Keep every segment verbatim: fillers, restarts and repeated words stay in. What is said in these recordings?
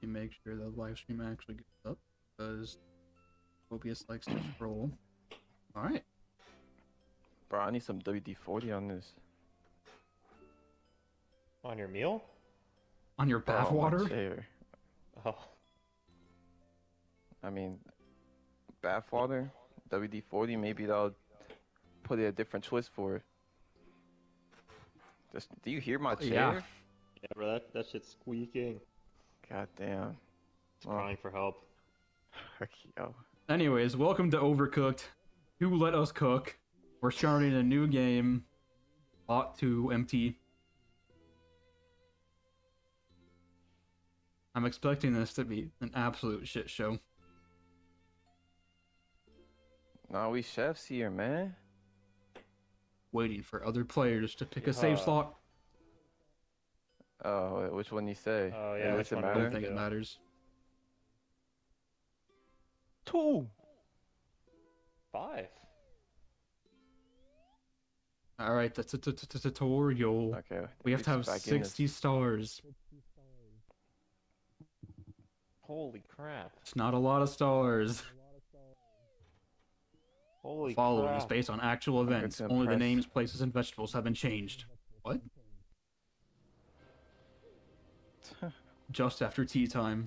me make sure the live stream actually gets up because O B S likes to scroll. All right. Bro, I need some W D forty on this. On your meal? On your bath Oh, my water? chair. Oh. I mean, bath water, W D forty, maybe that'll put it a different twist for it. Just, do you hear my chair? Yeah. Yeah, bro, that, that shit's squeaking. God damn. It's crying for help. Yo. Anyways, welcome to Overcooked. Who let us cook? We're starting a new game. Lot two empty. I'm expecting this to be an absolute shit show. Nah, we chefs here, man. Waiting for other players to pick a save Yeah. slot. Oh, which one you say? Oh, yeah, Does which it one I do matter? don't think it Yeah. matters. Two. Five. Alright, that's a tutorial. Okay. We have to have back in this. sixty stars. Holy crap. It's not a lot of stars. Holy Following crap. is based on actual I'm events. going to Only the impress- names, places, and vegetables have been changed. What? Just after tea time.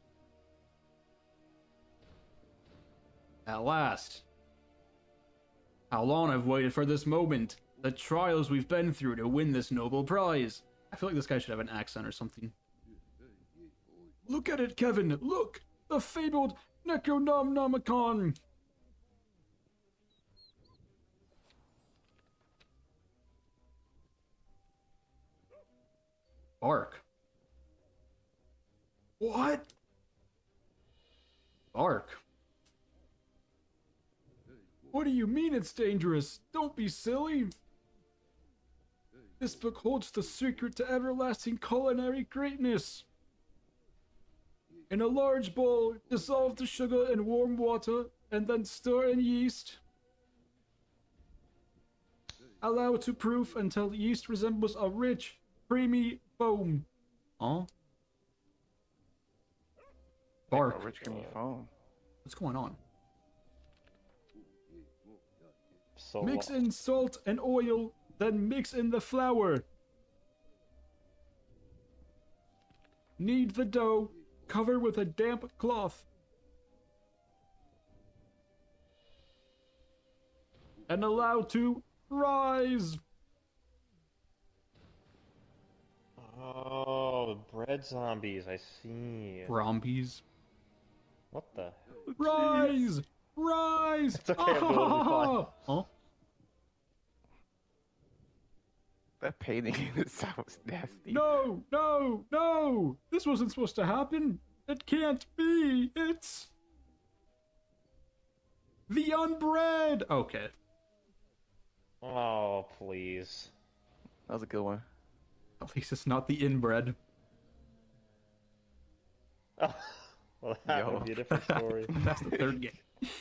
At last. How long I've waited for this moment. The trials we've been through to win this noble prize. I feel like this guy should have an accent or something. Look at it, Kevin! Look! The fabled Necronomicon! Bark. What? Bark. What do you mean it's dangerous? Don't be silly. This book holds the secret to everlasting culinary greatness. In a large bowl, dissolve the sugar in warm water and then stir in yeast. Allow to proof until the yeast resembles a rich, creamy foam. Huh? Bark. Oh, rich creamy foam. What's going on? So Mix lo- in salt and oil, then mix in the flour. Knead the dough, cover with a damp cloth. And allow to rise. Oh, bread zombies, I see. Brombies. What the? Rise! Rise! It's okay, I'm totally fine. Huh? That painting in itself was nasty. No, no, no! This wasn't supposed to happen. It can't be. It's the unbread. Okay. Oh, please. That was a good one. At least it's not the inbred. Oh, well, that Yo. would be a different story. That's the third game.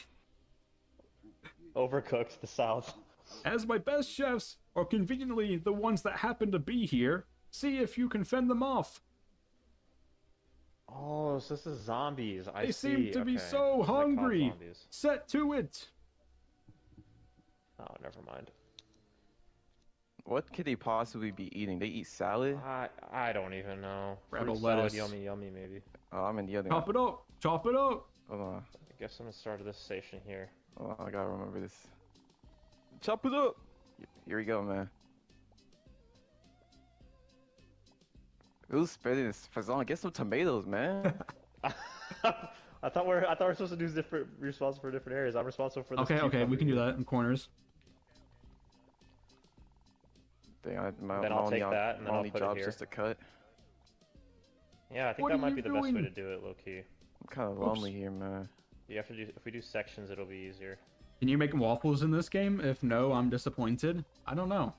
Overcooked, the South. As my best chefs, or conveniently the ones that happen to be here, see if you can fend them off. Oh, so this is zombies. I They see. seem to be Okay. so Like cod hungry. zombies. Set to it. Oh, never mind. What could they possibly be eating? They eat salad? I I don't even know. Rebel Fruit salad, lettuce. yummy, yummy, maybe. Oh, I'm in the other Chop one. it up. Chop it up. Hold on. I guess I'm gonna start at this station here. Hold on, I gotta remember this. Chop it up! Here we go, man. Who's spreading this fazan? Get some tomatoes, man. I thought we're I thought we're supposed to do different responsible for different areas. I'm responsible for this. Okay, okay, we cucumber can do here. that in corners. Dang, I, my, Then my I'll only, take op- that, and then my I'll only put it job's here. just to cut. Yeah, I think What that are might you be the best way doing? to do it, low key. I'm kind of Oops. lonely here, man. You have to do if we do sections, it'll be easier. Can you make waffles in this game? If no, I'm disappointed. I don't know.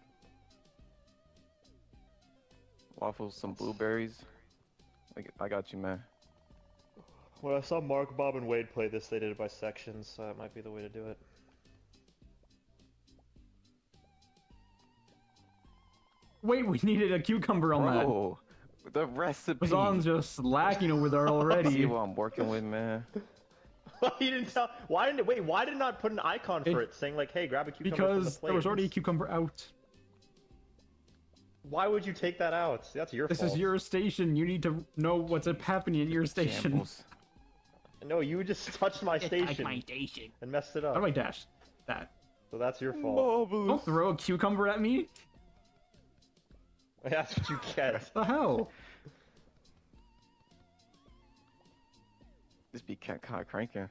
Waffles, some blueberries. I, g- I got you, man. When I saw Mark, Bob, and Wade play this, they did it by sections, so that might be the way to do it. Wait, we needed a cucumber on that. Bro, The recipe. Bazan's just slacking over there See already. what I'm working with, man. You didn't tell. Why didn't wait? Why did it not put an icon for It- it, saying like, "Hey, grab a cucumber from the Because plate"? there was already a cucumber out. Why would you take that out? That's your This fault. is your station. You need to know what's happening in your station. Shambles. No, you just touched my station station. and messed it How up. do I dash that? So that's your fault. Marvelous. Don't throw a cucumber at me. That's what you get. What the hell? This be kind of cranking.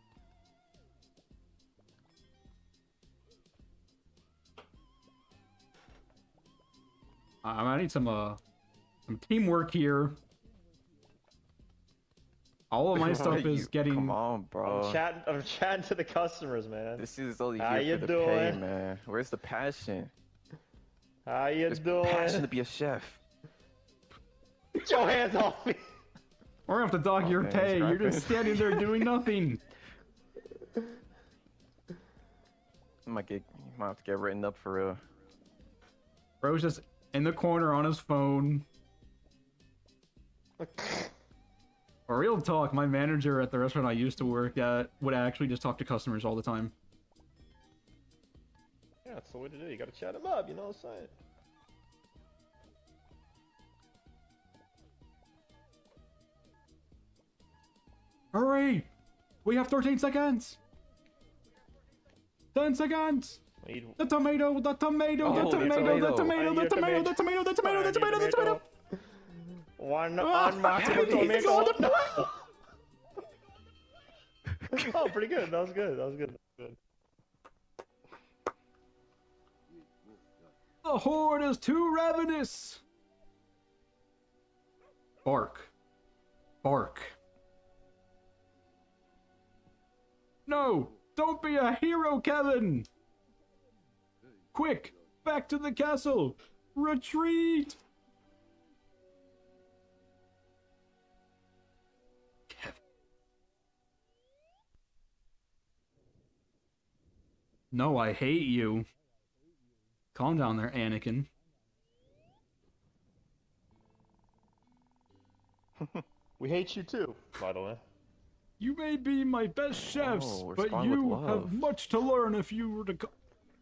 Um, I need some uh some teamwork here. All of my stuff is You- getting. Come on, bro. I'm chatting. I'm chatting to the customers, man. This is only How here you for the pay, doing? man. Where's the passion? How you There's doing? passion to be a chef. Get your hands off me! We're gonna have to dog Oh, your man, pay. he's You're just rapping. standing there doing nothing. I might get, might have to get written up for real. Bro's just in the corner on his phone. For real talk, my manager at the restaurant I used to work at would actually just talk to customers all the time. Yeah, that's the way to do it. You gotta chat them up, you know what I'm saying? Hurry! We have thirteen seconds! ten seconds! We need- The tomato, the tomato, Oh, the the tomato, the tomato. tomato, I the need a tomato, the tomato, the tomato, the tomato, the tomato! One Ah, unmarketable he's tomato. going to- No! Oh, pretty good. That was good. That was good. That was good. The horde is too ravenous! Bark. Bark. No! Don't be a hero, Kevin! Quick! Back to the castle! Retreat! Kevin. No, I hate you. Calm down there, Anakin. We hate you too, by the way. You may be my best chefs, Oh, but respond with you love. have much to learn if you were to co-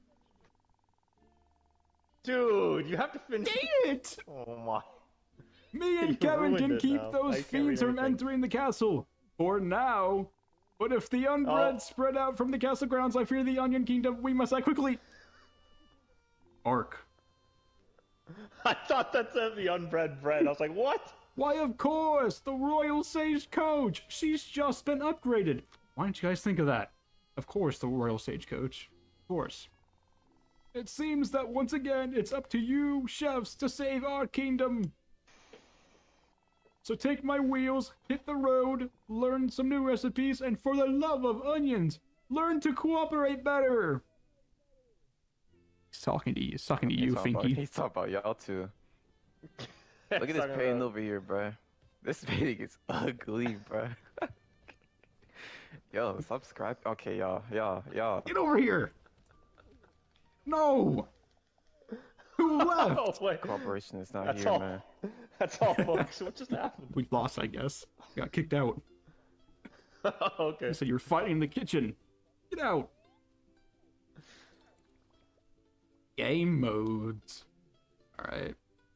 Dude, you have to finish. Dang it! Oh my. Me and You Kevin ruined can it keep now. those I can't fiends read from anything. entering the castle. For now. But if the unbred Oh. spread out from the castle grounds, I fear the Onion Kingdom, we must act quickly. Ark. I thought that said the unbred bread. I was like, what? Why, of course! The Royal Sagecoach! She's just been upgraded! Why didn't you guys think of that? Of course, the Royal Sagecoach. Of course. It seems that once again, it's up to you, chefs, to save our kingdom! So take my wheels, hit the road, learn some new recipes, and for the love of onions, learn to cooperate better! He's talking to you, he's talking to you, He's talking about- Finky. He's talking about y'all too. Look at this Talking painting about- over here, bruh. This painting is ugly, bruh. Yo, subscribe. Okay, y'all, y'all, y'all. Get over here! No! Who left? Oh, wait. Cooperation is not That's here, all. man. That's all, folks. What just happened? We lost, I guess. Got kicked out. Okay. So you're fighting in the kitchen. Get out. Game modes. Alright.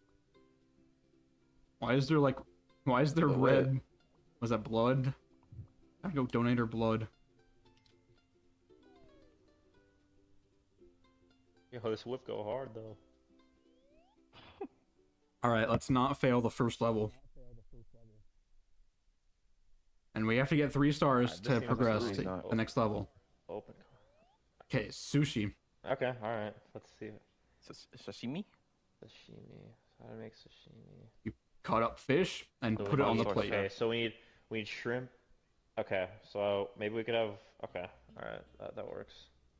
Why is there like... Why is there The red... Was that blood? I go donate her blood. Yo, this whip go hard though. Alright, let's not fail the first level. And we have to get three stars Alright, this to seems like progress really to not- the next level. Open. Okay, sushi. Okay, all right. Let's see. Sus- Sashimi? Sashimi. How to make sashimi? You cut up fish and So put we it on the need- plate. Okay, so we need we need shrimp. Okay, so maybe we could have. Okay, all right, that that works.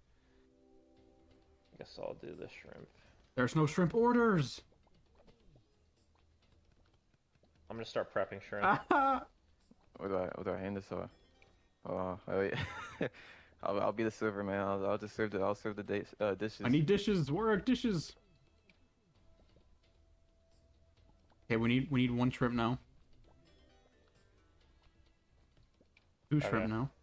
I guess I'll do the shrimp. There's no shrimp orders. I'm gonna start prepping shrimp. Ah. What do I, what do I hand this over? Oh, oh yeah. I'll, I'll be the server, man. I'll, I'll just serve the, I'll serve the dish, uh, dishes. I need dishes. Where are dishes? Okay, we need we need one shrimp now. Two Okay. shrimp now.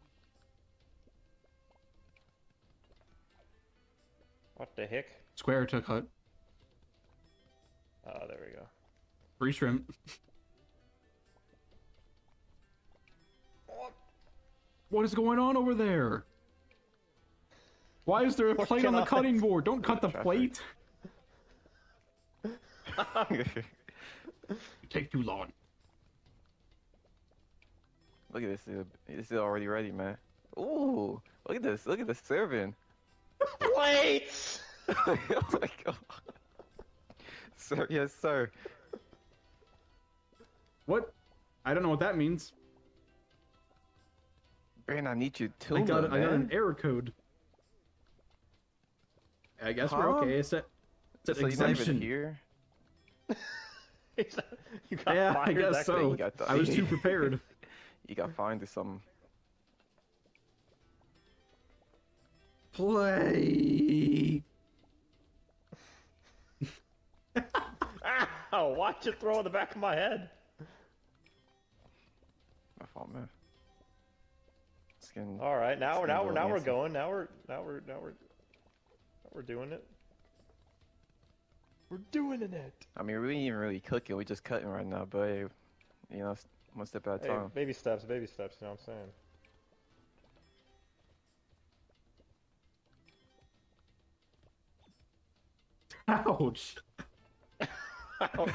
What the heck? Square to cut. Oh, there we go. Three shrimp. What is going on over there? Why is there a plate on the Organized. cutting board? Don't cut the Traffic. plate. You take too long. Look at this. dude. This is already ready, man. Ooh, look at this. Look at this serving. Plates! Oh my god. Sir, yes, sir. What? I don't know what that means. Man, I need you tuna, I got I got an man. error code. I guess we're Huh? okay. It's a, it's an So you're not even exemption. here? You got Yeah, I fired guess that so. quick? You got the- I was too prepared. You got fined or something. Play. Ow! Why'd you throw in the back of my head? My fault, man. Skin. All right, now we're now we're now we're Antsy. going. Now we're now we're now we're now we're doing it. We're doing it. I mean, we ain't even really cooking. We just cutting right now, but hey, you know, one step at a Hey, time. baby steps, baby steps. You know what I'm saying? Ouch. Alright,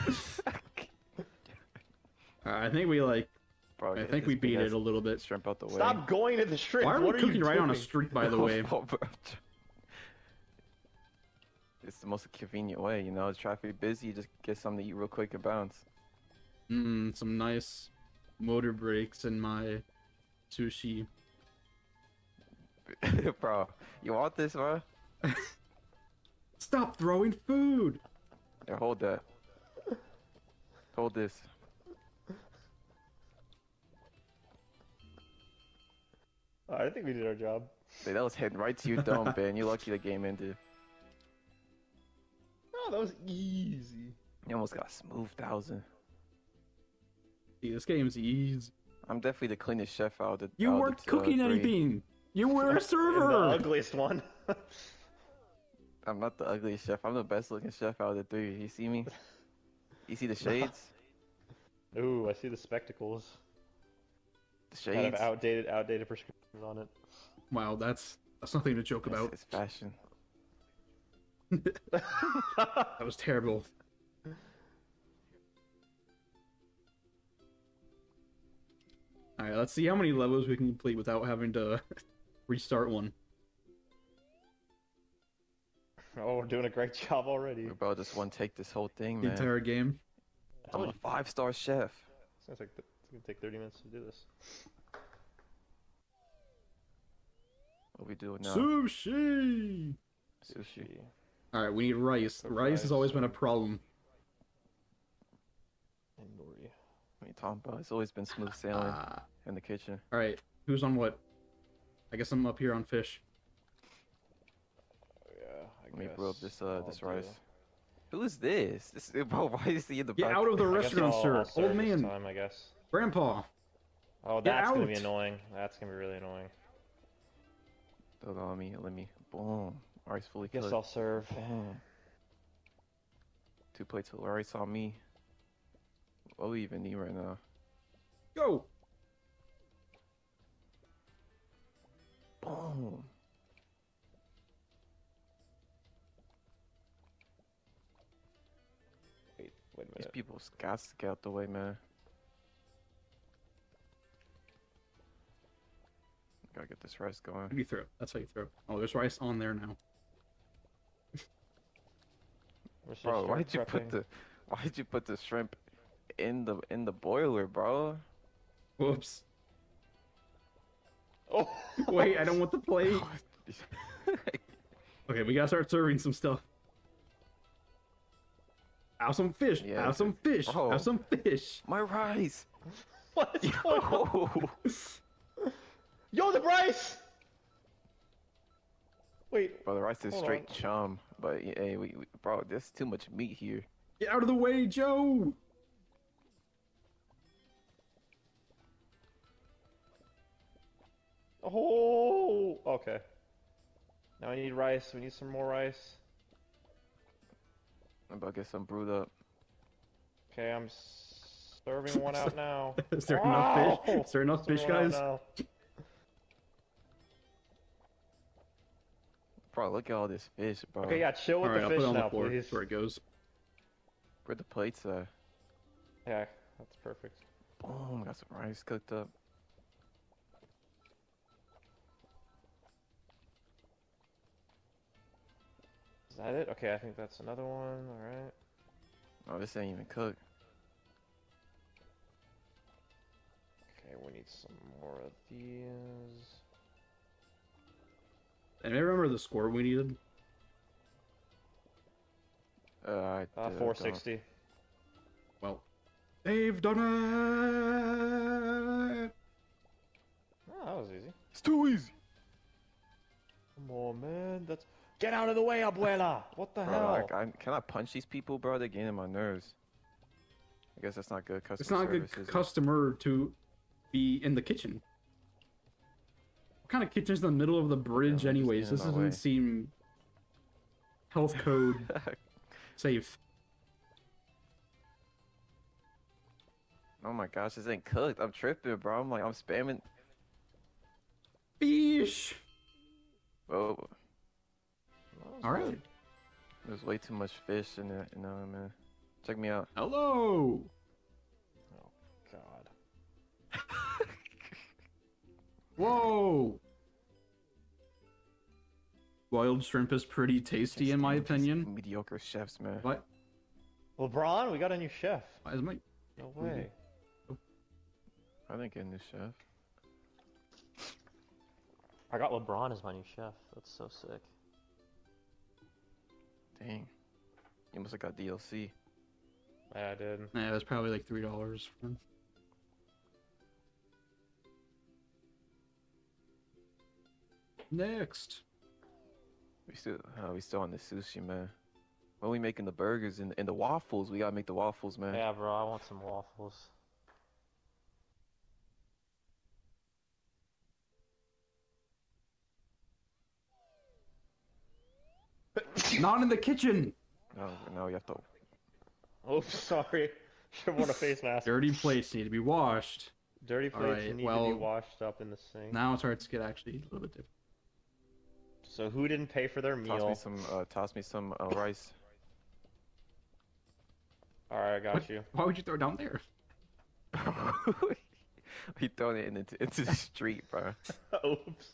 I think we like. Bro, I get think this we big beat ass it a little bit. Shrimp out the way. Stop going to the shrimp. Why are we what cooking you right on a doing? street, by the way? Oh, bro. It's the most convenient way, you know. It's traffic busy, you just get something to eat real quick and bounce. Mmm, some nice motor brakes in my sushi. Bro, you want this, bro? Stop throwing food! Here, hold that. Hold this. All right, I think we did our job. Hey, that was heading right to your dome, Ben. You're lucky the game ended. Oh, that was easy. You almost got a smooth thousand. See, this game's easy. I'm definitely the cleanest chef out of the You out of weren't the, uh, cooking three. anything! You were a And the server! ugliest one. I'm not the ugliest chef. I'm the best looking chef out of the three. You see me? You see the shades? Ooh, I see the spectacles. The Kind shades? of outdated, outdated prescriptions on it. Wow, that's that's nothing to joke It's, about. it's fashion. That was terrible. Alright, let's see how many levels we can complete without having to restart one. Oh, we're doing a great job already. We're about to just one take this whole thing, The man. entire game. I'm a five star chef. Sounds like it's gonna take thirty minutes to do this. What we doing now? Sushi! Sushi. Alright, we need rice. So Rice has always rice, been a um, problem. And nori. What are you talking about? It's always been smooth sailing Ah. in the kitchen. Alright, who's on what? I guess I'm up here on fish. Yeah, I Let me guess brew up this uh I'll this do- rice. Who is this? This bro, why is he in the Get back? out of the I guess restaurant, I'll- sir! I'll serve Old this man! time, I guess. Grandpa! Oh, Get that's gonna be out. annoying. That's gonna be really annoying. Dog on me. Let me. Boom. Rice fully Guess cooked. I'll serve. Boom. Two plates of rice on me. What do we even need right now? Go! Boom. Wait, wait a These minute. people got to get out the way, man. Gotta get this rice going. How do you throw? That's how you throw. Oh, there's rice on there now. We're just Bro, start why'd you put prepping. the why'd you put the shrimp in the in the boiler, bro? Whoops. Oh! Wait, I don't want the plate. Okay, we gotta start serving some stuff. Have some fish. Yeah, have some fish. bro. Have some fish. My rice. What is going on? Yo, Yo, the rice! Wait, bro, the rice is Hold straight on. chum. But yeah, hey, we, we, bro, there's too much meat here. Get out of the way, Joe. Oh, okay. Now I need rice. We need some more rice. I'm about to get some brewed up. Okay, I'm serving one out now. Is there enough fish? Oh! Is there enough Serving fish, one out guys? now. Bro, look at all this fish, bro. Okay, yeah, chill with All right, the I'll put fish it on now, the floor. please. That's where it goes. Where the plates at? Yeah, that's perfect. Boom, got some rice cooked up. Is that it? Okay, I think that's another one. Alright. Oh, this ain't even cooked. Okay, we need some more of these. And I remember the score we needed. Uh, I Uh, did- four sixty. Well, they've done it. Oh, that was easy. It's too easy. Come on, man. That's get out of the way, abuela. What the Bro, hell? I, I, can I punch these people, bro? They're getting on my nerves. I guess that's not good customer It's not a service, good is it? customer to be in the kitchen. What kind of kitchen's in the middle of the bridge, just anyways? in This my doesn't way. seem health code safe. Oh my gosh, this ain't cooked. I'm tripping, bro. I'm like, I'm spamming. Fish. Oh, That was All right. good. there's way too much fish in it, you know, man. Check me out. Hello. Oh God. Whoa. Wild shrimp is pretty tasty, in my These opinion. Mediocre chefs, man. What? LeBron, we got a new chef. Why is my... No way. I didn't get a new chef. I got LeBron as my new chef. That's so sick. Dang. You must have got D L C. Yeah, I did. Yeah, that's probably like three dollars. Next. We still, uh, we still on the sushi, man. When we making the burgers and, and the waffles, we gotta make the waffles, man. Yeah, bro, I want some waffles. Not in the kitchen. No, no, you have to. Oops, sorry. Should have worn a face mask. Dirty plates need to be washed. Dirty plates Alright, need to well, be washed up in the sink. Now it starts to get actually a little bit different. So who didn't pay for their Toss meal? me some, uh, toss me some uh, rice. Alright, I got What? you. Why would you throw it down there? He throwing it into, into the street, bro. Oops.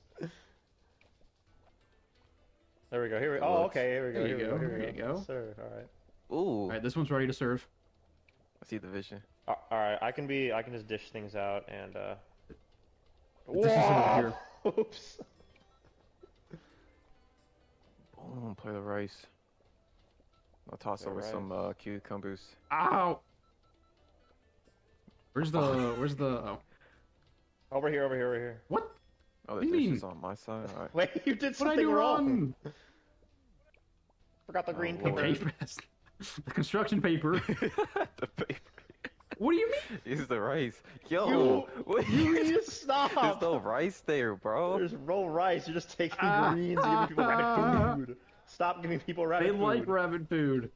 There we go. Here we. It Oh, works. okay. Here we go. There Here you we go. go, Here we there go. you go. Yes, sir. All right. Ooh, All right, this one's ready to serve. I see the vision. Uh, all right. I can be. I can just dish things out and. uh... This is over here. Oops. Boom, play the rice. I'll toss The over some rice. uh, cucumbers. Ow! Where's the? Where's the? Oh, Over here. Over here. Over here. what? Oh, What the do you dish mean? is on my side. All right. Wait, you did What I something do wrong. wrong? Forgot the Oh, green Lord. paper. Paper. The construction paper. The paper. What do you mean? Use the rice. Yo, You- what? You need to stop. There's no rice there, bro. There's no rice. You're just taking Ah. greens and giving people rabbit food. Stop giving people rabbit They food. like rabbit food.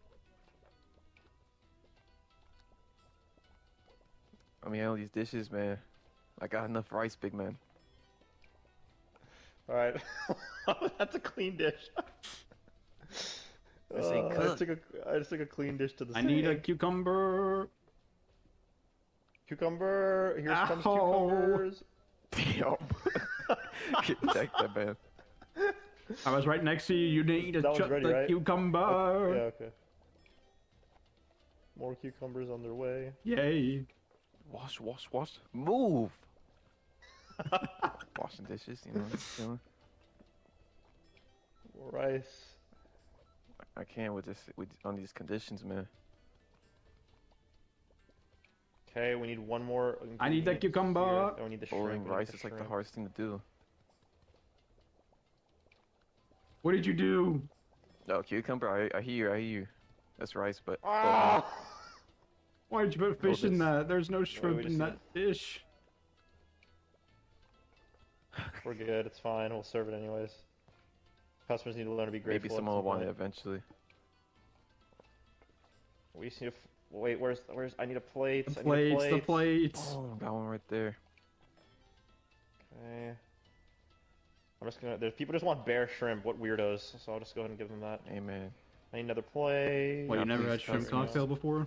I mean, all these dishes, man. I got enough rice, big man. All right. That's a clean dish. This ain't Uh, I cooked. took a, I just took a clean dish to the I sink. need a cucumber. Cucumber. Here comes Ow. cucumbers. Damn. Get checked that, man. I was right next to you. You need to That one's chop ready, the right? cucumber. Yeah, okay. More cucumbers on their way. Yay. Wash, wash, wash. Move. Washing dishes, you know. Just chilling. More rice. I can't with this with on these conditions, man. Okay, we need one more. I need the ingredient cucumber. here. Oh, we need the shrimp. Boiling we need rice the is like the shrimp. hardest thing to do. What did you do? No, cucumber, I, I hear you, I hear you. That's rice, but... Ah! Why did you put fish in this- that? There's no shrimp we in just that dish. We're good. It's fine. We'll serve it anyways. Customers need to learn to be grateful. Maybe at someone some will want it point. eventually. We just need to. F wait, where's where's? I need a plate. The I plates, need a the plate. plates. Oh, got one right there. Okay. I'm just gonna. There's people just want bear shrimp. What weirdos? So I'll just go ahead and give them that. Amen. I need another plate. What, you Yeah, never please, had shrimp customers. cocktail before?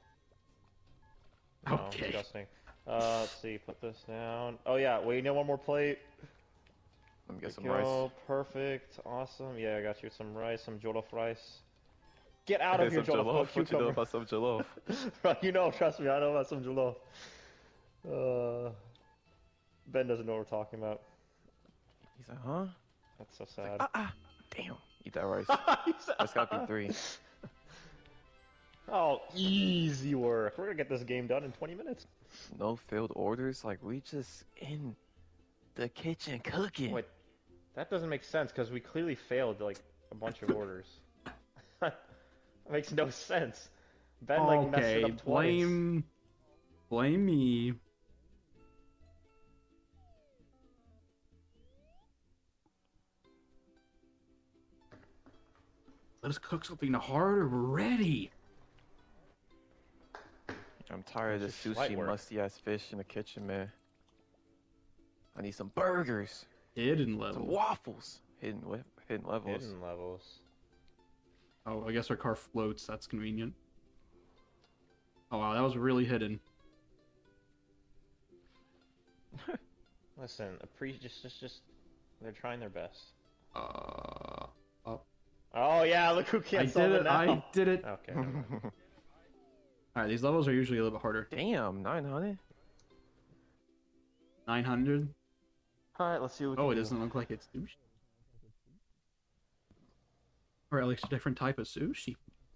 No, Okay. disgusting. Uh, let's see. Put this down. Oh yeah. Wait, you need one more plate. Let me get some There we go. rice. Perfect. Awesome. Yeah, I got you some rice, some jollof rice. Get out of here, Some jollof. jollof. No What you know cucumber. about some jollof? Bro, you know, trust me, I know about some jollof. Uh, Ben doesn't know what we're talking about. He's like, huh? That's so sad. Ah, ah. Damn. Eat that rice. He's- That's gotta be three. Oh, easy work. We're gonna get this game done in twenty minutes. No failed orders? Like, we just in the kitchen cooking. Wait, that doesn't make sense because we clearly failed like a bunch of orders. That makes no sense. Ben like messed it Okay, up twice. blame, blame me. Let us cook something harder. We're ready. I'm tired of It's this just light sushi work. musty ass fish in the kitchen, man. I need some burgers, Hidden some level. waffles, hidden le- hidden levels. Hidden levels. Oh, I guess our car floats. That's convenient. Oh wow, that was really hidden. Listen, appre just, just, just, they're trying their best. Uh, up. Oh yeah, look who I can't did solve it. it now. I did it. Okay. never mind. All right, these levels are usually a little bit harder. Damn, nine hundred. nine hundred. All right, let's see what we Oh, can it do. doesn't look like it's sushi. Or at least a different type of sushi.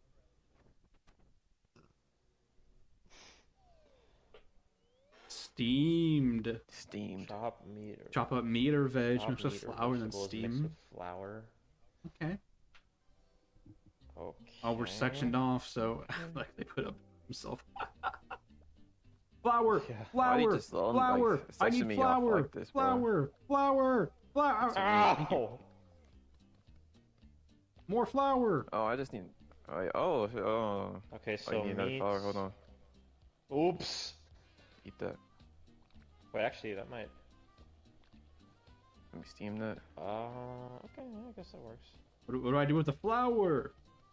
Steamed. Steamed. Chop meat or Chop up meat or veg, chop mix with meat or flour, and then vegetables mixed steam. with flour. Okay. Okay. Oh, we're sectioned off, so like they put up himself. Flour, Yeah. Why do you flour, just, um, like, flour. I section need me off flour, like this, bro? flour, flour, flour. Thank you. Ow! More flour. Oh, I just need. Oh, yeah. oh, oh. Okay, Oh, so you need another meat. flour. Hold on. Oops. Eat that. Wait, actually, that might. Let me steam that. Uh, okay, I guess that works. What, do- what do I do with the flour?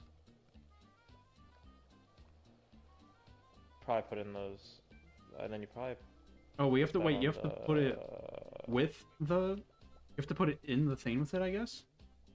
Probably put in those, and then you probably. Oh, we have to put wait. on You have to put it the- with the. You have to put it in the thing with it, I guess.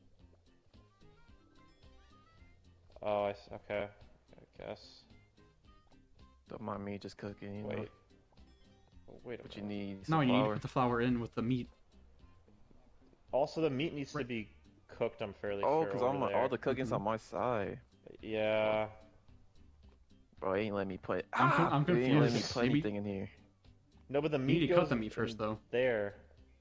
Oh, I s okay. I guess. Don't mind me just cooking, you know. Wait. Oh, wait a But you minute. need No, some you need to flour. put the flour in with the meat. Also, the meat needs to be cooked. I'm fairly Oh, sure. because over all my there. all the cooking's Mhm. on my side. Yeah. Bro, it ain't let me put. I'm con- ah, I'm it ain't let me confused. put Maybe- anything in here. No, but the You meat need to goes cut the meat first, in though. There.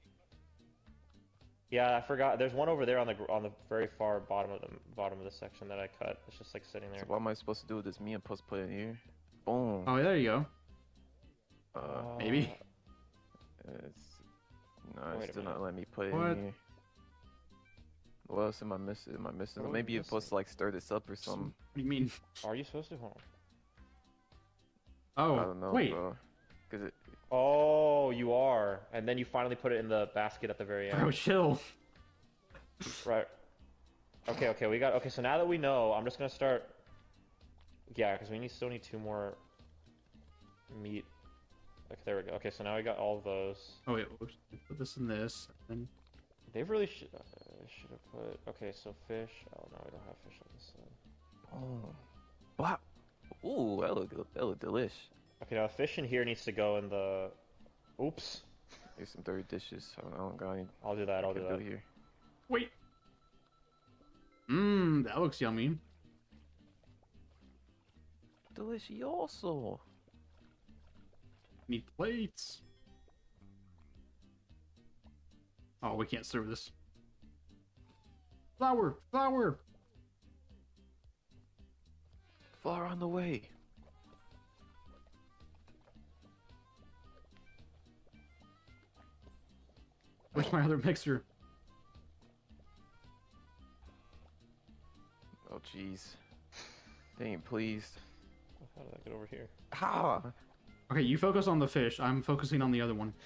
Yeah, I forgot. There's one over there on the gr- on the very far bottom of the bottom of the section that I cut. It's just like sitting there. So what am I supposed to do with this meat? I'm supposed to put it in here. Boom. Oh, there you go. Uh, maybe. it's no, Wait a it's still minute. not letting me put it What? in here. What else am I missing? Am I missing? What are Maybe you you're supposed to like stir this up or something. What do you mean? Are you supposed to? Hold on. Oh, I don't know, wait. bro. Cause it, Oh, you are, and then you finally put it in the basket at the very end. Bro, chill. Right. Okay, okay, we got. Okay, so now that we know, I'm just gonna start. Yeah, because we need still need two more meat. Okay, there we go. Okay, so now we got all of those. Oh wait, oops. Put this in this, and They really should uh, should have put. Okay, so fish. Oh no, we don't have fish on this side. oh, wow. Ooh, that look good. That look delish. Okay, now fish in here needs to go in the. Oops. Here's some dirty dishes. I don't, I don't got any. I'll do that. I'll do can that. here. wait. Mmm, that looks yummy. Delicioso. Need plates. Oh, we can't serve this. Flour, flour. Far on the way. Where's my other mixer? Oh jeez. They ain't pleased. How did I get over here? Ah! Okay, you focus on the fish. I'm focusing on the other one.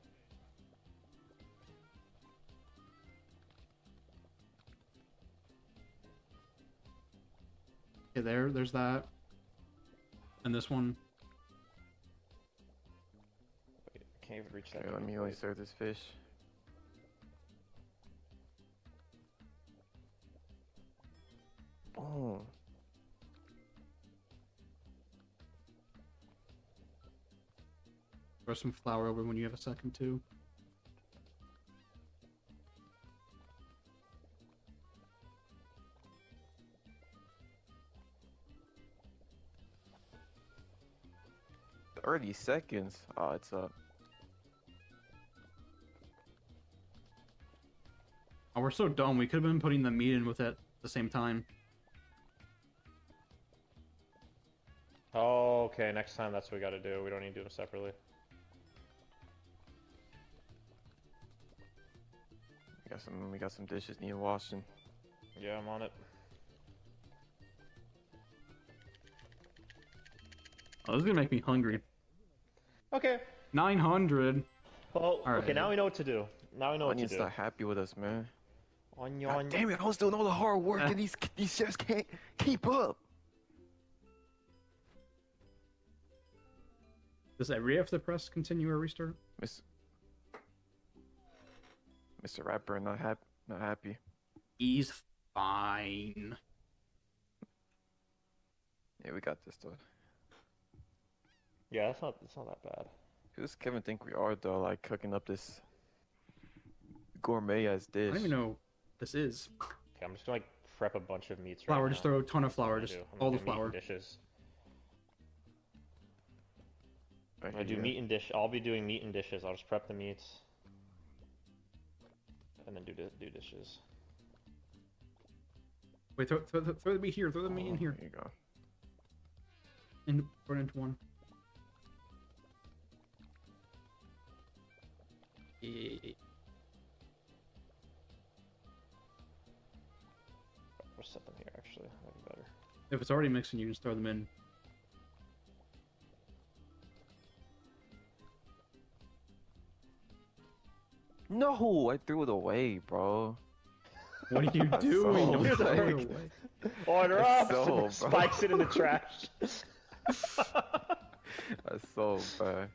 Okay, there, there's that. And this one. Wait, I can't even reach that. Okay, let me only serve this fish. Oh. Throw some flour over when you have a second too. thirty seconds. Oh, it's up. Oh, we're so dumb. We could have been putting the meat in with it at the same time. Oh, okay. Next time, that's what we got to do. We don't need to do them separately. We got some. We got some dishes need washing. Yeah, I'm on it. Oh, this is gonna make me hungry. Okay. nine hundred. Well, All okay. right. Now we know what to do. Now we know what Onion's to do. not happy with us, man. Onion. God damn it! I was doing all the hard work, and these these chefs can't keep up. Does every after press continue or restart? Miss, Mister Rapper, not happy. Not happy. He's fine. Yeah, we got this though. Yeah, that's not. It's not that bad. Who does Kevin think we are though? Like cooking up this gourmet ass I dish. don't even know what this is. Okay, I'm just gonna like prep a bunch of meats. Flour, right just now. throw a ton of That's what flour, I'm just gonna do. I'm all gonna the do meat flour. and dishes. Right I do here. meat and dish. I'll be doing meat and dishes. I'll just prep the meats, and then do di- do dishes. Wait, throw, throw, throw the meat here. Throw the meat in Oh, here. There you go. And put it into one. Yeah. I'll set them here. Actually, that'd be better. If it's already mixing, you just throw them in. No, I threw it away, bro. What are you That's doing? so Don't throw it sick. away. Order That's up! so, bro. Spikes it in the trash. That's so bad.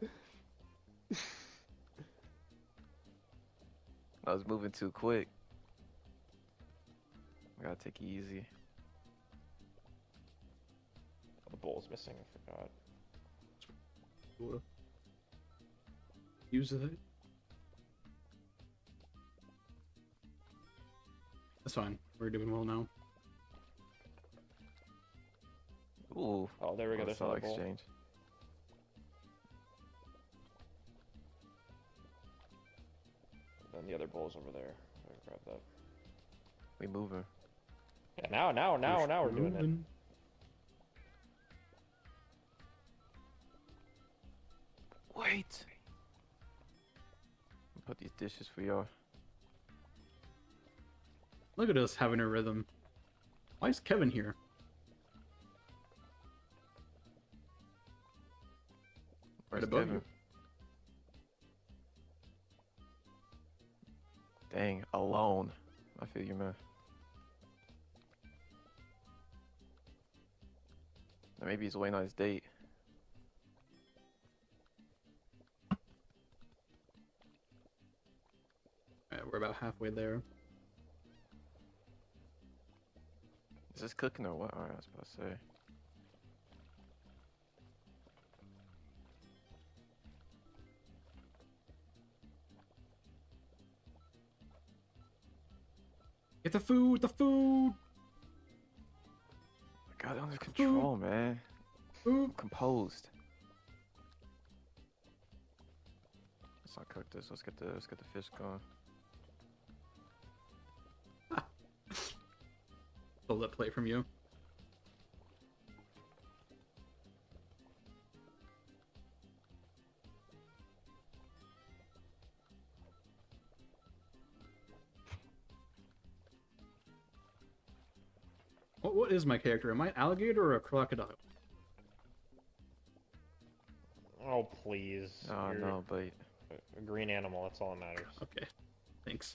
I was moving too quick. I gotta take it easy. The bowl's missing. I forgot. Cool. Use it. That's fine. We're doing well now. Ooh. Oh, there we go. I There's saw another bowl. exchange. Then the other bowl's over there. I'll grab that. We moving. Yeah, now, now, now, now we're doing it. Moving. Wait. Put these dishes for y'all. Look at us having a rhythm. Why is Kevin here? Right Where's above Kevin? you. Dang, alone. I feel you, man. Or maybe he's waiting on his date. Alright, we're about halfway there. Is this cooking or what? Alright, I was about to say. Get the food, the food, I got it under control, man. food. Composed. Let's not cook this. Let's get the let's get the fish going. Stole that plate from you. What, what is my character? Am I an alligator or a crocodile? Oh please. Oh You're no, but a green animal. That's all that matters. Okay, thanks.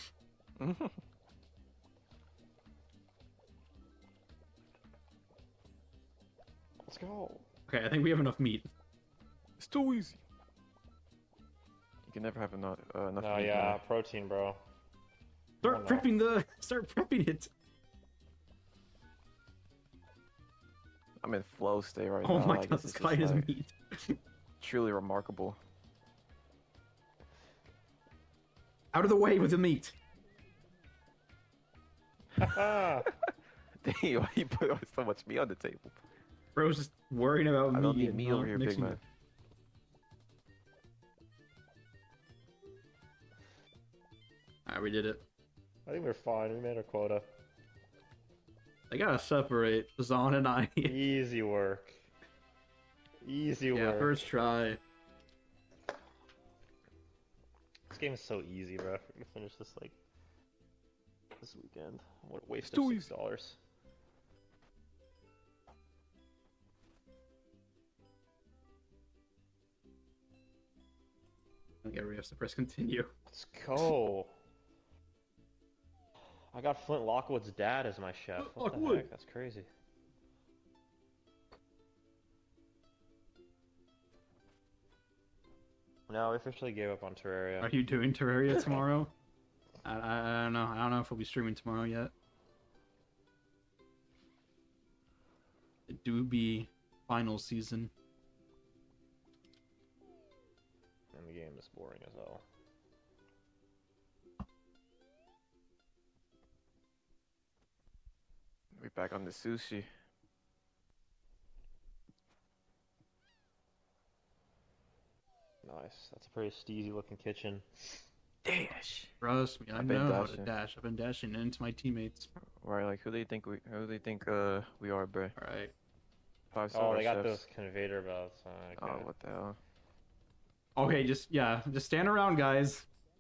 Let's go. Okay, I think we have enough meat. it's too easy. You can never have enough. Uh, enough No, meat, yeah, man. protein, bro. Start Oh, no. prepping the. Start prepping it. I'm in flow state right Oh now. my like, god, this this is guy just, is like, meat. truly remarkable. Out of the way with the meat. Ah, Dang, why you put so much meat on the table? Bro's just worrying about I meat. don't need and meat not over here, big mixing man. it. Alright, we did it. I think we're fine. We made our quota. I gotta separate Zahn and I. Easy work. Easy Yeah, work. first try. This game is so easy, bro. We're gonna finish this like this weekend. What a waste It's of too six dollars. Okay, we have to press continue. Let's go. I got Flint Lockwood's dad as my chef. What the Lockwood. heck? That's crazy. No, we officially gave up on Terraria. Are you doing Terraria tomorrow? I, I, I don't know. I don't know if we'll be streaming tomorrow yet. It do be final season. And the game is boring as hell. We back on the sushi. Nice. That's a pretty steezy looking kitchen. Dash. Trust me, I I've been know how to dashing. dash. I've been dashing into my teammates. Right, like who do you think we who do they think uh we are, bro? Alright. Five star Oh, they got chefs. those conveyor belts. Oh, okay. Oh, what the hell? Okay, just, yeah, just stand around, guys.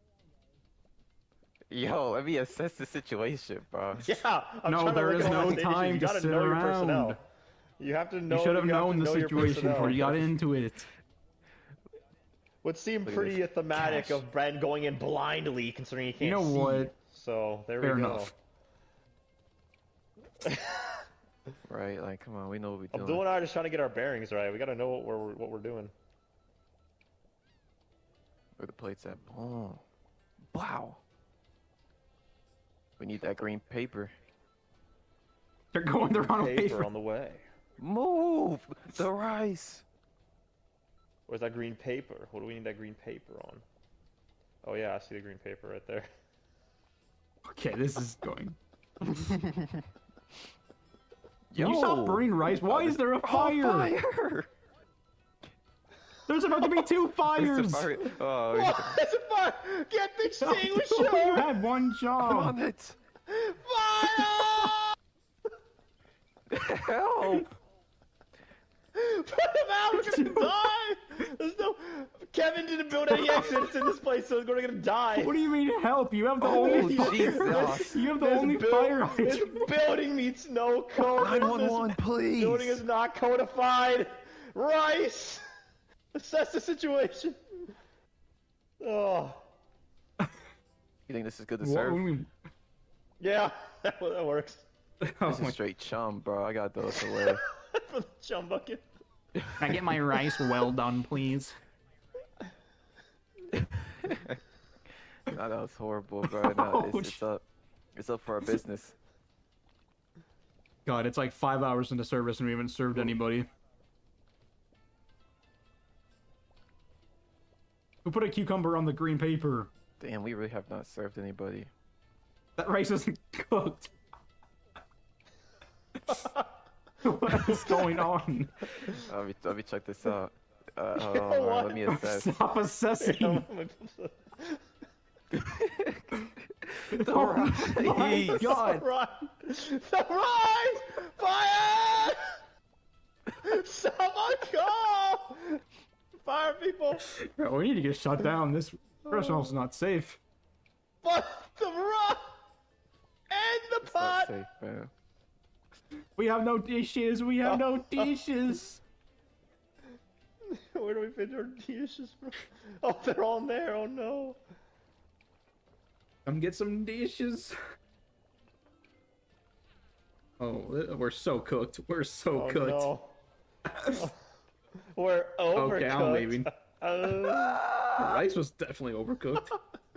Yo, let me assess the situation, bro. Yeah, I'm No, trying to there look is at all no the stations. time You to gotta sit know your personnel. around. You have to know. You should have you known to the know your situation personnel. before you got into it. Would seem Look at pretty this thematic cash. of Brad going in blindly, considering he can't You know see. what? So there Fair we go. enough. Right, like come on, we know what we're doing. Abdul and I are just trying to get our bearings right. We gotta know what we're what we're doing. Where the plates at? Oh, wow. We need that green paper. They're going the wrong way. Paper For... on the way. Move the rice. Where's that green paper? What do we need that green paper on? Oh yeah, I see the green paper right there. Okay, this is going. Yo, Can you stop burning rice? Why is there a Oh, fire? fire! There's about to be two It's fires! a fire. Oh, What? It's a fire! Get the you extinguisher! had one put job! on it. Fire! Help! Put him out! We're gonna die! There's no. Kevin didn't build any exits in this place, so we're gonna die. What do you mean help? You have the Oh, only Jesus. You have the This only build- fire This hydrant. building meets no code. nine one This one, please. building is not codified. Rice! Assess the situation. Oh. You think this is good to What, serve? what do you mean? Yeah, that, that works. Oh This my- is straight chum, bro. I got those away. For the chum bucket. Can I get my rice well done, please? Nah, that was horrible, bro. Nah, Oh, it's, it's up. It's up for our business. God, it's like five hours into service and we haven't served anybody. Who put a cucumber on the green paper? Damn, we really have not served anybody. That rice isn't cooked. What is going on? Let me, let me check this out. Uh, hold on, What? hold on, let me assess. Stop assessing. The Oh my rice. God. Right. The rise! Fire! Someone call! Fire people! Bro, we need to get shut down. This restaurant's not safe. But the rock! And the It's not pot! safe, man. We have no dishes. We have no dishes. Where do we fit our dishes from? Oh, they're all in there. Oh no. Come get some dishes. Oh, we're so cooked. We're so Oh cooked. no. We're overcooked. Okay, I'm leaving. Uh, The rice was definitely overcooked.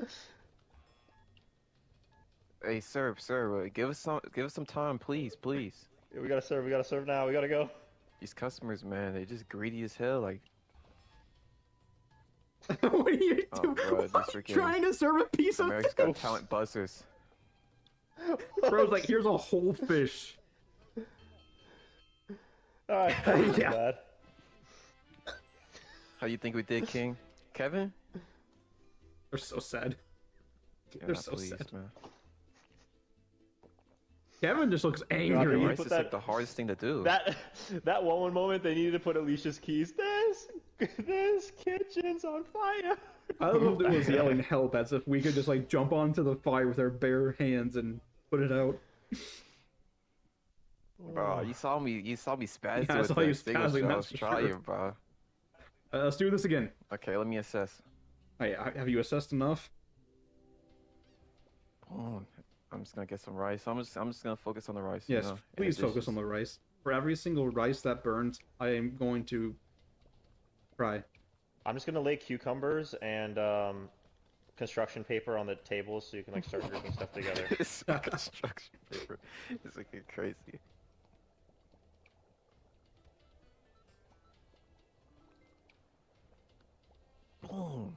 Hey, sir, sir, uh, give us some, give us some time, please, please. we gotta serve. We gotta serve now. We gotta go. These customers, man, they just greedy as hell. Like, What are you Oh, doing? bro, What just are you freaking trying to serve a piece of America's fish? Got Talent buzzers. Bro's like, here's a whole fish. Alright, Yeah. bad. How you think we did, King? Kevin? They're so sad. You're They're not so pleased, sad. man. Kevin just looks God, angry. you Rice put is that- like the hardest thing to do. That that one one moment they needed to put Alicia's keys. This this kitchen's on fire. I love that was yelling help as if we could just like jump onto the fire with our bare hands and put it out. Bro, you saw me, you saw me spaz Yeah, I with saw the you extinguisher. spazzing, I that's was for trying, sure. bro. Uh, let's do this again. Okay, let me assess. Hey, have you assessed enough? Boom. I'm just gonna get some rice. I'm just, I'm just gonna focus on the rice. Yes, you know, and the please focus dishes. on the rice. For every single rice that burns, I am going to cry. I'm just gonna lay cucumbers and um, construction paper on the tables so you can like start grouping stuff together. This construction paper is looking crazy. Boom.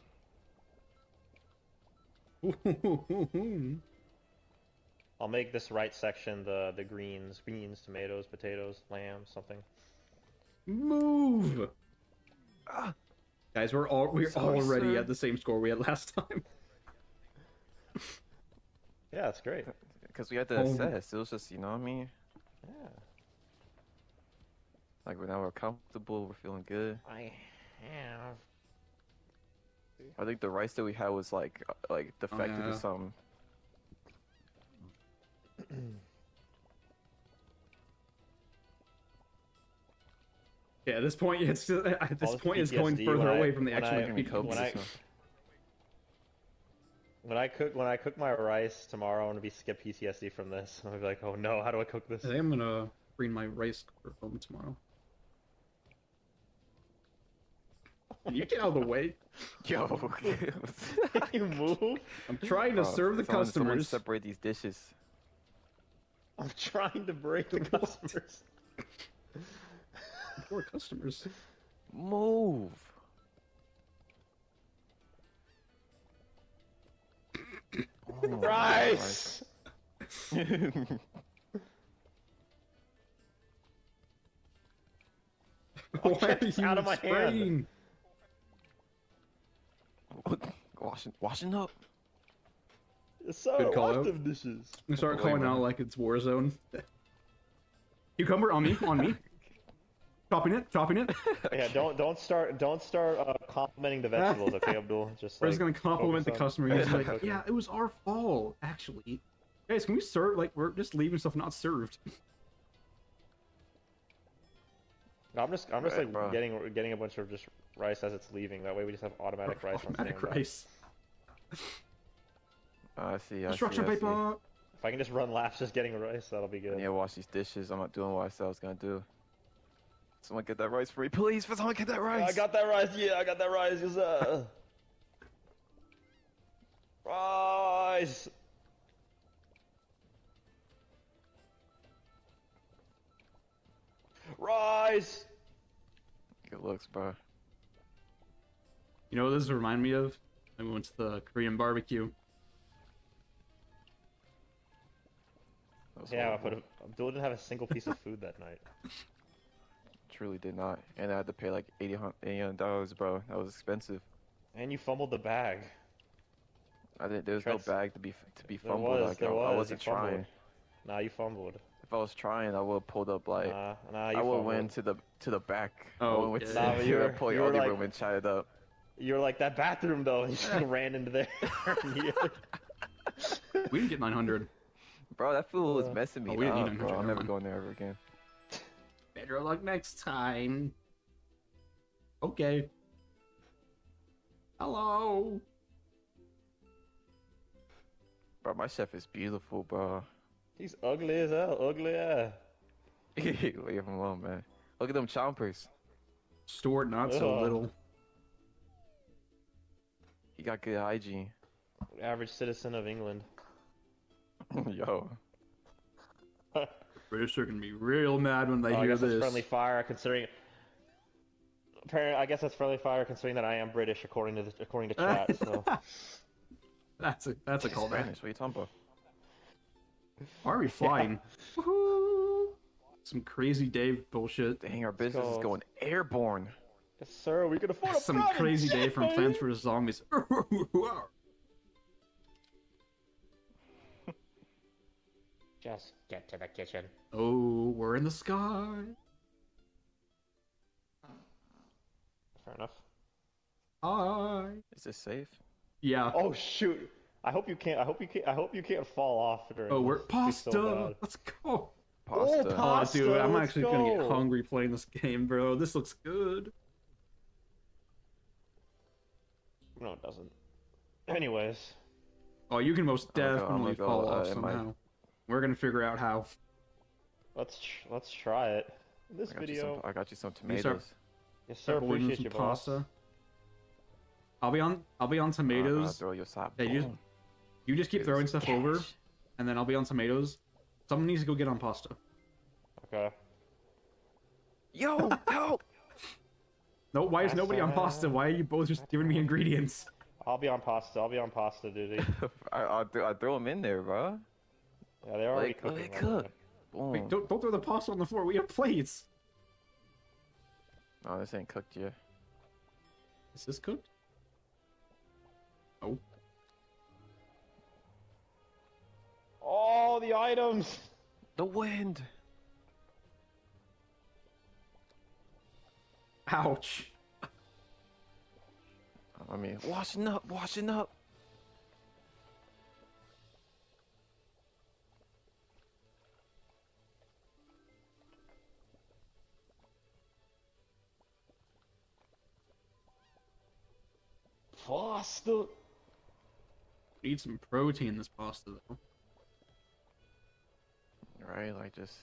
I'll make this right section the the greens, beans, tomatoes, potatoes, lamb, something. Move! Ah, Guys, we're all we're Sorry, already sir. at the same score we had last time. Yeah, that's great. because we had to Oh. assess. It was just, you know what I mean? Yeah. Like, we're now we're comfortable, we're feeling good. I have. I think the rice that we had was like, uh, like defective yeah. or something. Yeah, at this point, it's at this All this point it's going P T S D further when I- away from the when actual I- Gonna be ingredients. coke when I- this one. When I cook when I cook my rice tomorrow, I'm gonna be skip P T S D from this. I'm gonna be like, oh no, how do I cook this? I think I'm gonna bring my rice cooker home tomorrow. Can you get out of the way? Yo, you move? I'm trying to Bro, serve the someone- someone customers. separate these dishes. I'm trying to break the What? customers. Poor customers. Move. Oh, Rice! rice. Why get are this you out of my hand. spraying? washing, washing up. So Good call wash out. them dishes. We start Boy, calling man. out like it's Warzone. Cucumber on me, on me. Chopping it, chopping it. Yeah, don't don't start don't start uh, complimenting the vegetables, okay, Abdul? Just We're like just gonna compliment the focus on- customer. He's like, Okay. yeah, it was our fault, actually. Guys, can we serve? Like, we're just leaving stuff not served. I'm just I'm just Right, like bro. getting getting a bunch of just rice as it's leaving. That way we just have automatic rice. once Automatic they're done. rice. Oh, I see. I Construction see, I see. paper. If I can just run laps just getting rice, that'll be I good. need to wash these dishes. I'm not doing what I said I was gonna do. Someone get that rice for me, please. For someone get that rice. I got that rice. Yeah, I got that rice. Yes, uh... Rice. Rice. Good looks, bro. You know what this remind me of? I went to the Korean barbecue. That was Yeah, horrible. but Abdul didn't have a single piece of food that night. Truly did not, and I had to pay like eighty dollars, bro. That was expensive. And you fumbled the bag. I didn't. There was Tried no s- bag to be to be There fumbled. was, like there I, was. I you wasn't fumbled. trying. Nah, you fumbled. If I was trying, I would have pulled up like Nah, nah, you I would fumbled. went to the to the back. Oh, I went to yeah. Nah, but the you were- employee you were only like- room and chatted up. You were like, that bathroom though, and you just ran into there immediately. We didn't get nine hundred. Bro, that fool was Uh, messing me oh, we didn't need up, nine bro. hundred, I'm never never mind. going there ever again. Better luck next time. Okay. Hello. Bro, my chef is beautiful, bro. He's ugly as hell. Ugly ass. Leave him alone, man. Look at them chompers. Stuart, not so Ugh. little. He got good hygiene. Average citizen of England. Yo. British are gonna be real mad when they Oh, I hear guess that's this. friendly fire, considering. Apparently, I guess that's friendly fire, considering that I am British, according to the, according to chat. So. That's a that's a callback. Spanish, what are you talking about? Why are we flying? Woohoo! Some crazy Dave bullshit. Dang, our business is go. going airborne. Yes, sir. We can afford a Some private crazy jet, Dave from baby. Plants vs Zombies. Just get to the kitchen. Oh, we're in the sky. Fair enough. Hi. Is this safe? Yeah. Oh shoot! I hope you can't. I hope you can't. I hope you can't fall off during. Oh, we're this. It'd be so pasta. bad. Let's go. Pasta. pa- Oh, Pasta, dude, I'm let's actually gonna get go. hungry playing this game, bro. This looks good. No, it doesn't. Anyways, Oh, you can most I'm gonna go- I'm definitely gonna go, fall uh, off in my- somehow. We're gonna figure out how. let's tr let's try it. In this I got, you video, some, I got you some You start- tomatoes. yes sir. Start boiling Appreciate some you, boss. pasta. I'll be on. I'll be on I'm gonna tomatoes. throw you a side. Yeah, you just- Boom. You just keep Here's throwing stuff over, cash. and then I'll be on tomatoes. Someone needs to go get on pasta. Okay. Yo, help! No, why is nobody on Pasta. pasta? Why are you both just giving me ingredients? I'll be on pasta. I'll be on pasta duty. I, I'll, th I'll throw them in there, bro. Yeah, they're already Like, let cooking. it by the way. cook. Boom. Wait, don't don't throw the pasta on the floor. We have plates. Oh, this ain't cooked yet. Is this cooked? Oh, Oh, the items. The wind. ouch! I mean, washing up, washing up. Pasta. Need some protein in this pasta though. Right, like just.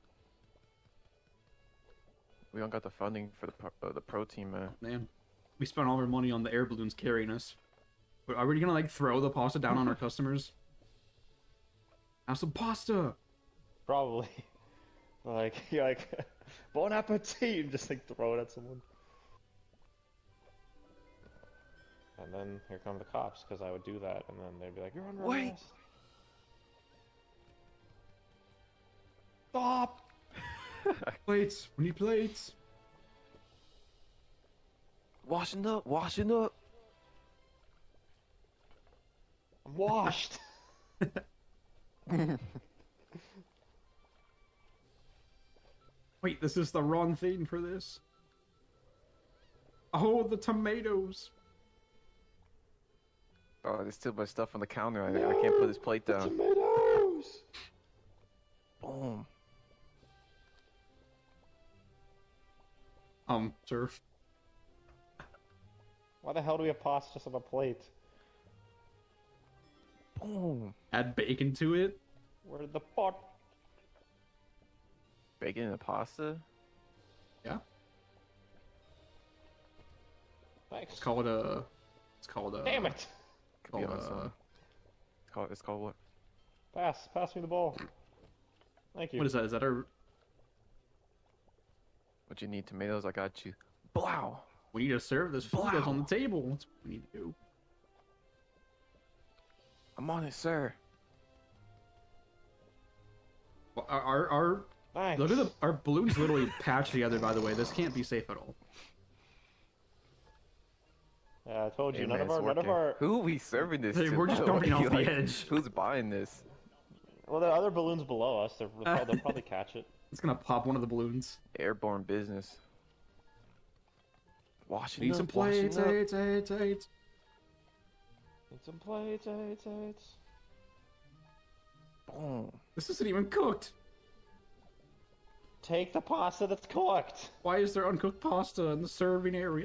We don't got the funding for the pro uh, the protein, man. Man, we spent all our money on the air balloons carrying us. But are we gonna like throw the pasta down on our customers? Have some pasta. Probably. Like, you're like, bon appetit, and just like throw it at someone. And then here come the cops, because I would do that, and then they'd be like, you're under Wait. arrest. Stop! Plates. We need plates. Washing up, washing up. I'm washed! Wait, this is the wrong thing for this. Oh, the tomatoes. Oh, there's too much stuff on the counter. I, I can't put this plate down. Tomatoes! Boom. Um, sir. Why the hell do we have pasta just on a plate? Boom. Add bacon to it. Where did the pot? Bacon and pasta. Yeah. Thanks. It's called a. It's called a. Damn it! Could be Called on a. some. It's called. It's called what? Pass, pass me the ball. Thank you. What is that? Is that our? What you need? Tomatoes. I got you. Blow. We need to serve this food that's on Wow. the table. That's what we need to do. I'm on it, sir. Well, Our our, our Nice. look at the our balloons literally patched together. By the way, this can't be safe at all. Yeah, I told you, Hey, none man, of our, it's none of working. our, Who we serving this Hey, to? we're just bro? jumping off the Like, edge. Who's buying this? well, there are other balloons below us. They're, they'll, prob- they'll probably catch it. It's gonna pop one of the balloons. Airborne business. Washing Need up, some washing plates, up. eight, eight, eight. Need some plates, eight, eight. Boom. This isn't even cooked. Take the pasta that's cooked. Why is there uncooked pasta in the serving area?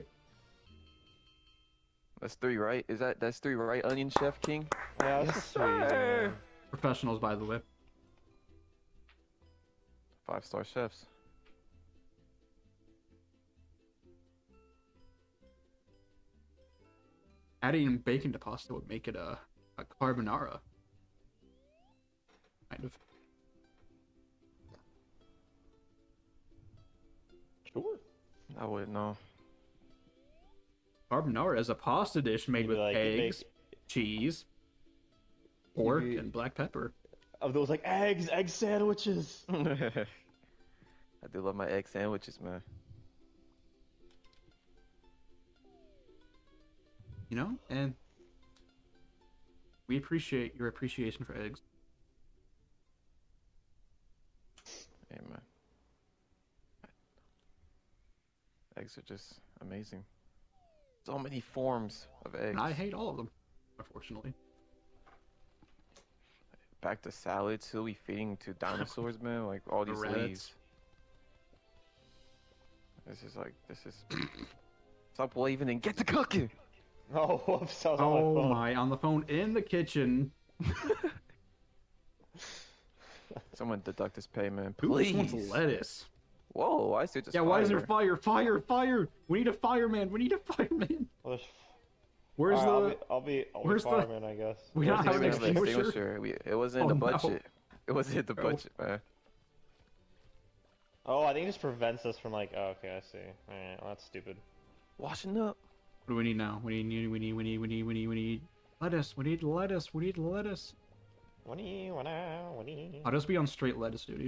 That's three, right? Is that that's three, right? Onion Chef King. Yeah, Yes, that's sweet, man. sir. Professionals, by the way. Five star chefs. Adding bacon to pasta would make it a, a carbonara. Kind of. Sure. I wouldn't know. Carbonara is a pasta dish made You'd with be like, you eggs, make- cheese, pork, be- and black pepper. Of those like eggs, egg sandwiches. I do love my egg sandwiches, man. You know, and we appreciate your appreciation for eggs. Hey, man. Eggs are just amazing. So many forms of eggs. And I hate all of them, unfortunately. Back to salads. Who we feeding to dinosaurs, man? Like all The these rabbits. leaves. This is like this is. Stop waving and get to cooking. Oh, whoops! I was on Oh my phone. my, on the phone in the kitchen. Someone deduct this pay, man. Who Please. just wants lettuce? Whoa! Why is there just Yeah, why is there fire? fire? Fire, fire! We need a fireman. We need a fireman. Well, there's- Where's Alright, the? I'll be, I'll be, I'll be where's the- fireman, I guess. We Yeah, don't I have think an we have an extinguisher. We, it wasn't in Oh, the no. budget. It wasn't in the Oh. budget, man. Oh, I think it just prevents us from like. Oh, okay, I see. Alright, well, that's stupid. Washing up. What do we need now? We need, we need, we need, we need, we need, we need lettuce. We need lettuce. We need lettuce. What do you wanna? What do you? I'll just be on straight lettuce duty.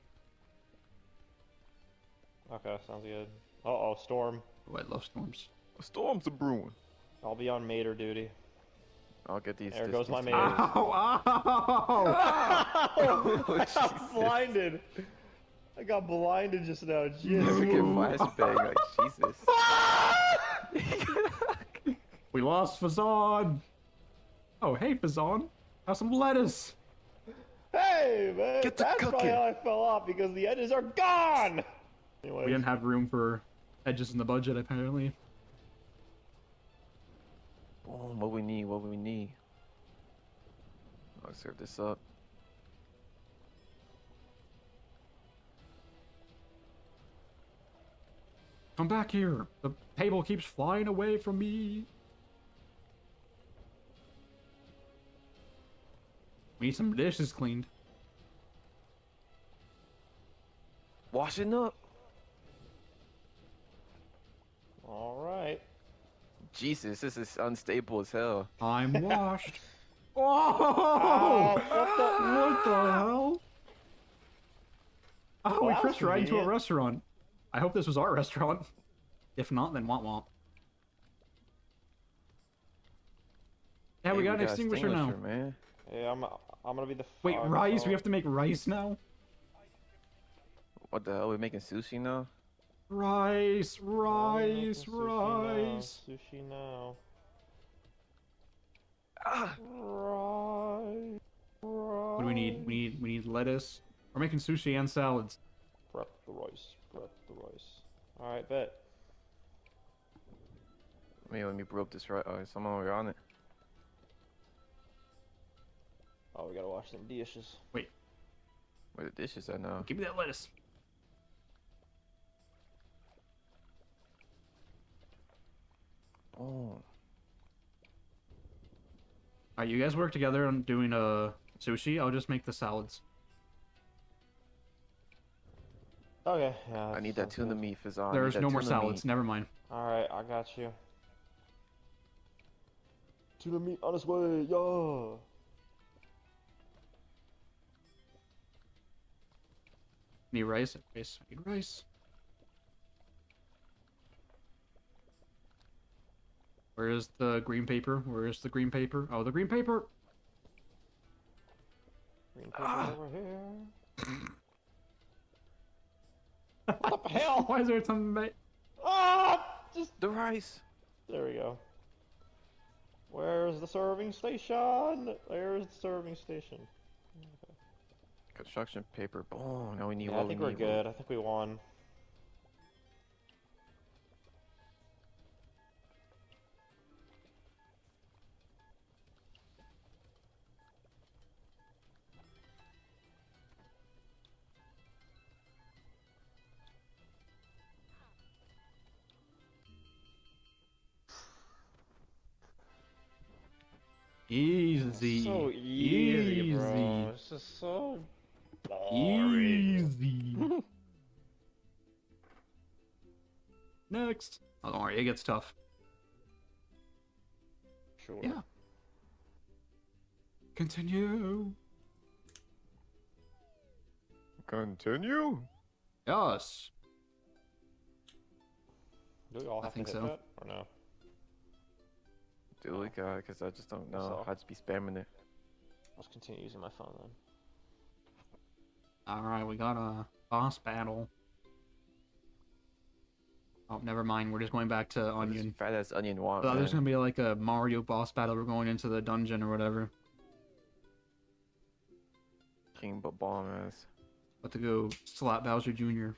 Okay, sounds good. Uh oh, storm. Oh, I love storms. Storms are brewing. I'll be on mater duty. I'll get these. There this- goes these my two mater. guys. Ow! Ow! Oh, I Jesus. got blinded. I got blinded just now. Never Jeez. get flashbang, like Jesus. We lost Fazan. Oh, hey Fazan. Have some lettuce. Hey, man. Get to That's probably cooking. how I fell off because the edges are gone. Anyways. We didn't have room for edges in the budget, apparently. Boom, what we need, what we need. I'll serve this up. Come back here. The table keeps flying away from me. We need some dishes cleaned. Washing up. All right. Jesus, this is unstable as hell. I'm washed. Oh! Ow, what the- What the hell? Oh, Well, we that was crashed right into a convenient. restaurant. I hope this was our restaurant. If not, then womp womp. Yeah, we Hey, got an extinguisher, now. man. Yeah, I'm. I'm gonna be the. Wait, fire rice? We fellow. have to make rice now? What the hell? We're making sushi now? Rice, Oh, rice, making sushi rice. Now. Sushi now. Ah! Rice. What do we need? We need we need lettuce. We're making sushi and salads. Prep the rice. Prep the rice. All right, bet. Wait, let me brew up this right. Oh, someone already on it. Oh, we gotta wash some dishes. Where the dishes are now? Give me that lettuce. Oh. Alright, you guys work together on doing uh sushi. I'll just make the salads. Okay. Yeah. I need that tuna meat, Fazan. There's no more salads. Never mind. All right, I got you. Tuna meat on its way, yeah. Need rice. Rice. I need rice. Where is the green paper? Where is the green paper? Oh, the green paper. Green paper over here. What the hell? Why is there something that... Ah! Just The rice. there we go. Where's the serving station? There's the serving station. Okay. Construction paper. Boom. Now we need Yeah, what I think we we're need. good. I think we won. Easy. So easy, Easy. bro. It's just so boring. Easy. Next. Oh, don't worry, it gets tough. Sure. Yeah. Continue. Continue. Yes. Do we all I have think to hit so. that or no? Do we got? Because I just don't know. So- I'd just be spamming it. Let's continue using my phone then. Alright, we got a boss battle. Oh, never mind. We're just going back to Onion. Fat ass onion want. Uh, there's man. gonna be like a Mario boss battle. We're going into the dungeon or whatever. King but bomb ass. About to go slap Bowser Junior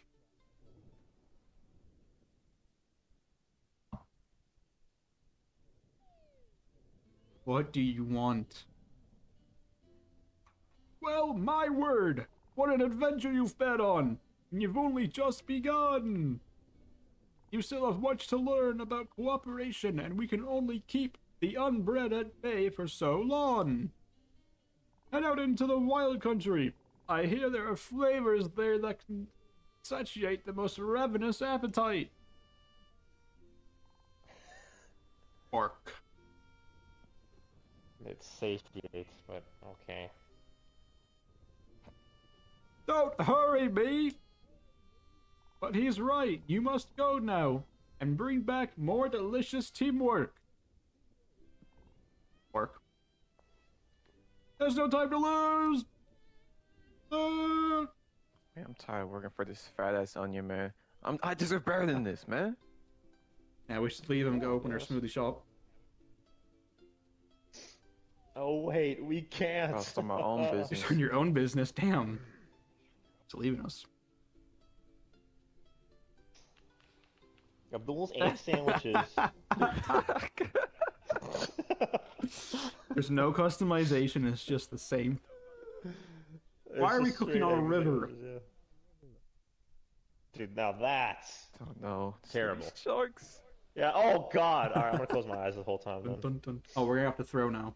What do you want? Well, my word! What an adventure you've been on! And you've only just begun! You still have much to learn about cooperation, and we can only keep the unbred at bay for so long. Head out into the wild country. I hear there are flavors there that can satiate the most ravenous appetite. Orc. It's satiates, but okay. Don't hurry me! But he's right, you must go now, and bring back more delicious teamwork. Work. There's no time to lose! Uh... Man, I'm tired of working for this fat ass onion, man. I'm I deserve better than this, man. Yeah, we should leave him go open our Yes. smoothie shop. Oh wait, we can't. I'll start my own You're business. starting your own business, damn. It's leaving us. Abdul's egg sandwiches. There's no customization, it's just the same. Why It's are we just cooking straight on a egg river? sandwiches, yeah. Dude, now that's Don't know. Terrible. Sharks. yeah. Oh god. All right, I'm gonna close my eyes the whole time Dun, then. dun, dun. Oh, we're gonna have to throw now.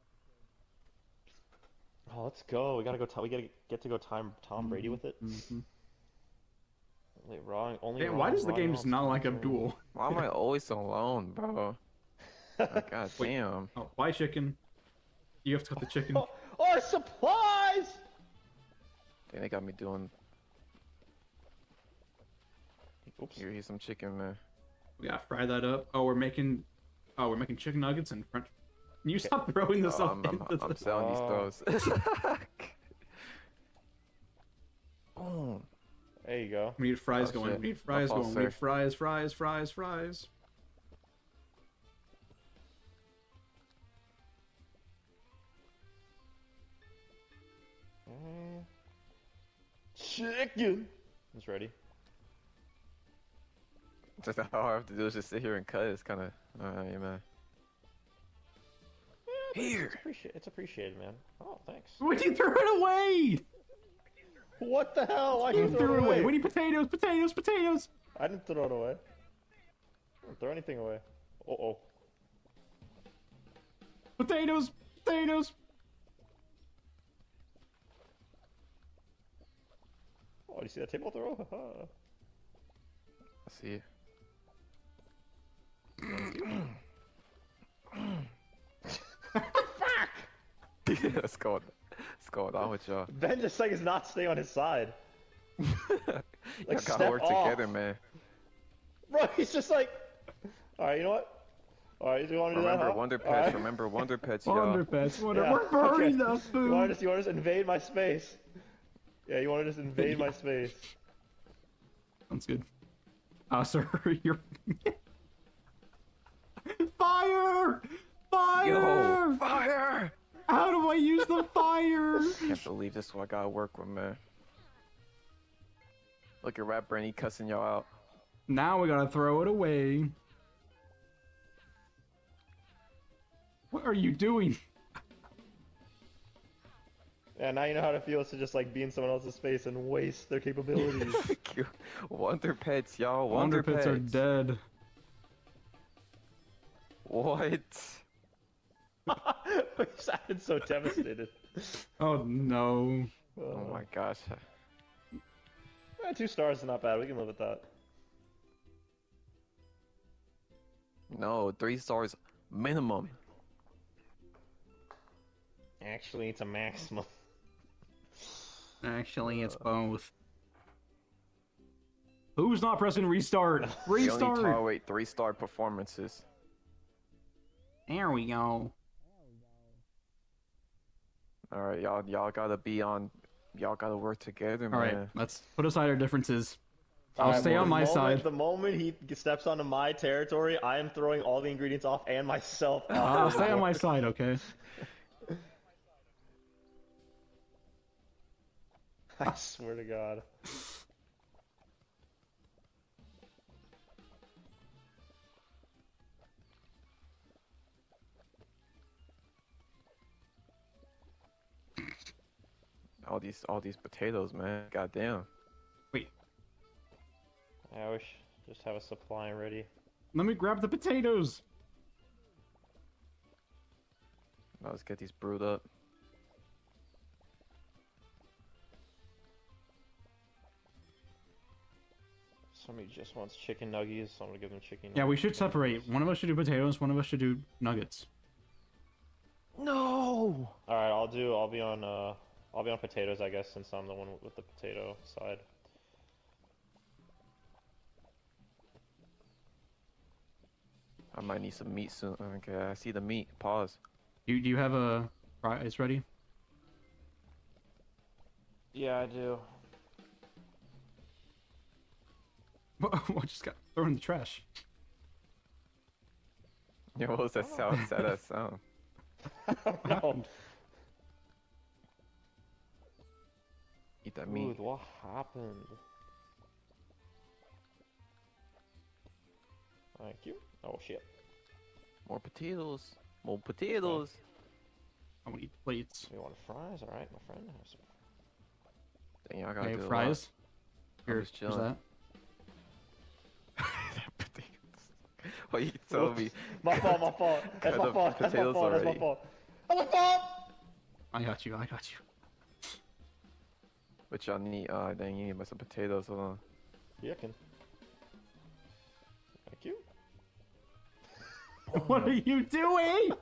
Oh, let's go. We gotta go. T we gotta get to go time Tom Brady with it. Mhm. Wait, wrong. Only. Damn, wrong, why does the wrong game route, just not like Tom Abdul? Why am I always alone, bro? Like, God Wait. damn. Oh, why chicken? You have to cut the chicken. Brady. Oh, our supplies. Dang, they got me doing. Oops. Here, here's some chicken, man. We gotta fry that up. Oh, we're making. Oh, we're making chicken nuggets and French. Can you stop throwing this Oh, up I'm, I'm, into I'm the... selling Oh. these throws. Boom. There you go. We need fries Oh, going. shit. We need fries My fault, going. We need sir. fries, fries, fries, fries. Mm. Chicken. It's ready. Just all I have to do is just sit here and cut. It's kind of, alright, man. Yeah, Here. It's, appreci it's appreciated, man. Oh, thanks. We need to throw it away! What the hell? Why You did you threw throw it it away. away? We need potatoes, potatoes, potatoes! I didn't throw it away. I didn't throw anything away. Uh oh. Potatoes, potatoes! Oh, do you see that table throw? Haha. I see it. Yeah, what's going, what's going on with y'all? Ben just like is not staying on his side. Y'all Like, gotta step work off. together, man. Bro, he's just like, all right, you know what? All right, do you want to do that? Remember huh? Wonder All Pets, right. remember Wonder Pets, y'all. Wonder Pets, Wonder... Yeah, We're burning okay. the food! You want to just, you want to just invade my space? Yeah, you want to just invade my space? Sounds good. Uh, sir, you're... Fire! Fire! Yo, fire! How do I use the fire! Can't believe this is what I gotta work with, man. Look at Rat Brain, he cussing y'all out. Now we gotta throw it away. What are you doing? Yeah, now you know how it feels to just like be in someone else's space and waste their capabilities. Wonder Pets, y'all. Wonder, Wonder, pits, Pets are dead. What? We sounded so devastated. Oh no. Oh my gosh. Eh, two stars is not bad. We can live with that. No, three stars minimum. Actually, it's a maximum. Actually, it's both. Who's not pressing restart? We only Restart! tolerate three star performances. There we go. Alright, y'all y'all gotta be on y'all gotta work together, man. Alright, let's put aside our differences. I'll Alright, stay well, on the my moment- side. The moment he steps onto my territory, I am throwing all the ingredients off and myself off. I'll stay on my side, okay? I swear to God. All these all these potatoes, man. Goddamn. Wait, I wish just have a supply ready. let me grab the potatoes. Now let's get these brewed up. Somebody just wants chicken nuggies, so I'm gonna give them chicken. Yeah, we nuggets. should separate. One of us should do potatoes, one of us should do nuggets. No. All right, I'll do. I'll be on. Uh, I'll be on potatoes, I guess, since I'm the one with the potato side. I might need some meat soon. Okay, I see the meat. Pause. Do you, do you have a fries ready? Yeah, I do. What just got thrown in the trash? Yeah, what was that sound? What's that, that sound? No. Eat that meat. Dude, what happened? Thank you. Oh shit. More potatoes. More potatoes. I want to eat plates. You want fries? All right, my friend. Have some- Dang, I gotta Okay, do a lot. fries. I'm Here, just here's chilling. that. Potatoes. What you told me? My fault. My fault. That's Cut my the fault. That's my potatoes fault. That's my already. fault. That's my fault. I got you, I got you. What y'all need? Uh, dang, you need some potatoes. Hold on. Yeah, I can. Thank you. What are you doing?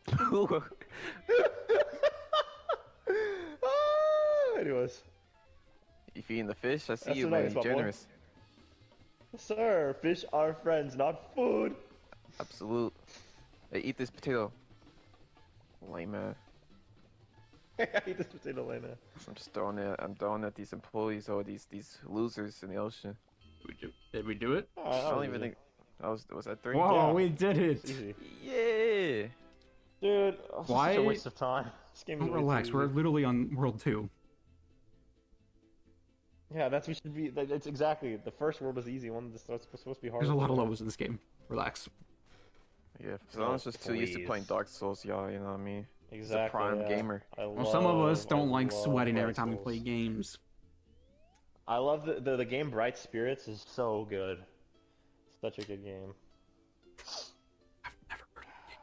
Ah, anyways. You feeding the fish? I see That's you, the man. nuggets, my boy. Generous. Sir, fish are friends, not food. Absolute. Hey, eat this potato. Lame, man. I eat this potato later. I'm just throwing it. I'm throwing at these employees or these these losers in the ocean. Did we do, did we do it? Oh, I don't even think. I was was that three? Whoa, Yeah. we did it! It's easy. Yeah. Dude, oh, this is Why- such a waste of time. This game is Don't way too relax, we're easy. literally on world two. Yeah, that's what should be. that- It's exactly the first world was easy. One that's supposed to be hard. There's a lot of levels in this game. Relax. Yeah. So I was just too used to please. playing Dark Souls, y'all. You know what I mean? Exactly. He's a prime yeah. gamer. I Well, some of us love- don't I like love sweating every Dark time we Souls. play games. I love the, the the game Bright Spirits is so good. Such a good game. I've never heard of it.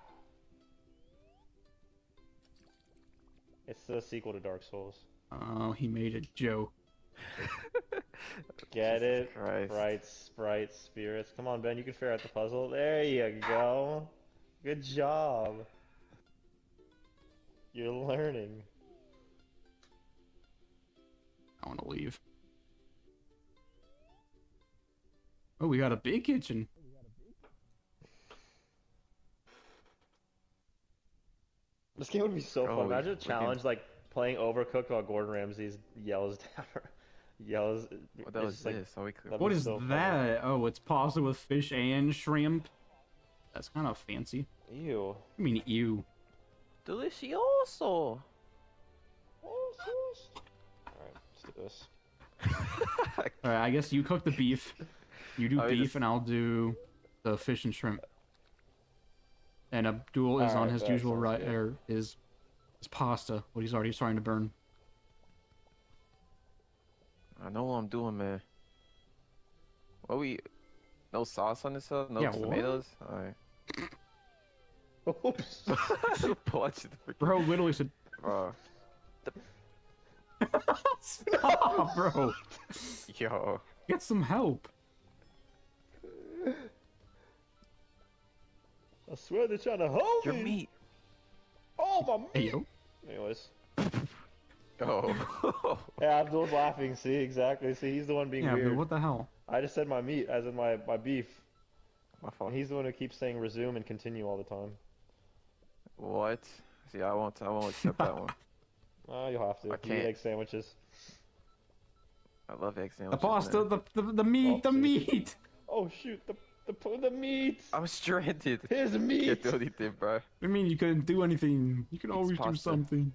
It's the sequel to Dark Souls. Oh, he made a joke. Get Jesus it? Christ. Bright Bright Spirits. Come on, Ben. You can figure out the puzzle. There you go. Good job. You're learning. I want to leave. Oh, we got a big kitchen. This game would be so Oh, fun. we- Imagine a we can- challenge like playing Overcooked while Gordon Ramsay yells down, yells. What the hell it's is just like- this? Oh, we could. that'd What be is so funny. that? Oh, it's pasta with fish and shrimp. That's kind of fancy. Ew. I mean, ew. Delicioso. Oh, sauce. Alright, let's do this. All right, I guess you cook the beef. You do I mean, beef, just- and I'll do the fish and shrimp. And Abdul is on Alright, his that usual sounds right, good. or his his pasta, what he's already starting to burn. I know what I'm doing, man. What we? No sauce on this stuff? No Yeah, what? tomatoes? Alright. Oops. Watch the freaking- Bro literally said, Bro. "Stop, bro. Yo. Get some help." I swear they're trying to hold Your me. meat. Oh, my meat. Hey yo. Anyways. Oh. Yeah, Abdul's laughing. See, exactly. See, he's the one being Yeah, weird. but what the hell? I just said my meat, as in my, my beef. My fault. And he's the one who keeps saying resume and continue all the time. What? See, I won't. I won't accept that one. Oh, you'll have to. I You eat can't. egg sandwiches. I love egg The sandwiches. pasta, man. the, the the meat, the Oopsie. meat. Oh shoot, the the the meat. I'm stranded. His Can't meat. do anything, bro. I mean, you couldn't do anything. You can always do pasta. something.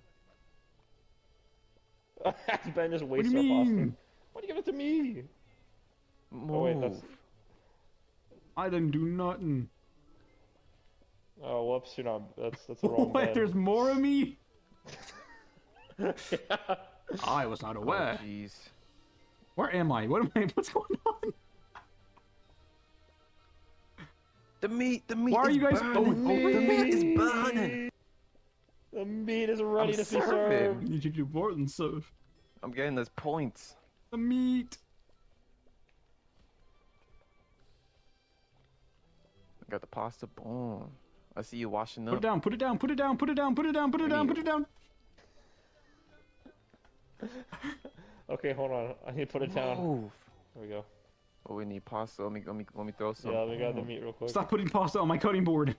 Ben just What do wastes you our pasta. mean? Why do you give it to me? Move. Oh wait, that's. I didn't do nothing. Oh whoops, you're not. That's that's the wrong Wait, Ben. there's more of me? Yeah. I was not Oh, aware. jeez. Where am I? What am I? What's going on? The meat. The meat. Why are is you guys burning. both over The me? meat is burning. The meat is ready I'm to be serving. served. You need to do more than serve. I'm getting those points. The meat. I got the pasta. Boom. I see you washing Put it up. down, put it down, put it down, put it down, put it down, put it down, put it down. Okay, hold on. I need to put it down. Move. There we go. Oh, we need pasta. Let me let me let me throw some. Yeah, let me grab the Boom. meat real quick. Stop putting pasta on my cutting board.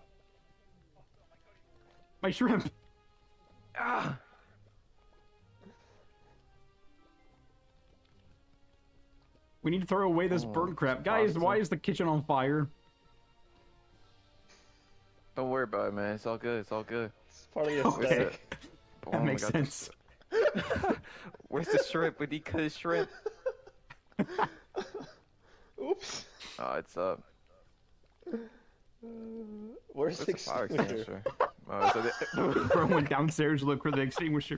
My shrimp. Ah. We need to throw away this Oh, burnt crap. some Guys, pasta. why is the kitchen on fire? Don't worry about it, man. It's all good. It's all good. It's part of the Okay. aesthetic. That Boom, I makes got the- sense. Where's the shrimp? We need cut shrimp. Oops. Oh, it's up. Where's Where's the the fire extinguisher? extinguisher? Oh, so the- Bro went downstairs to look for the extinguisher.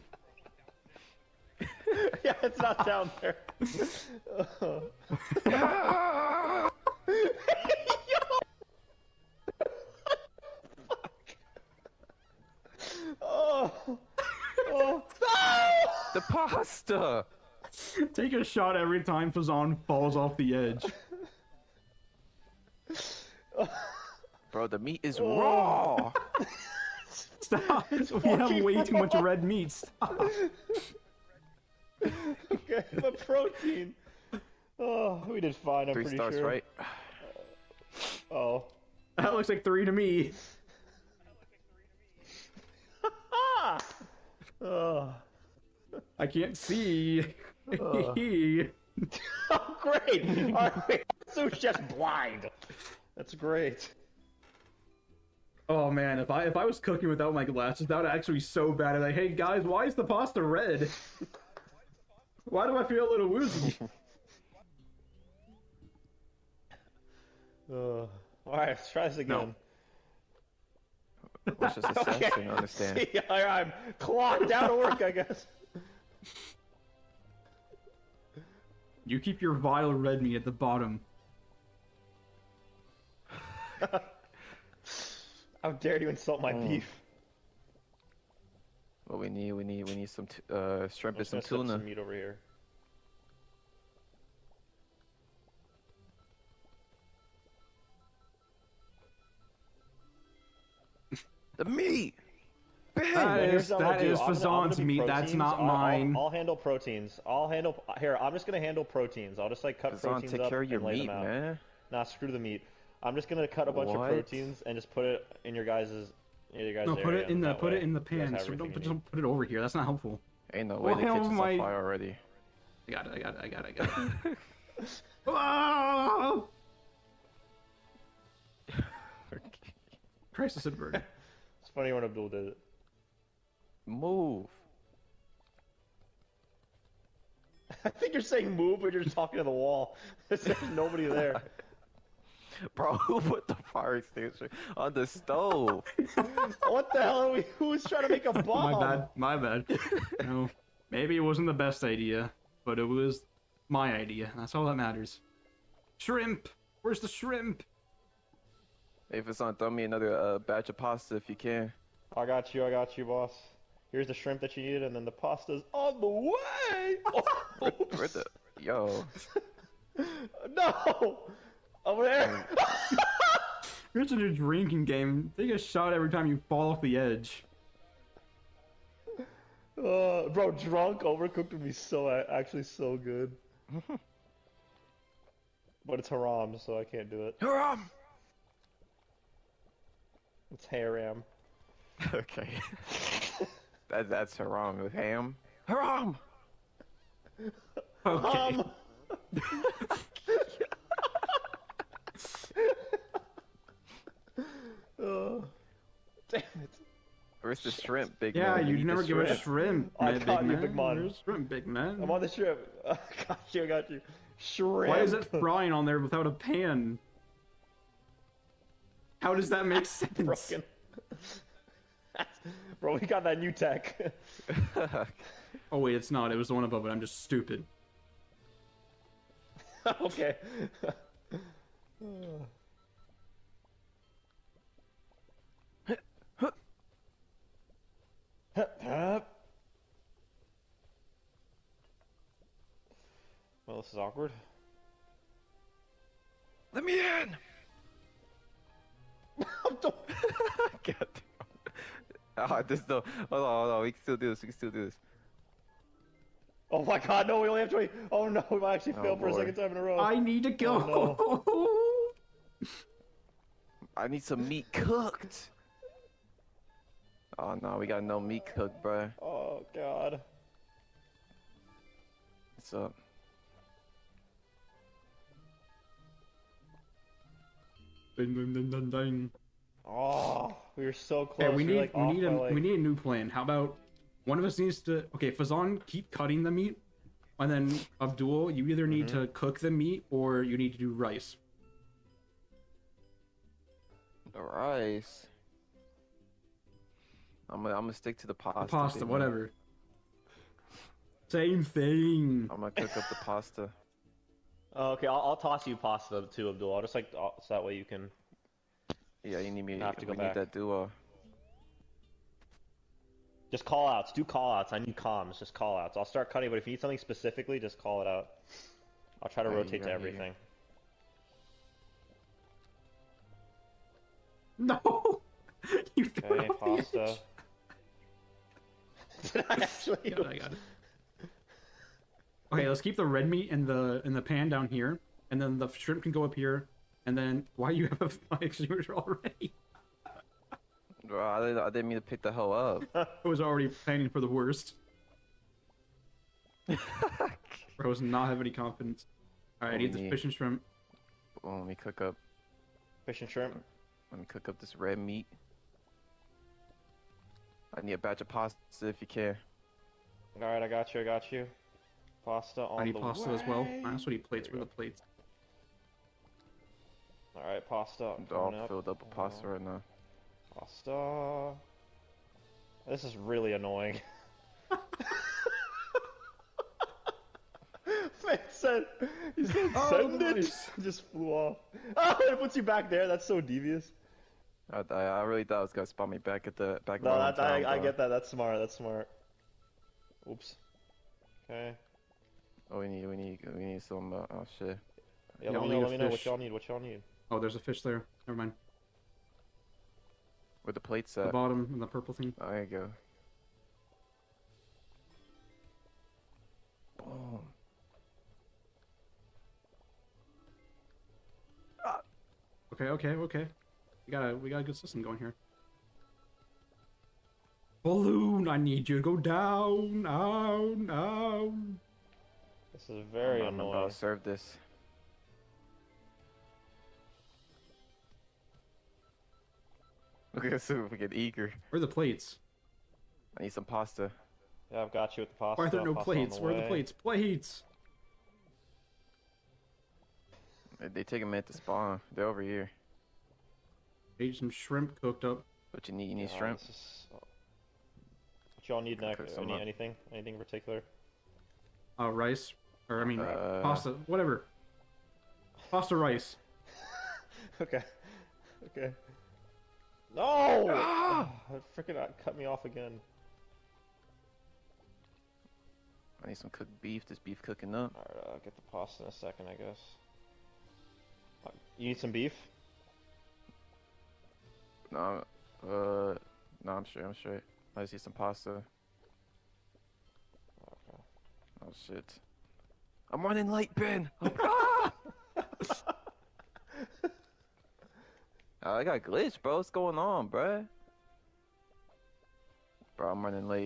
Yeah, it's not down there. Oh. Oh. the pasta. Take a shot every time Fazan falls off the edge. Bro, the meat Oh. is raw. Stop! We have way too much red meat. Stop. Okay, the protein. Oh, we did fine. I'm Three pretty stars, sure. right? Oh. That looks like three to me. Oh. I can't see. Uh. Oh, great! Alright, wait, so just blind. That's great. Oh man, if I if I was cooking without my glasses, that would actually be so bad. I'm like, hey guys, why is the pasta red? Why do I feel a little woozy? Uh, Alright, let's try this again. What's just a sense? I don't understand. See, I, I'm clocked out of work, I guess. You keep your vile red meat at the bottom. How dare you insult my Mm. beef? What we need, we need, we need some t uh, shrimp I'm and just some gonna set tuna. some meat over here. The meat. Bang! That Well, is here's what I'm that gonna do. is I'm gonna- I'm gonna Fazan's do meat. That's proteins. not I'll- I'll- mine. I'll, handle proteins. I'll handle here. I'm just gonna handle proteins. I'll just like cut Fazan, proteins take up care of your and lay meat, them out. man. Nah, screw the meat. I'm just gonna cut a bunch What? of proteins and just put it in your guys' in your guys' No, put area, it in the that put way it in the you guys pan. have So everything don't, you just don't put it over here. That's not helpful. Ain't no way Well, the hell, kitchen's my- on fire already. I got it. I got it. I got it. I got it. Ah! Crisis averted. It's funny when Abdul did it. Move. I think you're saying move, but you're just talking to the wall. There's nobody there. Bro, who put the fire extinguisher on the stove? What the hell are we? Who's trying to make a bomb? My bad. My bad. No, maybe it wasn't the best idea, but it was my idea. That's all that matters. Shrimp. Where's the shrimp? Hey, if it's on, throw me another uh, batch of pasta if you can. I got you, I got you, boss. Here's the shrimp that you needed, and then the pasta's on the way! Oh, Where the... Yo. no! Over there! Here's a new drinking game. Take a shot every time you fall off the edge. Uh, bro, drunk Overcooked would be so, actually so good. But it's haram, so I can't do it. Haram! It's haram. Okay. that, that's haram with ham. Haram! Okay. Um, oh, damn it. Where's the shrimp, big Yeah, man? We you need the never give a shrimp. shrimp, I man, got big you, man. big man. Where's shrimp, big man? I'm on the shrimp. I got you, I got you. Shrimp. Why is it frying on there without a pan? How does that make sense? broken? Bro, we got that new tech. Oh wait, it's not. It was the one above it. I'm just stupid. Okay. Well, this is awkward. Let me in! Don't- God damn. Ah, this no. Hold on, hold on. We can still do this. We can still do this. Oh my god, no, we only have twenty. Oh no, we might actually Oh, fail for a boy. second time in a row. I need to go. Oh, I need some meat cooked. Oh no, we got no meat cooked, bruh. Oh god. What's up? Ding, ding, ding, ding, ding. Oh, we were so close. Okay, we were, need like, we off need a by, like... we need a new plan. How about one of us needs to okay, Fazan, keep cutting the meat, and then Abdul, you either need Mm-hmm. to cook the meat or you need to do rice. The rice. I'm gonna I'm gonna stick to the pasta. Pasta, big man. whatever. Same thing. I'm gonna cook up the pasta. Oh, okay, I'll, I'll toss you pasta too, Abdul. I'll just like I'll- so that way you can. Yeah, you need me. I have to go we back. need that duo. Just call outs. Do call outs. I need comms. Just call outs. I'll start cutting, but if you need something specifically, just call it out. I'll try to Right, rotate to right. everything. No. You threw Okay, it off the pasta. edge. Did I actually? Got it, I got it. Okay, let's keep the red meat in the in the pan down here, and then the shrimp can go up here, and then why you have a fire extinguisher already? Bro, I didn't, I didn't mean to pick the hell up. I was already planning for the worst. Bro, I was not have any confidence. All right, I What need we the need. fish and shrimp. Well, let me cook up. Fish and shrimp. Let me cook up this red meat. I need a batch of pasta if you care. All right, I got you. I got you. Pasta on I need the pasta way. as well. I also need plates. There Where you the plates? All right, pasta. I'm all coming up. filled up with pasta right now. Pasta. This is really annoying. Man said, he said Oh, send it. nice. Just flew off. Oh, it puts you back there. That's so devious. I, I, I really thought it was gonna spawn me back at the back. of No, my that, I, hometown, I bro. get that. That's smart. That's smart. Oops. Okay. Oh, we need, we need, we need some. Uh, oh shit. Yeah, Yeah, let I'll me know. need a Let me know what fish. y'all need. What y'all need. Oh, there's a fish there. Never mind. Where the plates The at? bottom and the purple thing. Oh, there you go. Boom. Okay, okay, okay. We got a we got a good system going here. Balloon, I need you to go down, down, down. This is very I'm, I'm annoying. about to serve this. Look at this, we get eager. Where are the plates? I need some pasta. Yeah, I've got you with the pasta. Why are there no Pasta on plates? the Where are the way. plates? Plates! They, they take a minute to spawn. They're over here. Ate some shrimp cooked up. What you need? You need God, shrimp? this is- What y'all need Cook next? some Any, up. anything? Anything in particular? Uh, rice. Or, I mean, Uh, pasta. Whatever. Pasta rice. Okay. Okay. No! Ah! Oh, it freaking cut me off again. I need some cooked beef. This beef cooking up. Alright, I'll get the pasta in a second, I guess. Uh, You need some beef? No, I'm- uh, no, I'm straight. I'm straight. I just need some pasta. Okay. Oh shit! I'm running late, Ben. Ah! Oh, I got glitched, bro. What's going on, bro? Bro, I'm running late.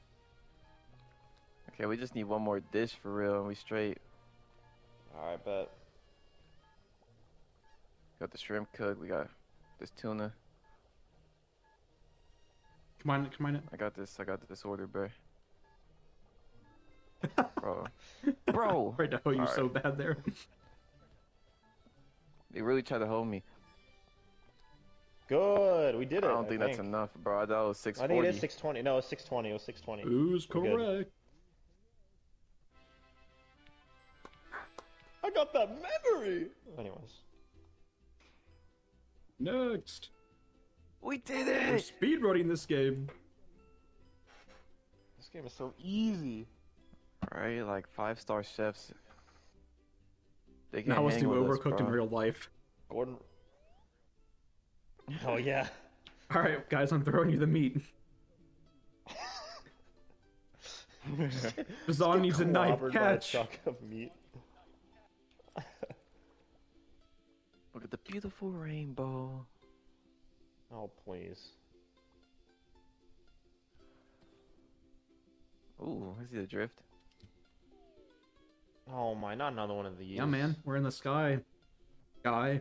Okay, we just need one more dish for real, and we straight. Alright, bet. Got the shrimp cooked. We got this tuna. Come on, come on. I got this. I got this order, bro. Bro, bro. Right to hold you Alright. so bad there. They really tried to hold me. Good! We did it! I don't think, that's enough, bro. I thought it was six I forty. think it is six twenty. No, it's six twenty. It was six twenty. Who's We're good. correct? I got that memory! Anyways. Next. We did We're it! speedrunning this game. This game is so easy. Right, like five star chefs. They can't Now let's hang do with us, Overcooked in bro. real life. Gordon. Oh, yeah. Alright, guys, I'm throwing you the meat. Bazan needs a knife. Clobbered by a Catch. chunk of meat. Look at the beautiful rainbow. Oh, please. Ooh, I see the drift. Oh my, not another one of these. Yeah, man, we're in the sky. Guy.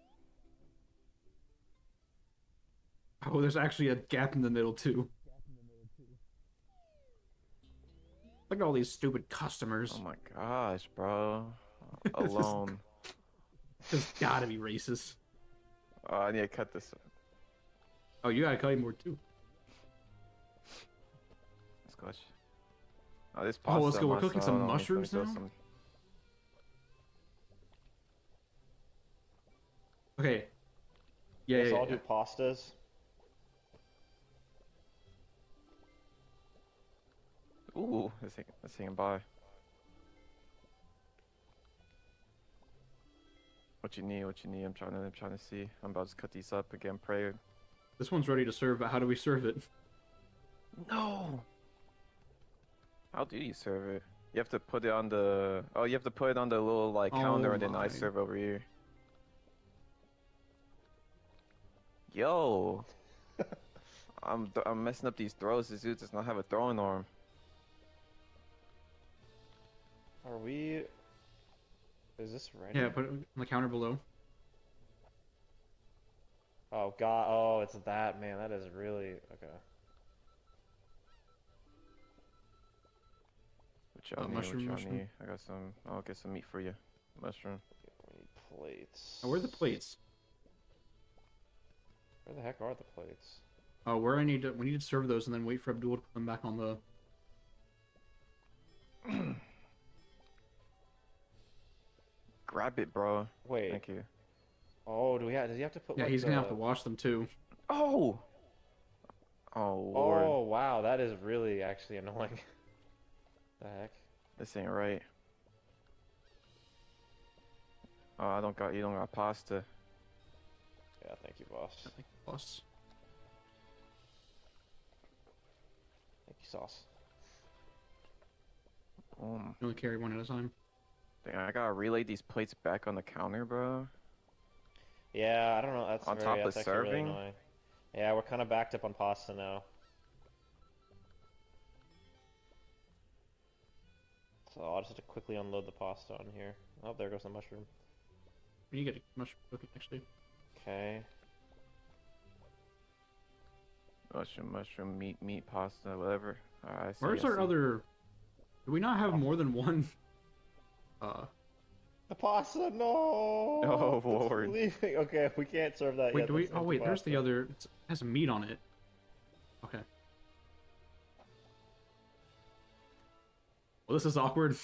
Oh, there's actually a gap in the middle, too. Look at all these stupid customers. Oh my gosh, bro. Alone. There's gotta be racist. Oh, I need to cut this. Oh, you gotta cut more, too. Let's go. Oh, this Oh, let's pasta go. We're on my cooking side. some Hold on, let me mushrooms throw now? some- Okay. Yeah, Yes, yeah, I'll yeah. do pastas. Ooh, let's take, let's take him by. What you need? What you need? I'm trying to. I'm trying to see. I'm about to cut these up again. Pray. This one's ready to serve, but how do we serve it? No. How do you serve it? You have to put it on the. Oh, you have to put it on the little like counter, Oh and then I my. serve over here. Yo. I'm th- I'm messing up these throws. This dude does not have a throwing arm. Are we... Is this ready? Yeah, put it on the counter below. Oh god, oh, it's that, man, that is really... Okay. What y'all Uh, need? mushroom, what y'all mushroom. need? I got some. I'll get some meat for you. Mushroom. We need plates. Oh, where are the plates? Where the heck are the plates? Oh, where I need to... We need to serve those and then wait for Abdul to put them back on the... Grab it, bro. Wait. Thank you. Oh, do we have... Does he have to put Yeah, like, he's gonna have the- to wash them, too. Oh. Oh lord. Oh, wow, that is really actually annoying. The heck? This ain't right. Oh, I don't got. You don't got pasta. Yeah, thank you, boss. Boss. Thank you, sauce. Um, You only carry one at a time. dang, I gotta relay these plates back on the counter, bro. Yeah, I don't know, that's On very, top of that's actually really serving? annoying. Yeah, we're kind of backed up on pasta now. So I'll just have to quickly unload the pasta on here. Oh, there goes the mushroom. You get a mushroom cooking, actually. Okay. Mushroom, mushroom, meat, meat, pasta, whatever. Alright, I see, Where's I our see. other? Do we not have more than one? Uh, The pasta, no. Oh, It's Lord. leaving. Okay, we can't serve that wait, yet. do we? That's Oh empty wait, there's the pasta. other. It's, it has meat on it. Okay. Well, this is awkward.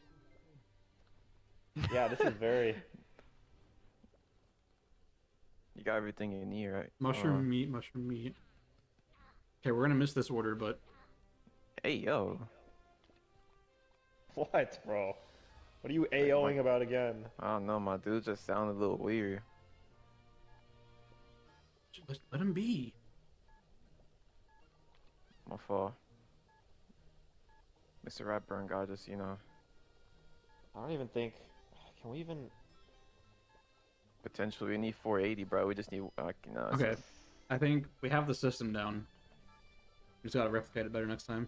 Yeah, this is very. You got everything you need, right? Mushroom Uh, meat, mushroom meat. Okay, we're gonna miss this order, but hey, yo. What, bro? What are you AOing about again? I don't know, my dude just sounded a little weird. let, let him be. My fault. Mister Ratburn guy just, you know, I don't even think. Can we even? potentially we need four eighty, bro. We just need, uh, you know. Okay, I think we have the system down. We just gotta replicate it better next time.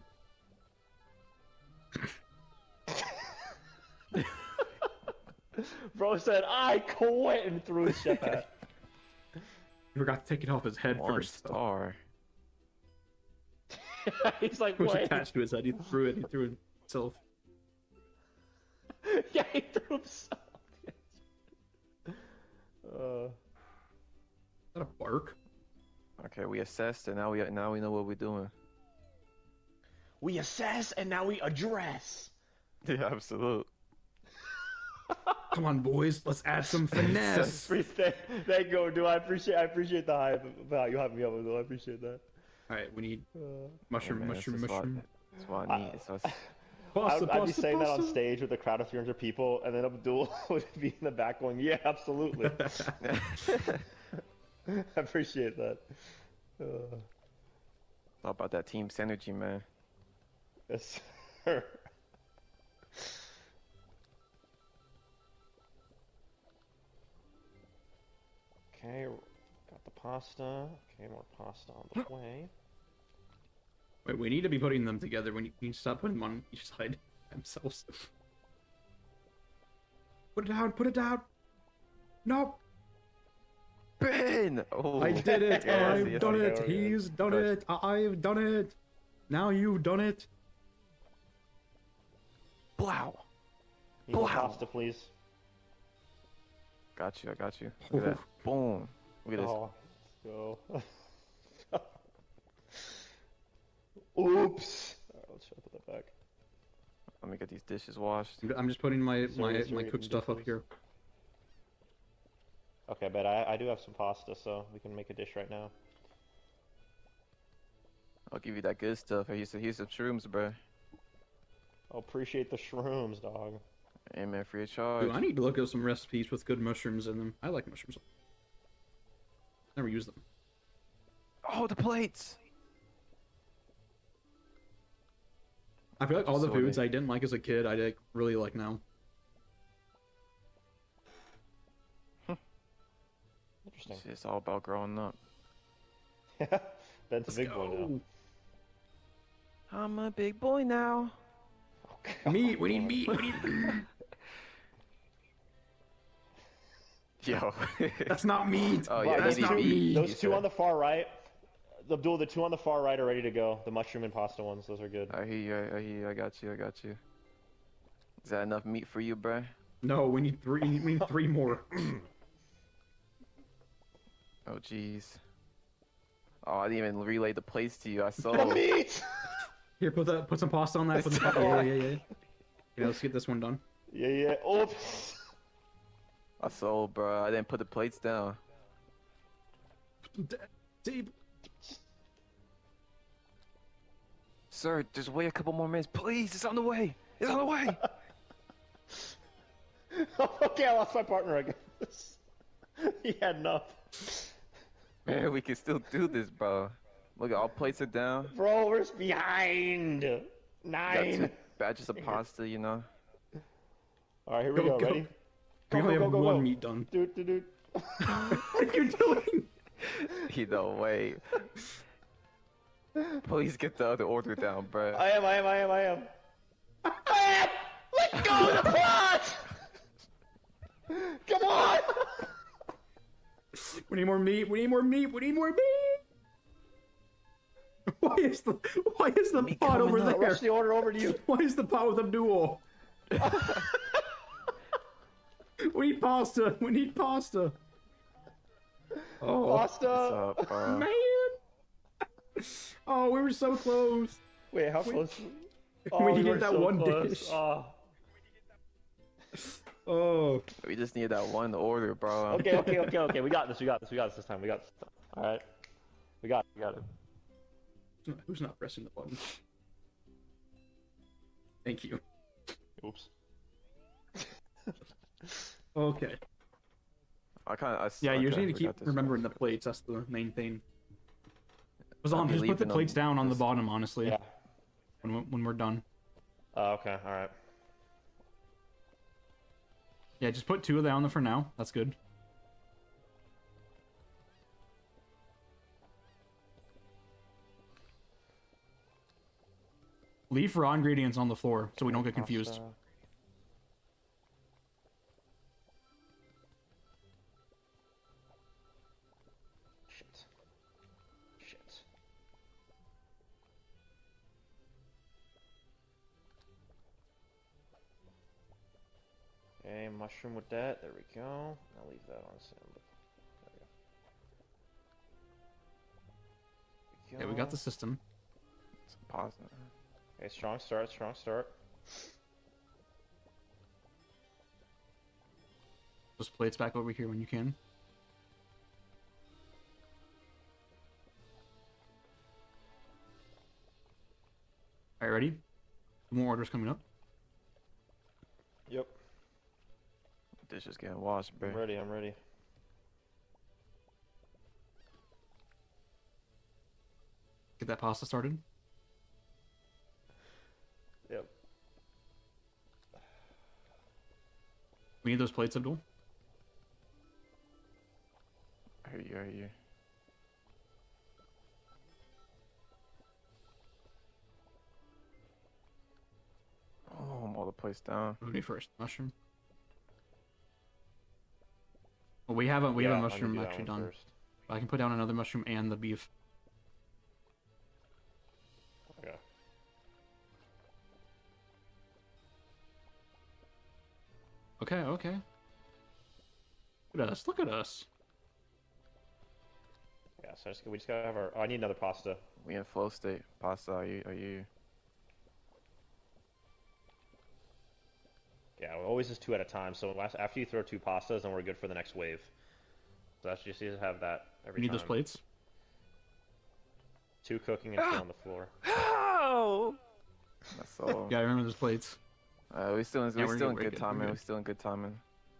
Bro said, I quit and threw his chef hat. You forgot to take it off his head One first. Though. star. He's like, It was wait. attached to his head. He threw it. He threw it himself. Yeah, he threw himself. Uh, Is that a bark? Okay, we assessed and now we now we know what we're doing. we assess and now we address. Yeah, absolute. Come on, boys. Let's add some finesse. Thank, thank you, dude. I appreciate, I appreciate the hype about you hyping me up, dude. I appreciate that. All right, we need Uh, mushroom, Yeah, man, mushroom, that's just mushroom. What, that's what I need. So it's, Pasta, I'd, I'd be pasta, saying that on pasta. stage with a crowd of three hundred people, and then Abdul would be in the back going, "Yeah, absolutely." I appreciate that. Uh, all about that team synergy, man. yes, sir. Okay, got the pasta. Okay, more pasta on the way. Wait, we need to be putting them together. We need, we need to stop putting them on each side themselves. Put it down. Put it down. No, Ben! Oh, I did it. yes, I've yes, done yes. it. He's done Gosh. it. I've done it. Now you've done it. Wow. Need more Wow. pasta, please. Got you, I got you. Look at that. Boom. Look at this. Oh, let's go. Oops. Alright, let's try to put that back. Let me get these dishes washed. I'm just putting my Sorry, my sorry, my getting cooked stuff up dishes. here. Okay, but I, I do have some pasta, so we can make a dish right now. I'll give you that good stuff. Here's, here's some shrooms, bro. I appreciate the shrooms, dog. Hey, man, free of charge. Dude, I need to look up some recipes with good mushrooms in them. I like mushrooms. Never use them. Oh, the plates! I feel like all the Sorry. foods I didn't like as a kid, I like, really like now. Interesting. It's just all about growing up. Ben's a big boy now. I'm a big boy now. Oh, God. Meat. We need meat. We need meat. Yo. That's not meat. Oh, Wow, yeah, That's you not need meat. meat. Those you two said. on the far right, Abdul, the two on the far right are ready to go. The mushroom and pasta ones, those are good. I hear you, I hear you, I got you, I got you. Is that enough meat for you, bruh? No, we need three. We need three more. Oh, jeez. Oh, I didn't even relay the plates to you, I saw. The meat! Here, put that. Put some pasta on that. Put some pasta. Yeah, yeah, yeah. Yeah, let's get this one done. Yeah, yeah. Oops. I saw, bruh. I didn't put the plates down. Deep. Sir, just wait a couple more minutes, please. It's on the way. It's on the way. Okay, I lost my partner again. He had enough. Man, we can still do this, bro. Look, all plates are down. Bro, we're just behind. Got Nine. two batches of pasta, you know. Alright, here we Go, go. go. Ready? We Go, only go, have go, go, one go. meat done. Dude, dude, dude. What are you doing? Either way. Please get the other order down, bruh. I am, I am, I am, I am. I am! Let go of the pot! Come on! We need more meat. We need more meat. We need more meat. Why is the why is the Me pot over coming up. there? Rush the order over to you. Why is the pot with a duel? We need pasta. We need pasta. Oh, Pasta. What's up, bro? man. Oh, we were so close. Wait, how We- close? we Oh, needed were that so one close. dish. Oh. Oh. We just need that one order, bro. Okay, okay, okay, okay. We got this. We got this. We got this this time. We got this. All right. We got it. We got it. Who's not pressing the button? Thank you. Oops. Okay. I kind of. Yeah, you just okay, need to we got keep this remembering the one. plates. That's the main thing. Was I'll on. be Just put the leaving plates them down on the this- bottom, honestly. Yeah. When we- when we're done. Oh, okay. All right. Yeah, just put two of them on there for now. That's good. Leave raw ingredients on the floor so we don't get confused. Pasta. Shit. Shit. Okay, mushroom with that. There we go. I'll leave that on sim. There we go. Yeah, we got the system. Some pasta. Okay, strong start, strong start. Just plates back over here when you can. Alright, ready? More orders coming up. Yep. Dishes getting washed, bro. I'm ready, I'm ready. Get that pasta started. Yep. We need those plates, Abdul. I hear you, I hear you. Oh, I'm all the place down. What do we need first? Mushroom. Well, we have a we Yeah, have I'm a gonna mushroom do that actually one done. first. I can put down another mushroom and the beef. Okay. Okay, okay. Look at us! Look at us! Yeah, so I just, we just gotta have our. Oh, I need another pasta. We in flow state. Pasta, are you? Are you? Yeah, we always just two at a time. So last, after you throw two pastas, then we're good for the next wave. So that's just you just have that every We need time. those plates. Two cooking and two on the floor. Oh! That's all. Yeah, I remember those plates. Uh, we still, in- Yeah, we we're still good, in we're good good, we're timing. good. We still in good timing.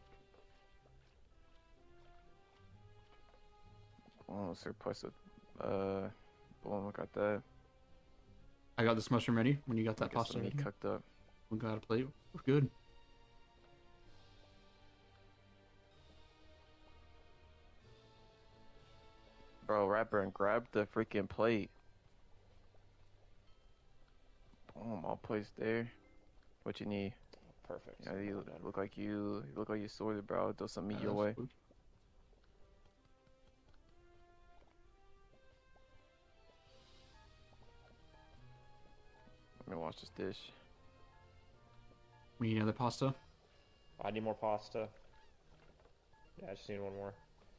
Oh, surplus of, uh, boom, I got that. I got this mushroom ready. When you got that Get pasta some meat ready, cooked up. we got a plate. We're good. Bro, rapper, and grab the freaking plate. Boom, all placed there. What you need? Perfect. Yeah, you Done. look like you, you look like you sorted, bro. Throw some meat Uh, your way. food. Let me wash this dish. We need another pasta. I need more pasta. Yeah, I just need one more.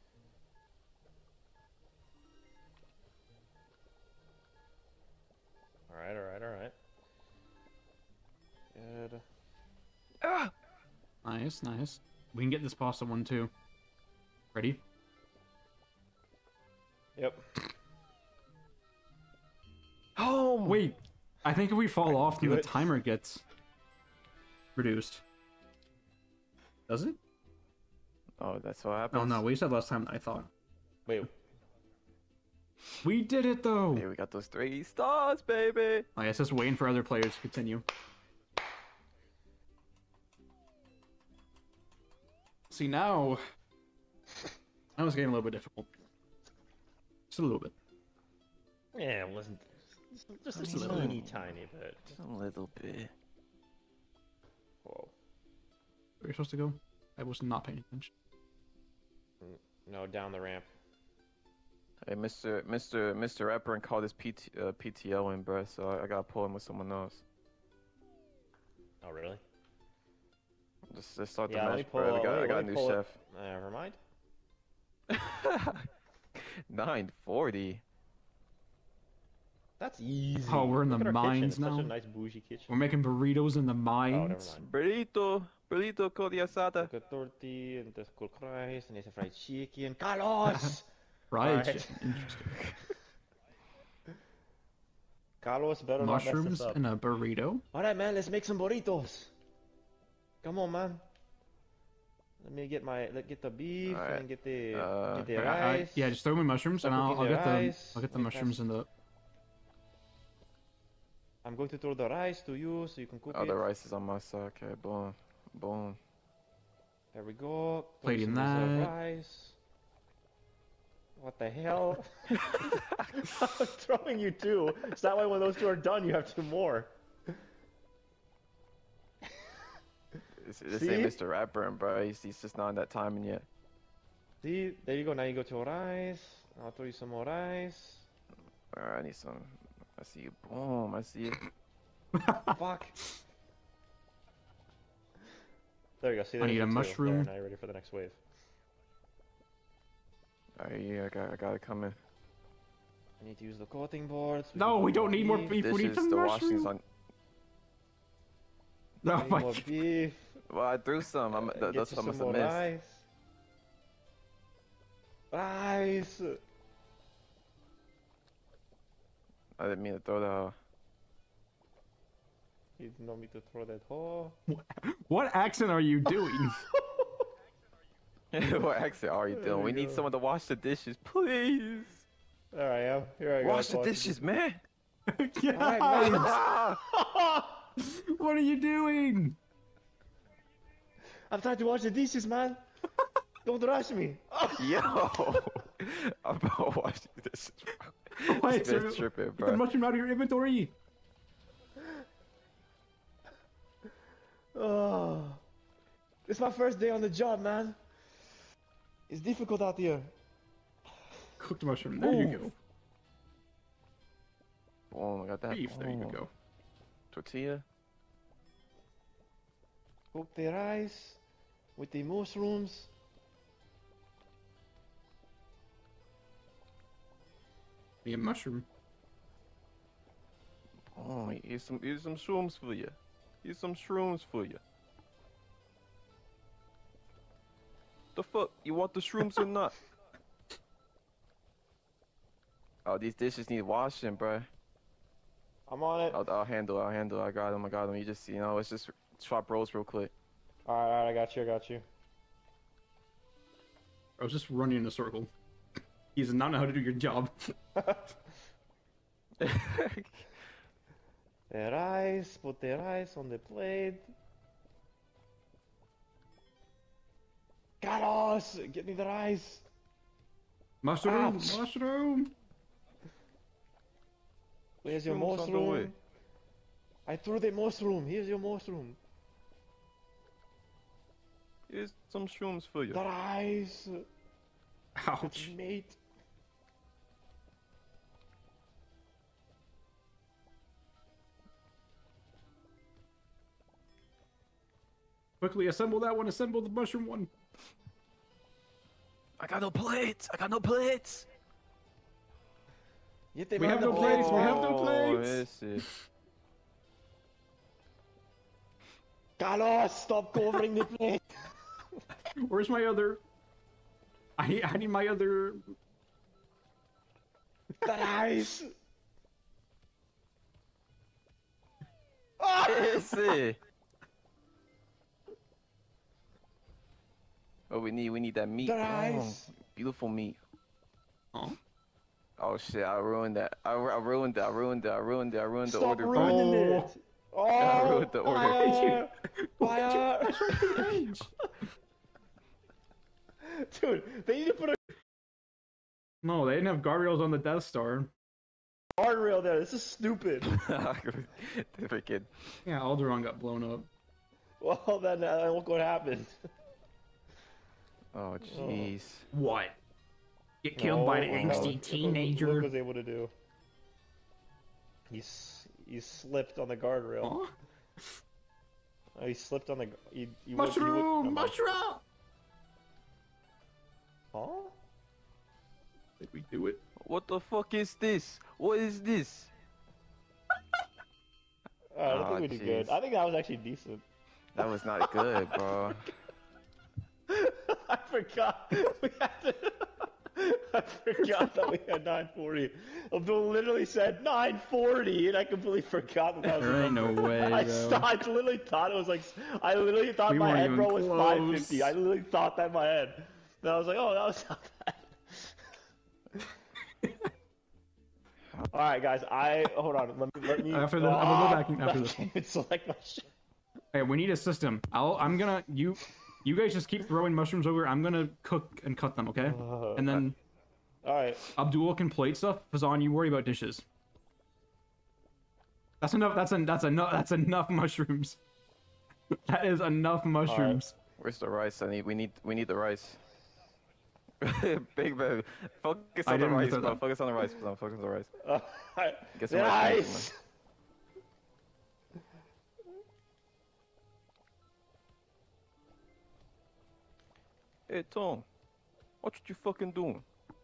Alright, alright, alright. Good. Ah! Nice, nice. We can get this pasta one too. Ready? Yep. Home! Wait, I think if we fall off, then do the it. timer gets reduced. Does it? Oh, that's what happens. Oh no, we said last time that I thought. Wait, We did it though! Hey, we got those three stars, baby! Oh, yeah, it's just waiting for other players to continue. See, now... Now it's getting a little bit difficult. Just a little bit. yeah, it wasn't just a Just a little teeny bit. tiny bit. A little bit. Whoa. Where are you supposed to go? I was not paying attention. No, down the ramp. Hey, Mister Mister Mister Rapper and called his P T, uh, P T O in, bro. So I, I gotta pull him with someone else. Oh really? Just, just start Yeah, the let me match, pull. bro. We Uh, got let I me got let a me new pull it. chef. Never mind. nine forty. That's easy. Oh, we're in Look the at our kitchen. mines It's such a now. nice bougie kitchen. We're making burritos in the Oh, never mines. mind. Burrito, burrito con asada. Look at tortilla and the cooked rice and there's a fried chicken. Carlos. Fried Alright. chicken. Interesting. Carlos better not mess this Mushrooms up. and a burrito. Alright, man, let's make some burritos. Come on, man. Let me get my let get the beef Alright, and get the uh, get the I- I- rice. yeah, just throw me mushrooms Start and I'll, cooking I'll the get the rice. I'll get the Wait, mushrooms that's- in the. I'm going to throw the rice to you so you can cook Oh, it. the rice is on my side. Okay, boom, boom. There we go. Throw Plating some reserve that. rice. What the hell? I'm throwing you two. So that way when those two are done, you have two more. This, this See? ain't Mister Rapper, bro. He's, he's just not in that timing yet. See, there you go. Now you go to rice. I'll throw you some more rice. Alright, I need some. I see you. Boom, I see you. Fuck. There you go. See, I there's need your a two. mushroom. There, now you're ready for the next wave. Alright, yeah, I got, I got it coming. I need to use the coating boards. No, can we put don't need more beef. beef. We need Dishes, some the washings mushrooms. on. No, I need my more God. beef. Well, I threw some. I'm, Uh, th get that's you what I some must have more missed. rice. Rice. I didn't mean to throw that. You didn't want me to throw that hole. What accent are you doing? What accent are you There doing? we We need go. someone to wash the dishes, please. There I am. Here I go. Wash the Watch dishes, man. Guys, Alright, man. Ah! what are you doing? I'm trying to wash the dishes, man. Don't rush me. Yo, I'm about to wash the dishes, bro. Wait, This sir, man's tripping, Get the bro. mushroom out of your inventory. Oh, it's my first day on the job, man. It's difficult out here. Cooked mushroom. There you go. Boom, I got that. Beef. There you Boom. go. Tortilla. Cook the rice with the mushrooms. Be a mushroom. Oh, here's some, here's some shrooms for you. Here's some shrooms for you. The fuck? You want the shrooms or not? Oh, these dishes need washing, bro. I'm on it. I'll, I'll handle it. I'll handle it. I got them. I got them. You just, you know, let's just swap roles real quick. Alright, alright, I got you, I got you. I was just running in a circle. He does not know how to do your job. The rice, put the rice on the plate. Carlos, get me the rice. Mushroom. Ouch. Mushroom. Where's your Shrooms on the way. mushroom? I threw the mushroom. Here's your mushroom. Here's some shrooms for you. The rice. Ouch. Mate. Quickly assemble that one. Assemble the mushroom one. I got no plates. I got no plates. Get them We on have the no plates, we plate. have no Oh, plates. this is. Carlos, stop covering the plate. Where's my other? I need. I need my other. The rice. This is. Oh, we need we need that meat. The Oh, rice. beautiful meat. Oh. Oh shit! I ruined that. I, I ruined it. I ruined it. I ruined it. I ruined the Stop order. ruining Oh. it. Oh, I ruined the order. fire. Why'd you Fire. press right to the edge? Dude, they need to put a No, they didn't have guardrails on the Death Star. guardrail there. This is stupid. Freaking. Yeah, Alderaan got blown up. Well, then uh, look what happened. Oh jeez. What? Get killed by an No, no, angsty look- teenager. Look what was able to do. He s he slipped on the guardrail. Aw. Oh, he slipped on the. He, he would- he would- Mushroom! never mind. Mushroom! Huh? Did we do it? What the fuck is this? What is this? Uh, I don't Aw, think we did good. jeez. I think that was actually decent. That was not good, bro. I forgot we had to. I forgot that we had nine forty. Abdul literally said nine forty, and I completely forgot that that was. There ain't no way, I, bro. st- I literally thought it was like. I literally thought We my weren't head even roll was close. five fifty. I literally thought that in my head. And I was like, oh, that was not bad. All right, guys. I hold on. Let me. Let me After the- I'm gonna go back after this one. It's select my shit. Hey, we need a system. I'll, I'm gonna you, you guys just keep throwing mushrooms over. I'm gonna cook and cut them, okay? Uh, And then All right. Abdul can plate stuff. Fazan, you worry about dishes. That's enough. That's en- that's enough. That's enough mushrooms. That is enough mushrooms. Where's the rice? I need. We need. We need the rice. Big man, focus I on the didn't rice, throw bro. that. Focus on the rice, bro. Focus on the rice. Uh, Get some rice. nice. Hey Tom, what you fucking doing?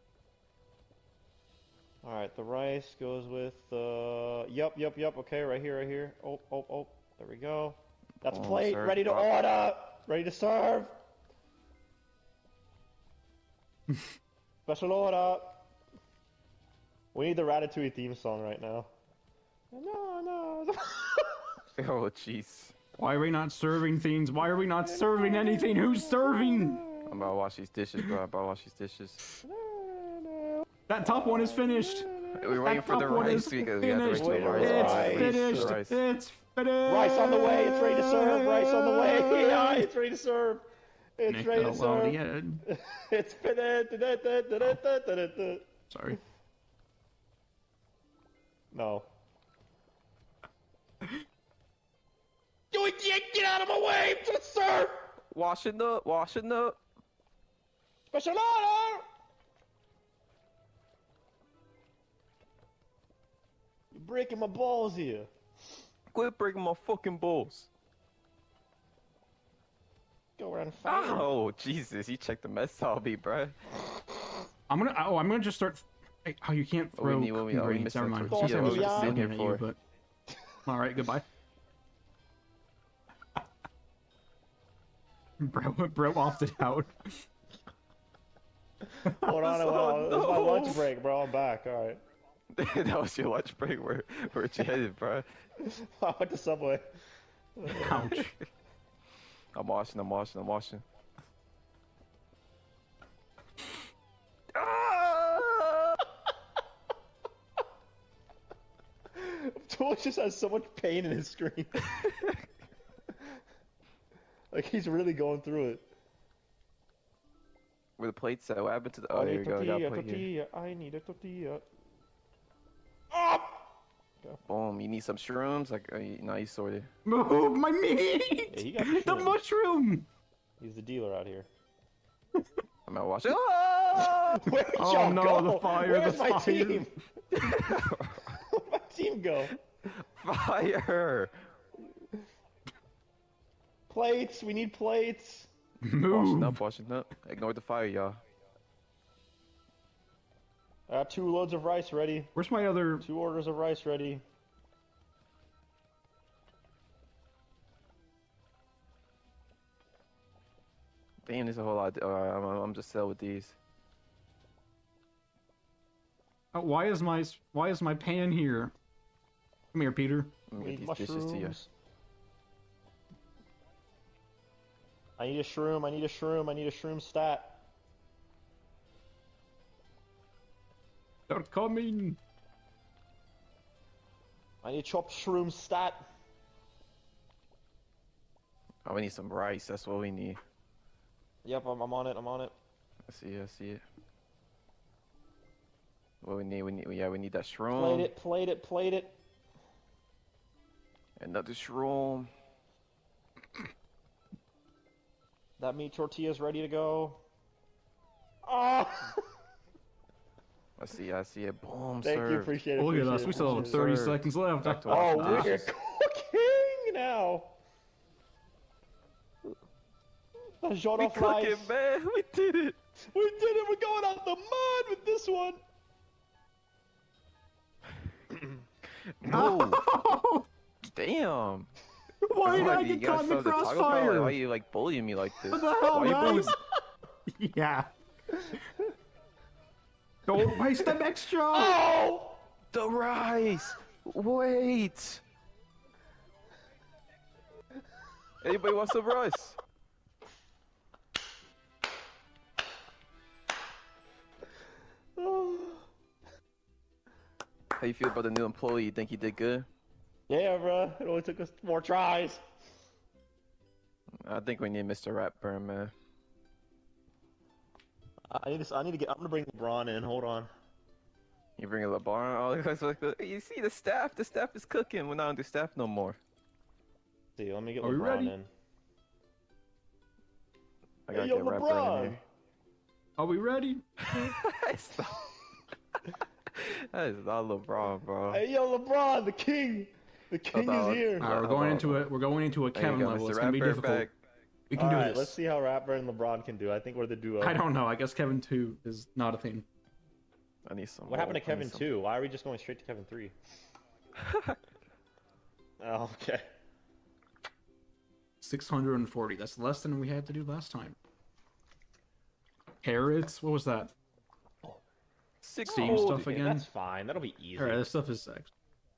All right, the rice goes with. Uh, yup, yup, yup. Okay, right here, right here. Oh, oh, oh. There we go. That's a Oh, plate, sir. ready to Oh. order, ready to serve. Special order. We need the Ratatouille theme song right now. No, no. no. Oh jeez. Why are we not serving things? Why are we not serving anything? Who's serving? I'm about to wash these dishes, bro. I'm about to wash these dishes. That top one is finished. We're waiting That for the top one rice. is We got, we got to wait finished. till the rice. It's Rice, finished. rice. It's finished. Rice on the way. It's ready to serve. Rice on the way. Yeah, it's ready to serve. It's ready to serve. Nickelodeon. It's finished. Sorry. No. Do it! Get get out of my way! Just serve. Washing up, washing up. Special order. You're breaking my balls here. Quit breaking my fucking balls. Go around fire. Oh Jesus, you checked the mess I'll be, bro. I'm gonna. Oh, I'm gonna just start. Hey, oh, you can't Oh, we throw need- what we- cooking oh, we grains. missed Never a mind. tortilla. I was What are we just sitting looking here at you, for? but all right, goodbye. Bro, bro opted out. Hold on, Oh, well, it's my no. lunch break, bro. I'm back. All right. That was your lunch break. Where, where'd you headed, bro? I went to Subway. Ouch. I'm washing. I'm washing. I'm washing. Ah! George just has so much pain in his screen. Like he's really going through it. Where the plates at? What happened to the? Oh, I there need we go. I got a tortilla, plate here. tortilla. I need a tortilla. Ah! Boom. You need some shrooms? Like, uh, you- no, you sorted. Move my meat. Yeah, he got The shrooms. mushroom. He's the dealer out here. I'm out washing. Ah! Where'd Oh, y'all no, go? the fire, Where's the my fire. team? Where'd my team go? Fire! Plates. We need plates. Washing Move. up, washing up. Ignore the fire, y'all. I got two loads of rice ready. Where's my other? Two orders of rice ready. Damn, there's a whole lot. Uh, I'm, I'm just sell with these. Oh, why is my why is my pan here? Come here, Peter. Let We me need get these dishes to you. mushrooms. I need a shroom. I need a shroom. I need a shroom stat. They're coming. I need chopped shroom stat. Oh, we need some rice. That's what we need. Yep, I'm, I'm on it. I'm on it. I see it. I see it. What we need? We need. Yeah, we need that Played shroom. it. Played it. Played it. Another shroom. That meat tortilla's ready to go. Ah! I see, I see it. Boom, Thank served. you, appreciate it. Oh, look at appreciate us. it, We still have appreciate thirty Served. seconds left. Back to it. Oh, our we're position. cooking now. The We Jean cooking, man. We did it. We did it. We're going out the mud with this one. No. Damn. Why did What, I you get got caught in the something to talk about? Like, crossfire? why are you like bullying me like this? What the hell, Why you bullying guys? Yeah. Don't waste them extra. Oh! The rice! Wait! Anybody want some rice? How you feel about the new employee? You think he did good? Yeah, bro. It only took us more tries. I think we need Mister Ratburn, man. I need to. I need to get. I'm gonna bring LeBron in. Hold on. You bring a LeBron? Oh, it's like the, you see the staff? The staff is cooking. We're not understaffed no more. See, let me get Are we LeBron ready? in. I gotta Hey, yo, get Ratburn LeBron. in here. Are we ready? Stop. That is not LeBron, bro. Hey, yo, LeBron, the king. The king Hold on. is here. All right, Hold we're going on, into hold it. We're going into a There you Kevin go, level. Mister It's gonna be Ratburn difficult. back. We can All do right, this. let's see how Rapper and LeBron can do. I think we're the duo. I don't know. I guess Kevin two is not a thing. I need some. What happened to more. I need Kevin some- two? Why are we just going straight to Kevin three? Oh, okay. six hundred forty. That's less than we had to do last time. Carrots? What was that? Steam Oh, stuff dude, again? That's fine. That'll be easy. Alright, this stuff is sex.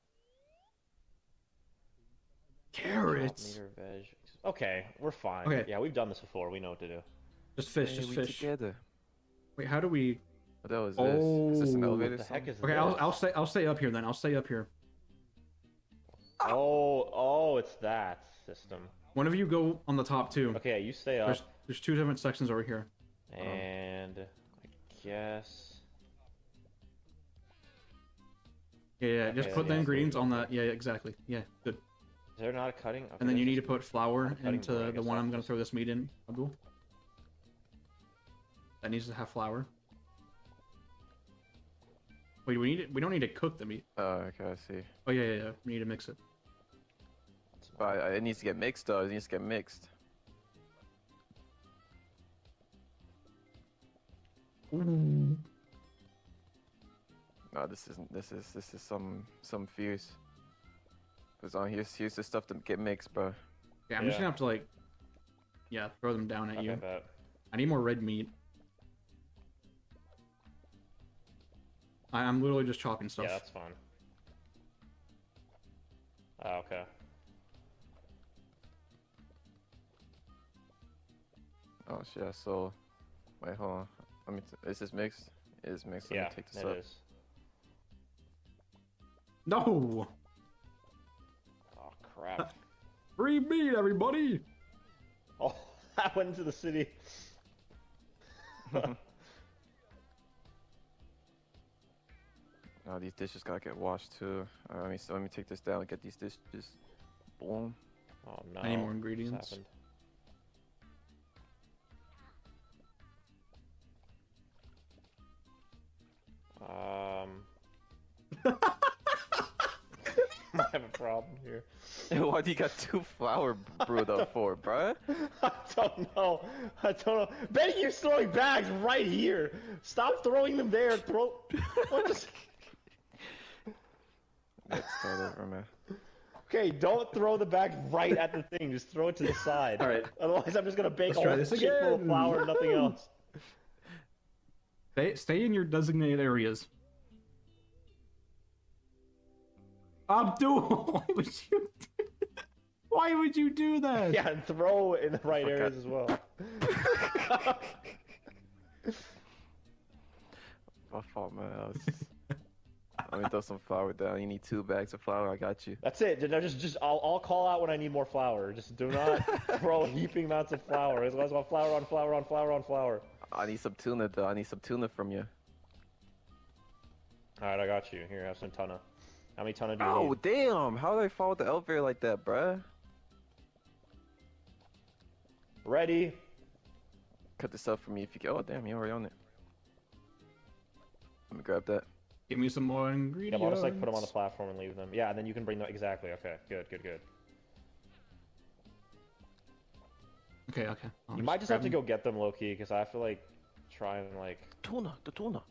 Carrots. Meter veg. Okay, we're fine. Okay. Yeah, we've done this before. We know what to do. Just fish, Hey, just we fish. together. Wait, how do we... What the hell is this? Is this an Oh. elevator? What the heck something? is Okay, this? I'll, I'll stay I'll stay up here then. I'll stay up here. Oh, oh, it's that system. One of you go on the top two. Okay, you stay up. There's there's two different sections over here. And I guess. Yeah, yeah, just Okay, put the yeah, ingredients so- on that. Yeah, exactly. Yeah, good. Is there not a cutting? Okay, And then you there's need to just- put flour I'm cutting into board, I the guess one I'll I'm gonna just- throw this meat in. Abdul. That needs to have flour. Wait, we need it. We don't need to cook the meat. Oh, okay, I see. Oh yeah, yeah, yeah. We need to mix it. But I- it needs to get mixed though. It needs to get mixed. Ooh. No, this isn't. This is this is some some fierce. Cause on here's here's the stuff to get mixed, bro. Yeah, I'm just Yeah. gonna have to like, yeah, throw them down at Okay, you. bet. I need more red meat. I, I'm literally just chopping stuff. Yeah, that's fine. Oh, okay. Oh shit. So, wait, hold on. Let me. T is this mixed? It is mixed. Let Yeah, me take this it up. is. No, Oh crap. free meat, everybody. Oh, that went into the city. Oh, these dishes gotta get washed too. Uh, let me so let me take this down and get these dishes. Boom. Oh no. I need more what's ingredients. happened? Um, I have a problem here. Why do you got two flour brewed up for, bruh? I don't know. I don't know. Betty, you're throwing bags right here. Stop throwing them there. Throw. What the... Let's start over, man. Okay, don't throw the bag right at the thing. Just throw it to the side. All right. Otherwise, I'm just gonna bake Let's a try whole this shit full of again. flour and nothing Woohoo. else. Stay, stay in your designated areas. Abdul, why would you? Do, why would you do that? Yeah, and throw it in the right Okay. areas as well. My fault, man. I was just... Let me throw some flour down. You need two bags of flour. I got you. That's it. Just, just, just I'll, I'll call out when I need more flour. Just do not throw heaping amounts of flour. Otherwise, I want flour on flour on flour on flour. I need some tuna, though. I need some tuna from you. All right, I got you. Here, have some tuna. How many tuna do you Oh, need? damn! How did I fall with the elevator like that, bruh? Ready? Cut this up for me if you get. Oh, damn, you already on it. Let me grab that. Give me some more Yeah, ingredients. but I'll just like put them on the platform and leave them. Yeah, and then you can bring them. Exactly. Okay. Good. Good. Good. Okay, okay. I'll You might just grab have to them. go get them low key because I have to like try and like. Tuna, the tuna.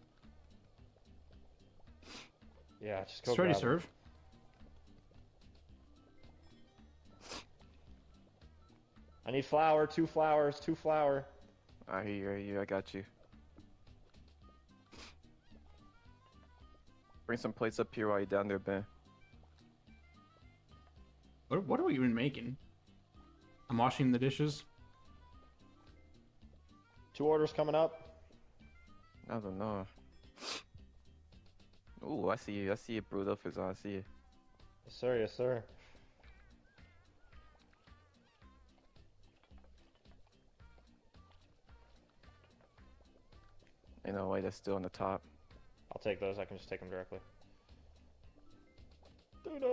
Yeah, just go. It's ready, grab 'em. serve. I need flour. Two flowers. Two flour. I hear you, I hear you, I got you. Bring some plates up here while you're down there, Ben. What, what are we even making? I'm washing the dishes. Two orders coming up. I don't know. Ooh, I see you. I see you brewed up, Fizz. I see you. Yes, sir. Yes, sir. Ain't no way that's still on the top. I'll take those. I can just take them directly. Tuna.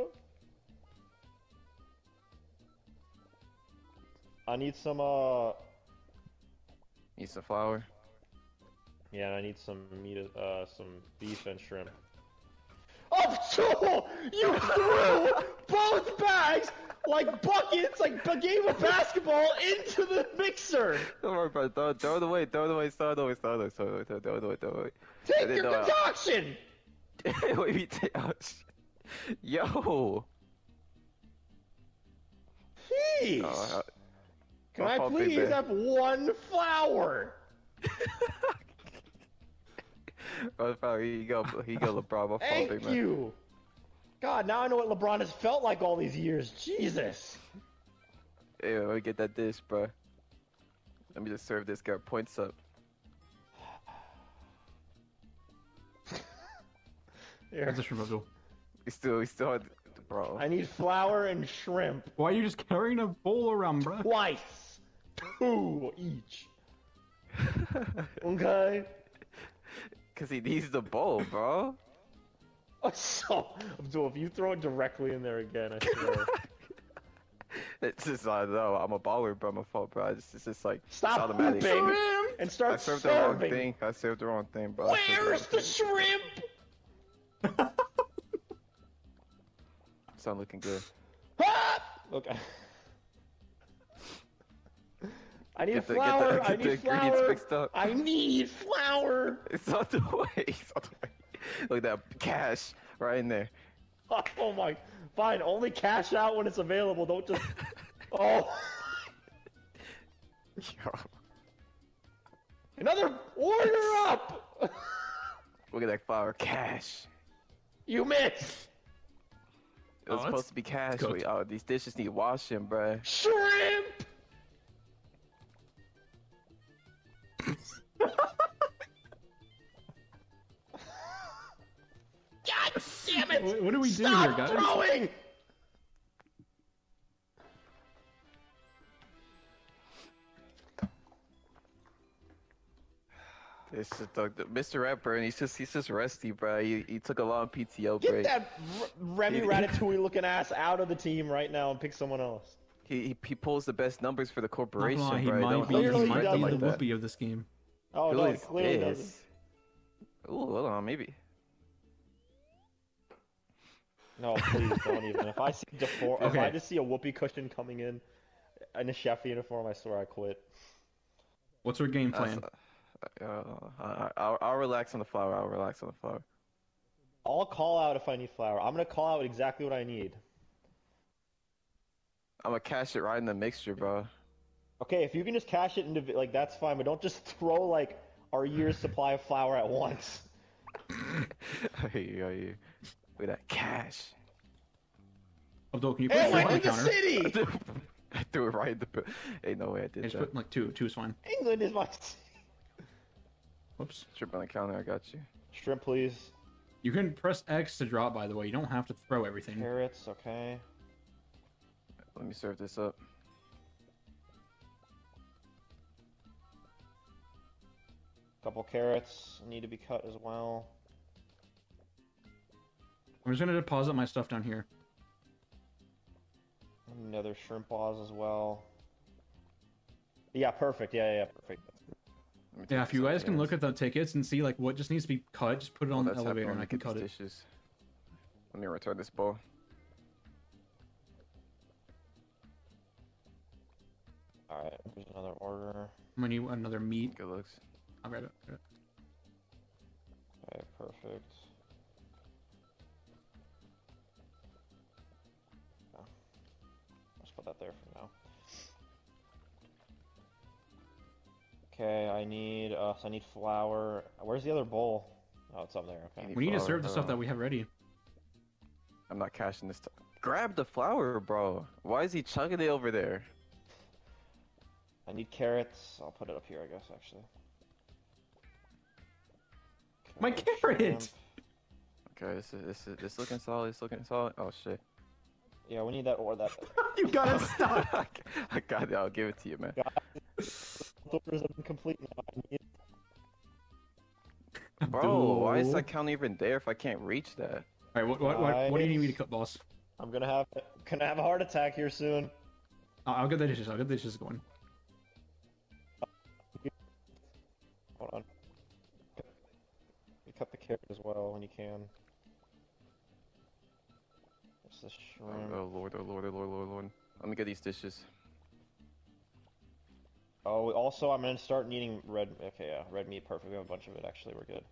I need some. Uh. Need some flour. Yeah, and I need some meat. Uh, some beef and shrimp. Oh, Joel! You threw both bags like buckets, like a game of basketball, into the mixer. Don't worry about it. Throw, throw it away. Throw it away. Throw it away. Throw it away. Throw it away. Throw it away. Throw it away. Take your no, concoction. What do you take? Oh, shit. Yo. Please. Oh, Can my I fault, Big please Ben. have one flower? Oh, here you go. Here you go, LeBron. My fault, Thank big man. you. God, now I know what LeBron has felt like all these years. Jesus. Yeah, let me get that dish, bro. Let me just serve this guy. Points up. Here. Where's the shrimp go? We still, we still, had, bro. I need flour and shrimp. Why are you just carrying a bowl around, bro? Twice. Two each. Okay. Cause he needs the bowl, bro. Oh, so, Abdul, if you throw it directly in there again, I swear. It's just, I know, I'm a baller, bro. My fault, bro. It's, it's just like, it's Stop automatic. pooping and I start served the wrong serving. thing. I served the wrong thing, bro. I served the Where's wrong the thing. shrimp? It's not looking good. Ah! Okay. I need Get the- get the- flour. get I the need ingredients flour. mixed up. I need flour. It's on the way. It's on the way. Look at that cash right in there. Oh my. Fine. Only cash out when it's available. Don't just. Oh. Yo. Another order up. Look at that flour. Cash. You missed. It was Oh, supposed it's to be cash. cooked. Wait, oh, these dishes need washing, bruh. Shrimp. God damn it! What, what do we do Stop here, guys? throwing! It's just the, the, Mister Ratburn. He's just he's just rusty, bro. He, he took a long P T O Get break. that R- Remy Ratatouille looking ass out of the team right now and pick someone else. He, he he pulls the best numbers for the Not corporation, gonna lie, he bro. might Don't- be, don't Clearly he he might does be like the that. whoopee of this game. Oh Who no, he is clearly this? doesn't. Ooh, hold on, maybe. No, please don't even. If I see defor- if I Okay. just see a whoopee cushion coming in in a chef uniform, I swear I quit. What's our game That's- plan? Uh, I, I'll, I'll relax on the flour. I'll relax on the flour. I'll call out if I need flour. I'm gonna call out exactly what I need. I'm gonna cash it right in the mixture, bro. Okay, if you can just cash it into like that's fine, but don't just throw like our year's supply of flour at once. I hear you, I hear you. Look at that cash. Abdul, can you put Hey, four I'm on the in the counter? city! I threw it right in the. pi- Hey, no way I Hey, did just that. put like two. Two is fine. England is my Whoops. Strip on the counter. I got you. shrimp, please. You can press X to drop, by the way. You don't have to throw everything. Carrots, okay. Let me serve this up. Couple carrots need to be cut as well. I'm just gonna deposit my stuff down here. Another shrimp balls as well. Yeah, perfect. Yeah, yeah, yeah, perfect. Let me Yeah, take if you this guys can out, look at the tickets and see like what just needs to be cut, just put it Oh, on the that's elevator happening. and I can Get cut these it. dishes. Let me return this bowl. Alright, here's another order. I'm gonna need another meat. Good looks. I'll grab it. grab it. Okay, perfect. Yeah. Let's put that there for now. Okay, I need uh, so I need flour. Where's the other bowl? Oh, it's up there. Okay. We need to Flour, serve the stuff uh, that we have ready. I'm not cashing this. T Grab the flour, bro. Why is he chugging it over there? I need carrots. I'll put it up here, I guess. Actually. My Okay, carrot! shrimp. Okay, this is this is this looking solid. It's looking solid. Oh shit. Yeah, we need that or that. You gotta stop! I got it. I'll give it to you, man. Orders have been complete now. I need... Bro, why is Abdul. that count even there if I can't reach that? Alright, what, what, what, what do you need me to Guys. cut, boss? I'm gonna have gonna have a heart attack here soon. I'll, I'll get the dishes. I'll get the dishes going. Hold on. You cut the carrot as well when you can. What's the Oh, shrimp? oh lord, oh lord, oh lord, lord, lord. Let me get these dishes. Oh, also I'm gonna start needing red. Okay, yeah, red meat. Perfect. We have a bunch of it. Actually, we're good.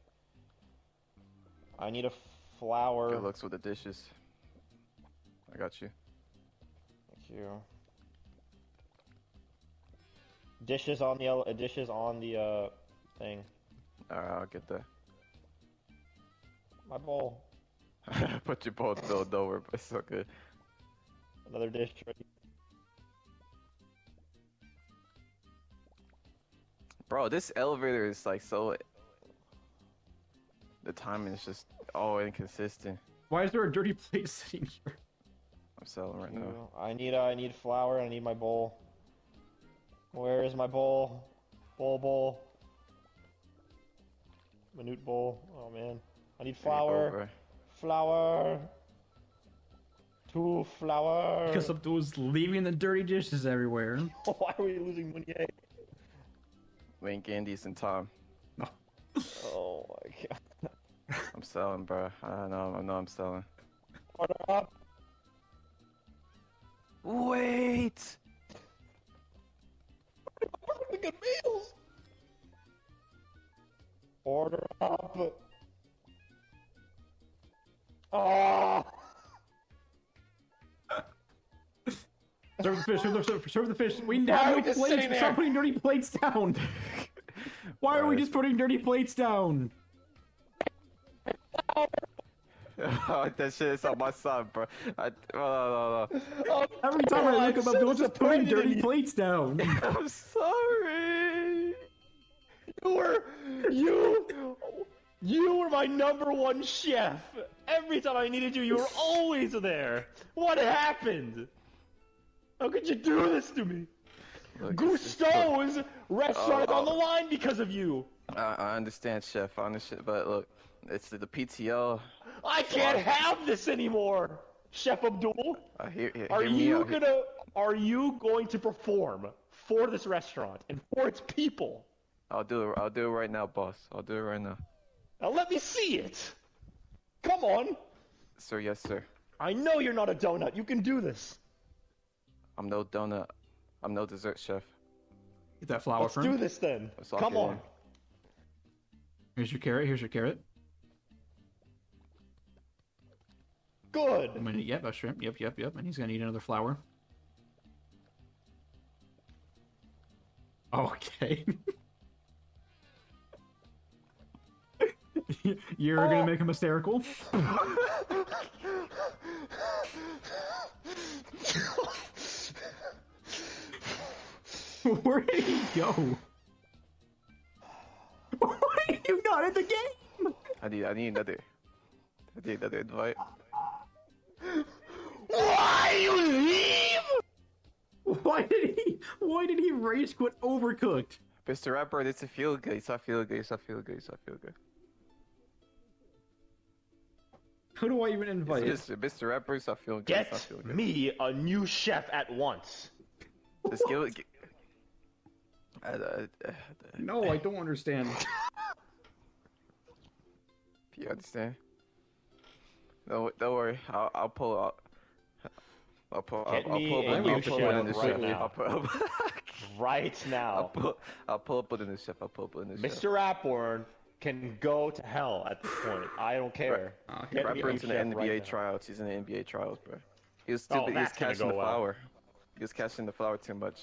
I need a flour. Good looks with the dishes. I got you. Thank you. Dishes on the ele- uh, dishes on the uh thing. Alright, I'll get that. My bowl. Put your bowl spilled over, but it's so good. Another dish ready. Bro, this elevator is like so. The timing is just oh inconsistent. Why is there a dirty plate sitting here? I'm selling right Thank now. you. I need uh, I need flour. I need my bowl. Where is my bowl? Bowl bowl. Minute bowl. Oh man. I need flour. Over. Flour. Two flour. Because Abdul's leaving the dirty dishes everywhere. Why are we losing Meunier? We ain't getting decent time. Oh my god. I'm selling, bro. I know, I know I'm selling. Order up. Wait! Perfectly good meals. Order up. Ah. Serve the fish, serve the, serve, serve the fish. We Why have are no we just plates. sitting there? Stop putting dirty plates down. Why are we Right. just putting dirty plates down? Oh, that shit is on my side, bro. I, oh, no, no, Oh, Every time I I'm look up, so Abdul's just putting disappointed in dirty you. plates down. no. I'm sorry. You were, you, you were my number one chef. Every time I needed you, you were always there. What happened? How could you do this to me? Look, it's- it's- Gusteau's restaurant is Oh. on the line because of you. I, I understand, chef. I understand, but look, it's the, the P T O. I can't have this anymore. Chef Abdul, Uh, hear, hear, are hear me you out. Hear- gonna, are you going to perform for this restaurant and for its people? I'll do it. I'll do it right now, boss. I'll do it right now, Now let me see it. Come on. sir. Yes, sir. I know you're not a donut. You can do this. I'm no donut. I'm no dessert chef. Get that flour Let's from. do this then. Let's lock Come it on. in. Here's your carrot. Here's your carrot. Good. I'm gonna yep, a shrimp. Yep, yep, yep. And he's gonna need another flour. Okay. You're Oh. gonna make him hysterical. Where did he go? Why are you not in the game? I need. I need another. I need another invite. Why you leave? Why did he? Why did he rage quit Overcooked? Mister Rapper, it's a feel good. It's not feel good. It's not feel good. It's not feel good. Who do I even invite? Mister Mister Rapper, it's not feel good. It's not Get feel good. me a new chef at once. Just give it. gi- I, I, I, No, I don't understand. you understand? No, don't worry. I'll I'll pull out. I'll pull. I'll, Get I'll me pull up. a I I'll leave new the pull shit up chef in the right chef. now. I'll pull up. Right I'll now. pull. I'll pull up in the chef. I'll pull up in the chef. Mister Rapborn can go to hell at this point. I don't care. Oh, here Get we me go. a Rapper's in the chef N B A right now. trials. He's in the N B A trials, bro. He was Oh, too. he was that's gonna catching go the well. flower. He was catching the flower too much.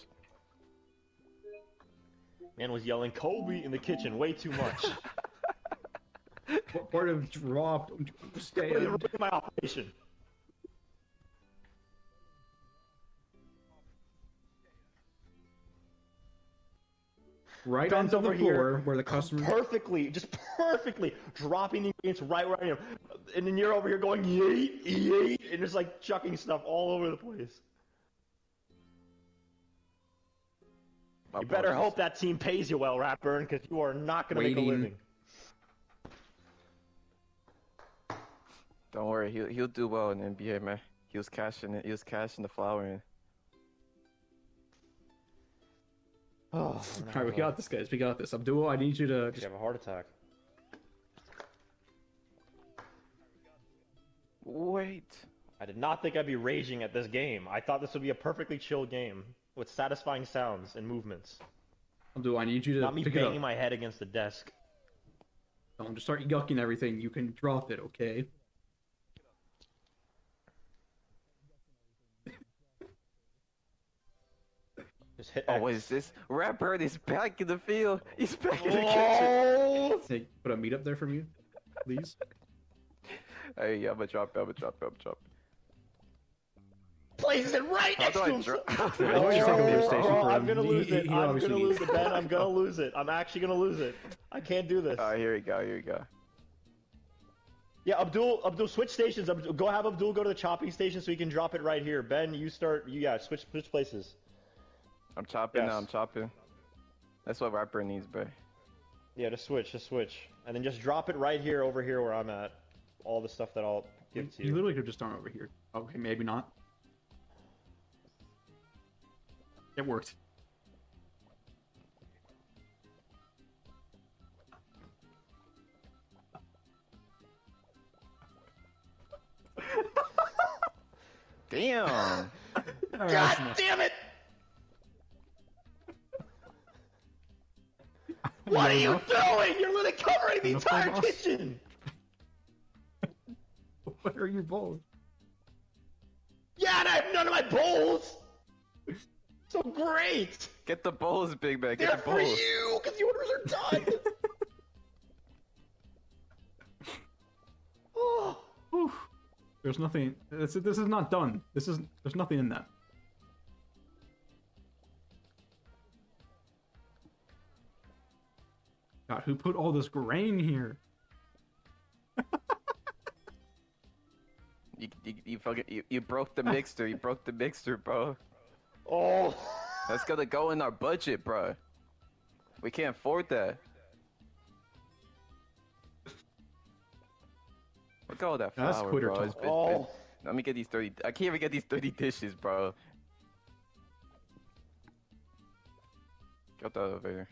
Man was yelling Kobe in the kitchen way too much. What part of drop? Don't you Really understand? ruined my operation. Right Ben's onto the over here, floor where the customer. perfectly, just perfectly dropping the ingredients right where I am, and then you're over here going yeet, yeet, and just like chucking stuff all over the place. My You better apologies. hope that team pays you well, Ratburn, because you are not going to make a Waiting. living. Don't worry. He'll he'll do well in the N B A, man. He was cashing it. He was cashing the flower in. Oh, All right, we got this, guys. We got this. Abdul, I need you to You just. have a heart attack. Wait. I did not think I'd be raging at this game. I thought this would be a perfectly chill game with satisfying sounds and movements. Abdul, I need you to Not me pick it banging up. my head against the desk. Don't just start yucking everything. You can drop it, okay? Just hit Oh, X. what is this? Rapper is back in the field. He's back in the kitchen. Oh! Hey, put a meat up there for me, please. Hey, yeah, I'm gonna drop it. I'm gonna drop it. I'm gonna drop it. Places it right How next do to I him. drop? Yeah, why don't you take a lift station Oh, for I'm him? gonna He- lose he- it. he I'm obviously gonna needs lose it, Ben. I'm gonna lose it. I'm actually gonna lose it. I can't do this. Alright, here we go. Here we go. Yeah, Abdul, Abdul, switch stations. Abdul, go have Abdul go to the chopping station so he can drop it right here. Ben, you start. You yeah, switch switch places. I'm chopping Yes. now. I'm chopping. That's what rapper needs, bro. Yeah, just switch, just switch, and then just drop it right here, over here where I'm at. All the stuff that I'll give to You you. literally could just start over here. Okay, maybe not. It worked. Damn. God damn it! What are you doing? You're literally covering the Enough entire for us. kitchen. What are your balls? Yeah, and I have none of my bowls. So great. Get the bowls, big man. Get They're the for bowls. you, because the orders are done. Oh. Whew. There's nothing. This, this is not done. This is. There's nothing in that. God, who put all this grain here? You, you, you fucking you, you broke the mixer. You broke the mixer, bro. Oh. That's gonna go in our budget, bro. We can't afford that. Look at all that flour, That's quitter bro. talk. It's been- Oh. been- let me get these thirty. I can't even get these thirty dishes, bro. Got the elevator.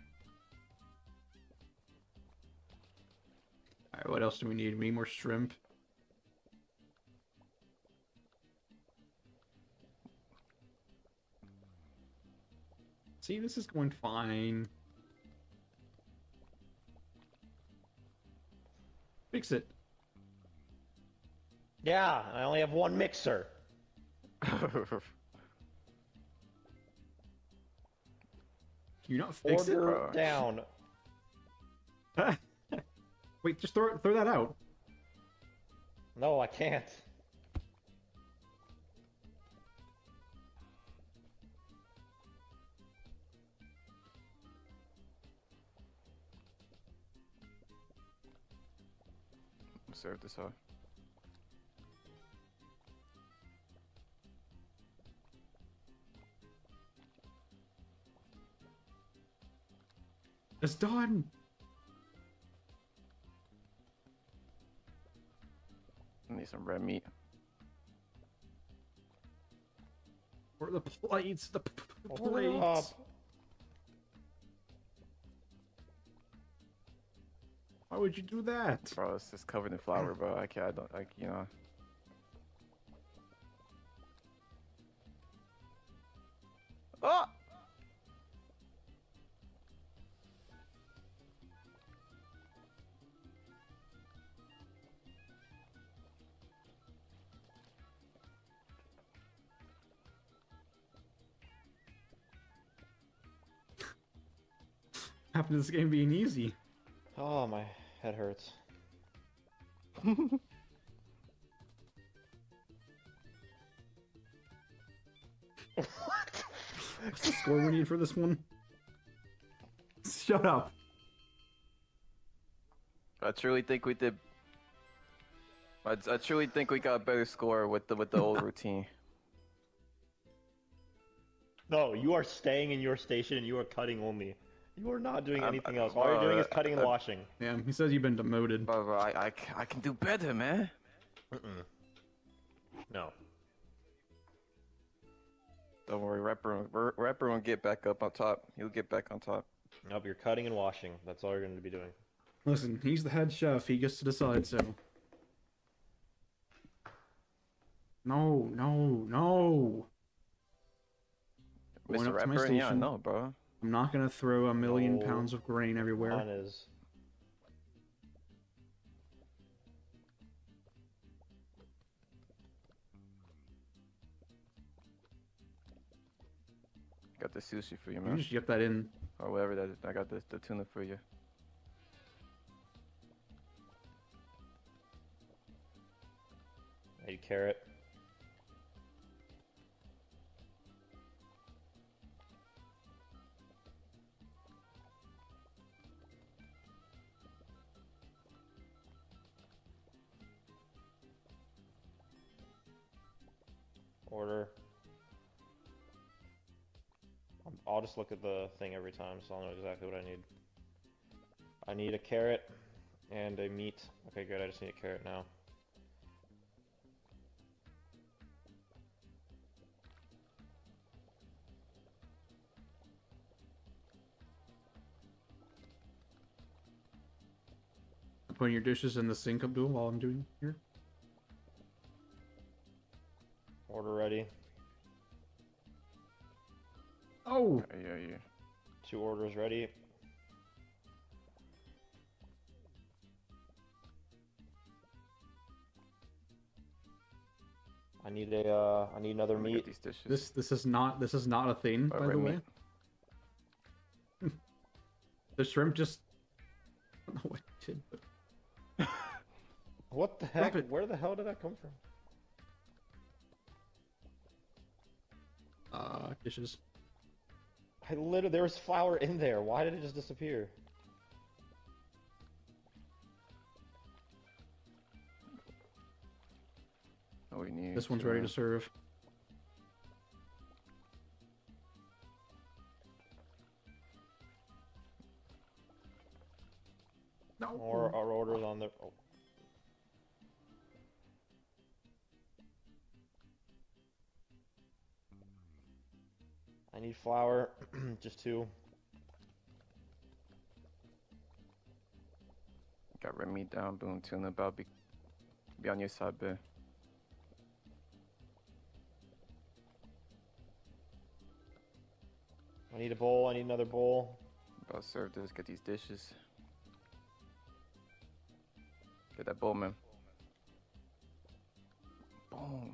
Alright, what else do we need? We need more shrimp. See, this is going fine. Fix it. Yeah, I only have one mixer. Can you not fix Order bro. down. it? Wait, just throw throw that out. No, I can't. Serve this up. It's done. I need some red meat. Where are the plates? The p- p- Order up. plates. Why would you do that? Bro, it's just covered in flour, bro. I can't. I don't like. You know. Oh! Happened to this game being easy. Oh, my head hurts. What's the score we need for this one? Shut up. I truly think we did. I, I truly think we got a better score with the with the old routine. No, you are staying in your station and you are cutting only. You are not doing I'm- anything else. uh, All you're doing is uh, cutting and uh, washing. Yeah, he says you've been demoted. Bro, bro, I, I, c- I can do better, man. Mm-mm. No. Don't worry, Rapper, R- Rapper won't get back up on top. He'll get back on top. Nope, you're cutting and washing. That's all you're going to be doing. Listen, he's the head chef. He gets to decide, so. No, no, no. Going Mister up to my Rapper, yeah, station. no, bro. I'm not gonna throw a million No. pounds of grain everywhere. On is. Got the sushi for you, You man. just get that in. Or whatever that is. I got the, the tuna for you. I need carrot. Order. Um, I'll just look at the thing every time, so I'll know exactly what I need. I need a carrot and a meat. Okay, good. I just need a carrot now. I'm putting your dishes in the sink, Abdul, while I'm doing here. Order ready. Oh! Yeah, yeah, yeah. Two orders ready. I need a, uh, I need another Let me get meat. these dishes. This this is not this is not a thing, Uh, by red the way. The shrimp just I don't know what it did, but What the heck? Rabbit. Where the hell did that come from? uh dishes. I literally, there was flour in there. Why did it just disappear? Oh, we need This one's tuna. ready to serve. No. Or our orders on the. Oh. I need flour, just two. Got red meat down, boom, tuna, about be, be on your side, bit. I need a bowl. I need another bowl. About to serve this, get these dishes. Get that bowl, man. Boom.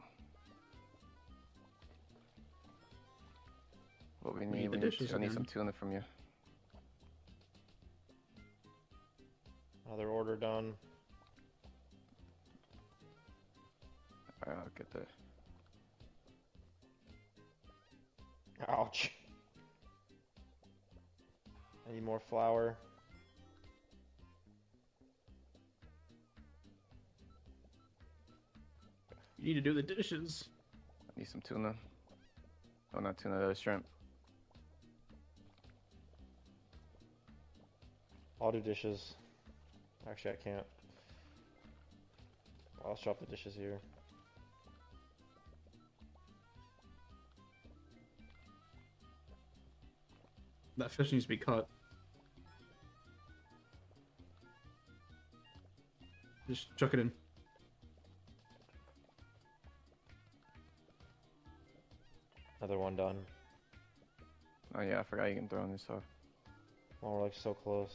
What we We need, need the we need, dishes I need some again. tuna from you. Another order done. Alright, I'll get that. Ouch. I need more flour. You need to do the dishes. I need some tuna. Oh, not tuna, uh, shrimp. I'll do dishes. Actually, I can't. I'll drop the dishes here. That fish needs to be cut. Just chuck it in. Another one done. Oh yeah, I forgot you can throw on this off. Oh, we're like so close.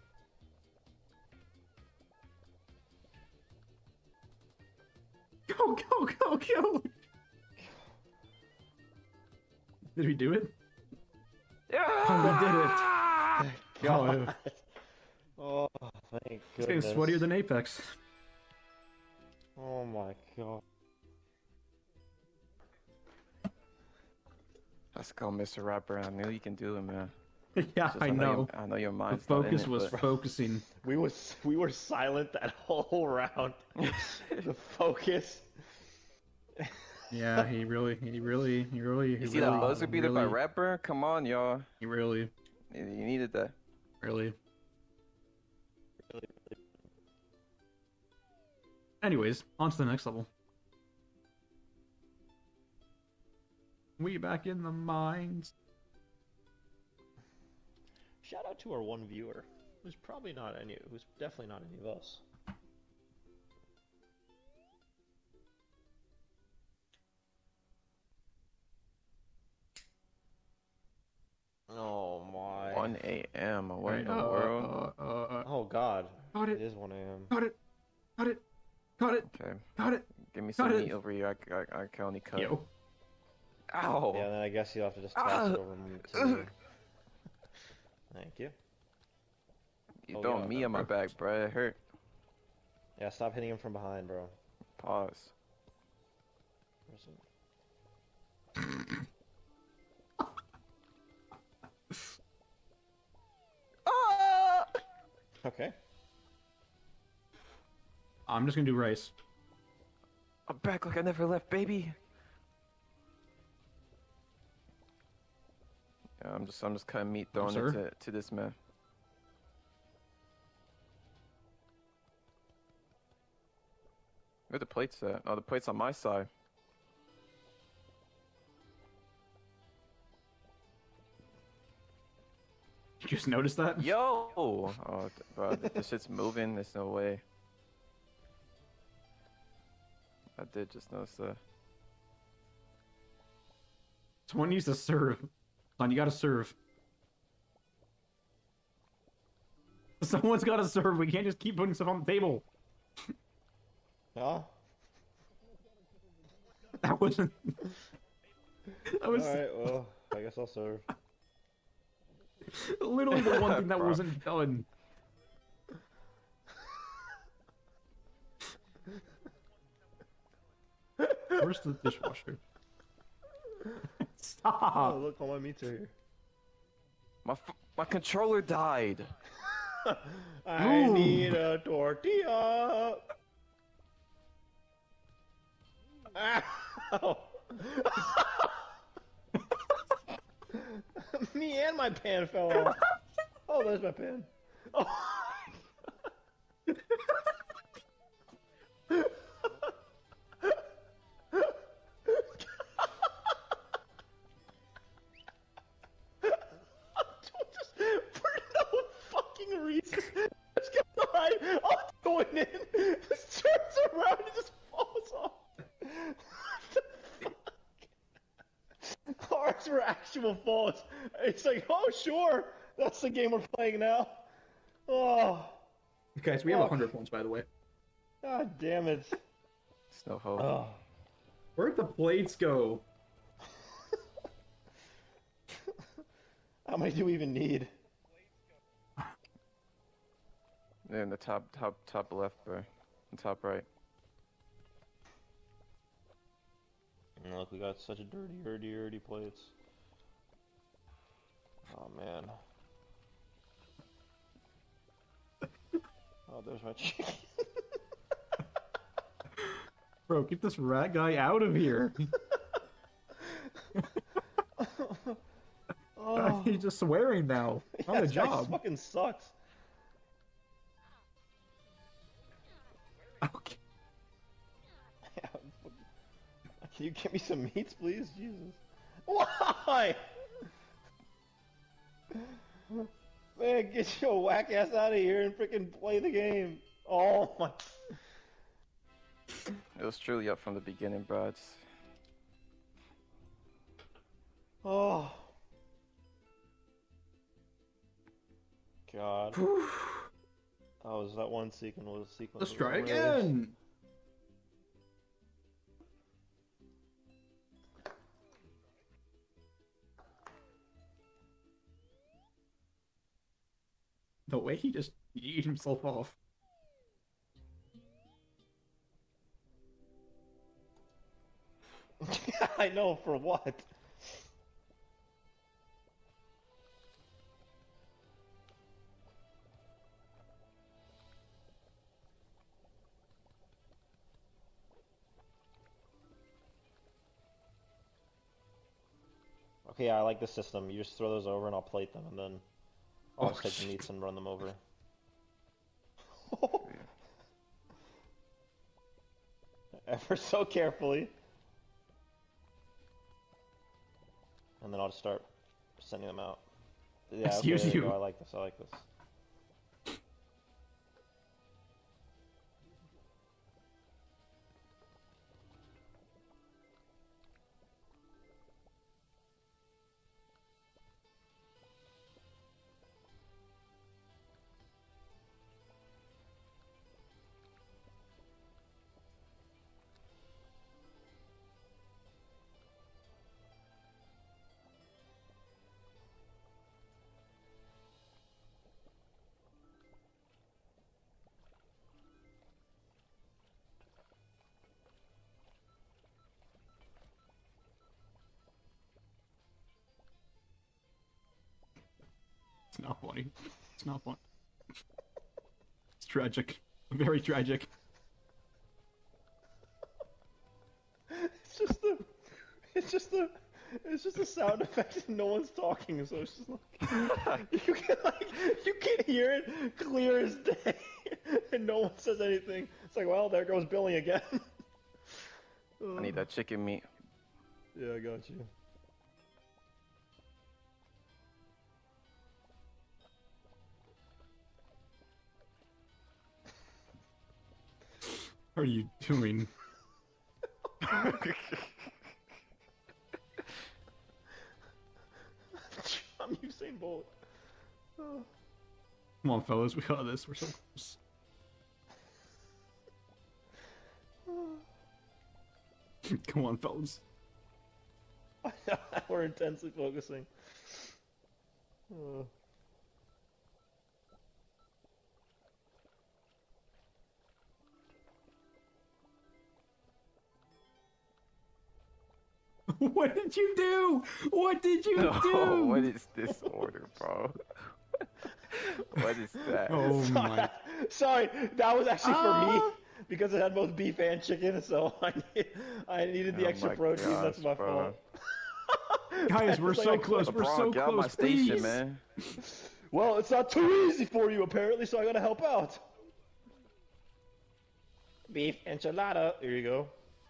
Go, go, go, go! Did we do it? Yeah! Oh, we did it! God. Oh, thank This goodness. game's sweatier than Apex. Oh my god. Let's go, Mister Rapper. I knew you can do it, man. Yeah, Just, I know. know. Your, I know your The mind's not in focus it, was but- focusing. We was we were silent that whole round. The focus. Yeah, he really, he really, he really, he You see really, that buzzer beater by really, Rapper? Come on, y'all. he really, You you needed that. really. Anyways, on to the next level. We back in the mines. Shout out to our one viewer, who's probably not any, who's definitely not any of us. Oh my. one A M What Right, in the uh, world? Uh, uh, uh, Oh god. Got It it. is one A M Got it. Got it. Got it. Okay, Got it. give me Got some it. meat over here. I, I, I can only cut. Yo. Ow! Yeah, then I guess you'll have to just toss Ah. it over m- to me. Thank you. You Oh, throwing yeah, me that on my hurts. back, bro. It hurt. Yeah, stop hitting him from behind, bro. Pause. Where's it? Ah! Okay. I'm just gonna do rice. I'm back like I never left, baby. Yeah, I'm just, I'm just cutting meat, throwing sir? it to, to this man. Where the plates at? Oh, the plate's on my side. You just noticed that? Yo! Oh, th- bro, th- this shit's moving. There's no way. I did just notice that. Someone needs to serve. Son, you gotta serve. Someone's gotta serve. We can't just keep putting stuff on the table. Huh? That wasn't. That was Alright, well, I guess I'll serve. literally the one thing that Bro. wasn't done. Where's the dishwasher? Oh, Stop! look, all my meats are here. My f my controller died. I Ooh. need a tortilla. Ow! Me and my pan fell off. Oh, there's my pan. Oh. Just for no fucking reason. Just get behind. Oh, it's going in. Just turns around and just falls off. What the fuck? Ours were actual falls. It's like, oh sure, that's the game we're playing now. Oh, Okay, so we have Fuck. one hundred points, by the way. god damn it. It's no hope. Oh. Where'd the plates go? How many do we even need? They're in the top, top, top left, bro. And top right. And look, we got such a dirty, dirty, dirty plates. Oh man. Oh, there's my chicken. Bro, get this rat guy out of here. Oh, He's just swearing now. On yeah, the this guy job. fucking sucks. Okay. Can you get me some meats, please? Jesus. Why? Man, get your whack ass out of here and freaking play the game. Oh my. It was truly up from the beginning, bro. It's... Oh. God. Oh, was that one sequence was sequence? Let's was try really- again. The way he just yeeted himself off. I know, for what? Okay, yeah, I like this system. You just throw those over and I'll plate them, and then I'll Oh, just take the shit. meats and run them over. Ever so carefully. And then I'll just start sending them out. Yeah, okay, Excuse there you you. go. I like this, I like this. It's not funny. It's not fun. It's tragic. Very tragic. It's just the, it's just the, it's just a sound effect and no one's talking, so it's just like, you can like, you can hear it clear as day, and no one says anything. It's like, well, there goes Billy again. I need that chicken meat. Yeah, I got you. What are you doing? I'm Usain Bolt. Oh. Come on, fellas, we got this. We're so close. Come on, fellas. We're intensely focusing. Oh. What did you do? What did you No, do? what is this order, bro? What is that? Oh my! Sorry, that was actually for me Ah! because it had both beef and chicken, so I need, I needed the Oh extra my protein. That's gosh, my bro. fault. Guys, we're It's like so I close. quit. We're LeBron, so get out my close. station, Please. man. Well, it's not too easy for you apparently, so I gotta help out. Beef enchilada. Here you go.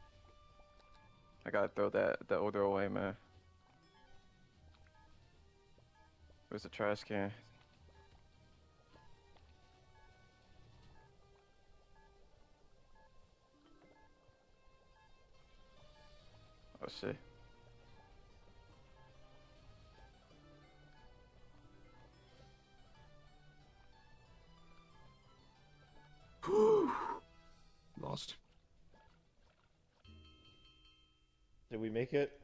I gotta throw that the order away, man. Where's the trash can? Oh shit. Lost. Did we make it?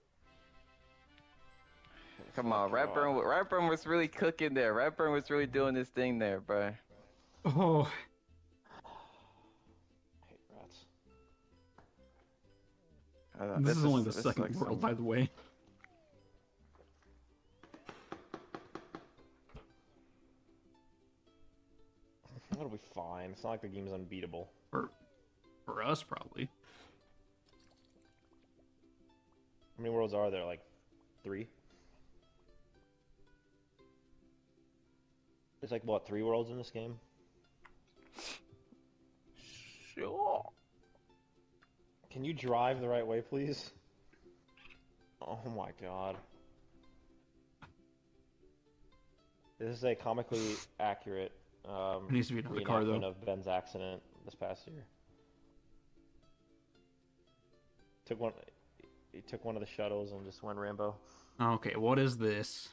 Come on, Ratburn. Ratburn was really cooking there. Ratburn was really doing this thing there, bro. Oh, I hate rats. Uh, this, is only the this second like world, some- by the way. That'll be fine. It's not like the game's unbeatable. For, for us, probably. How many worlds are there? Like three? There's like what, three worlds in this game? Sure. Can you drive the right way, please? Oh my god. This is a comically accurate um, It needs to be another car, reenactment though. of Ben's accident this past year. took one. He took one of the shuttles and just went Rambo. Okay, what is this?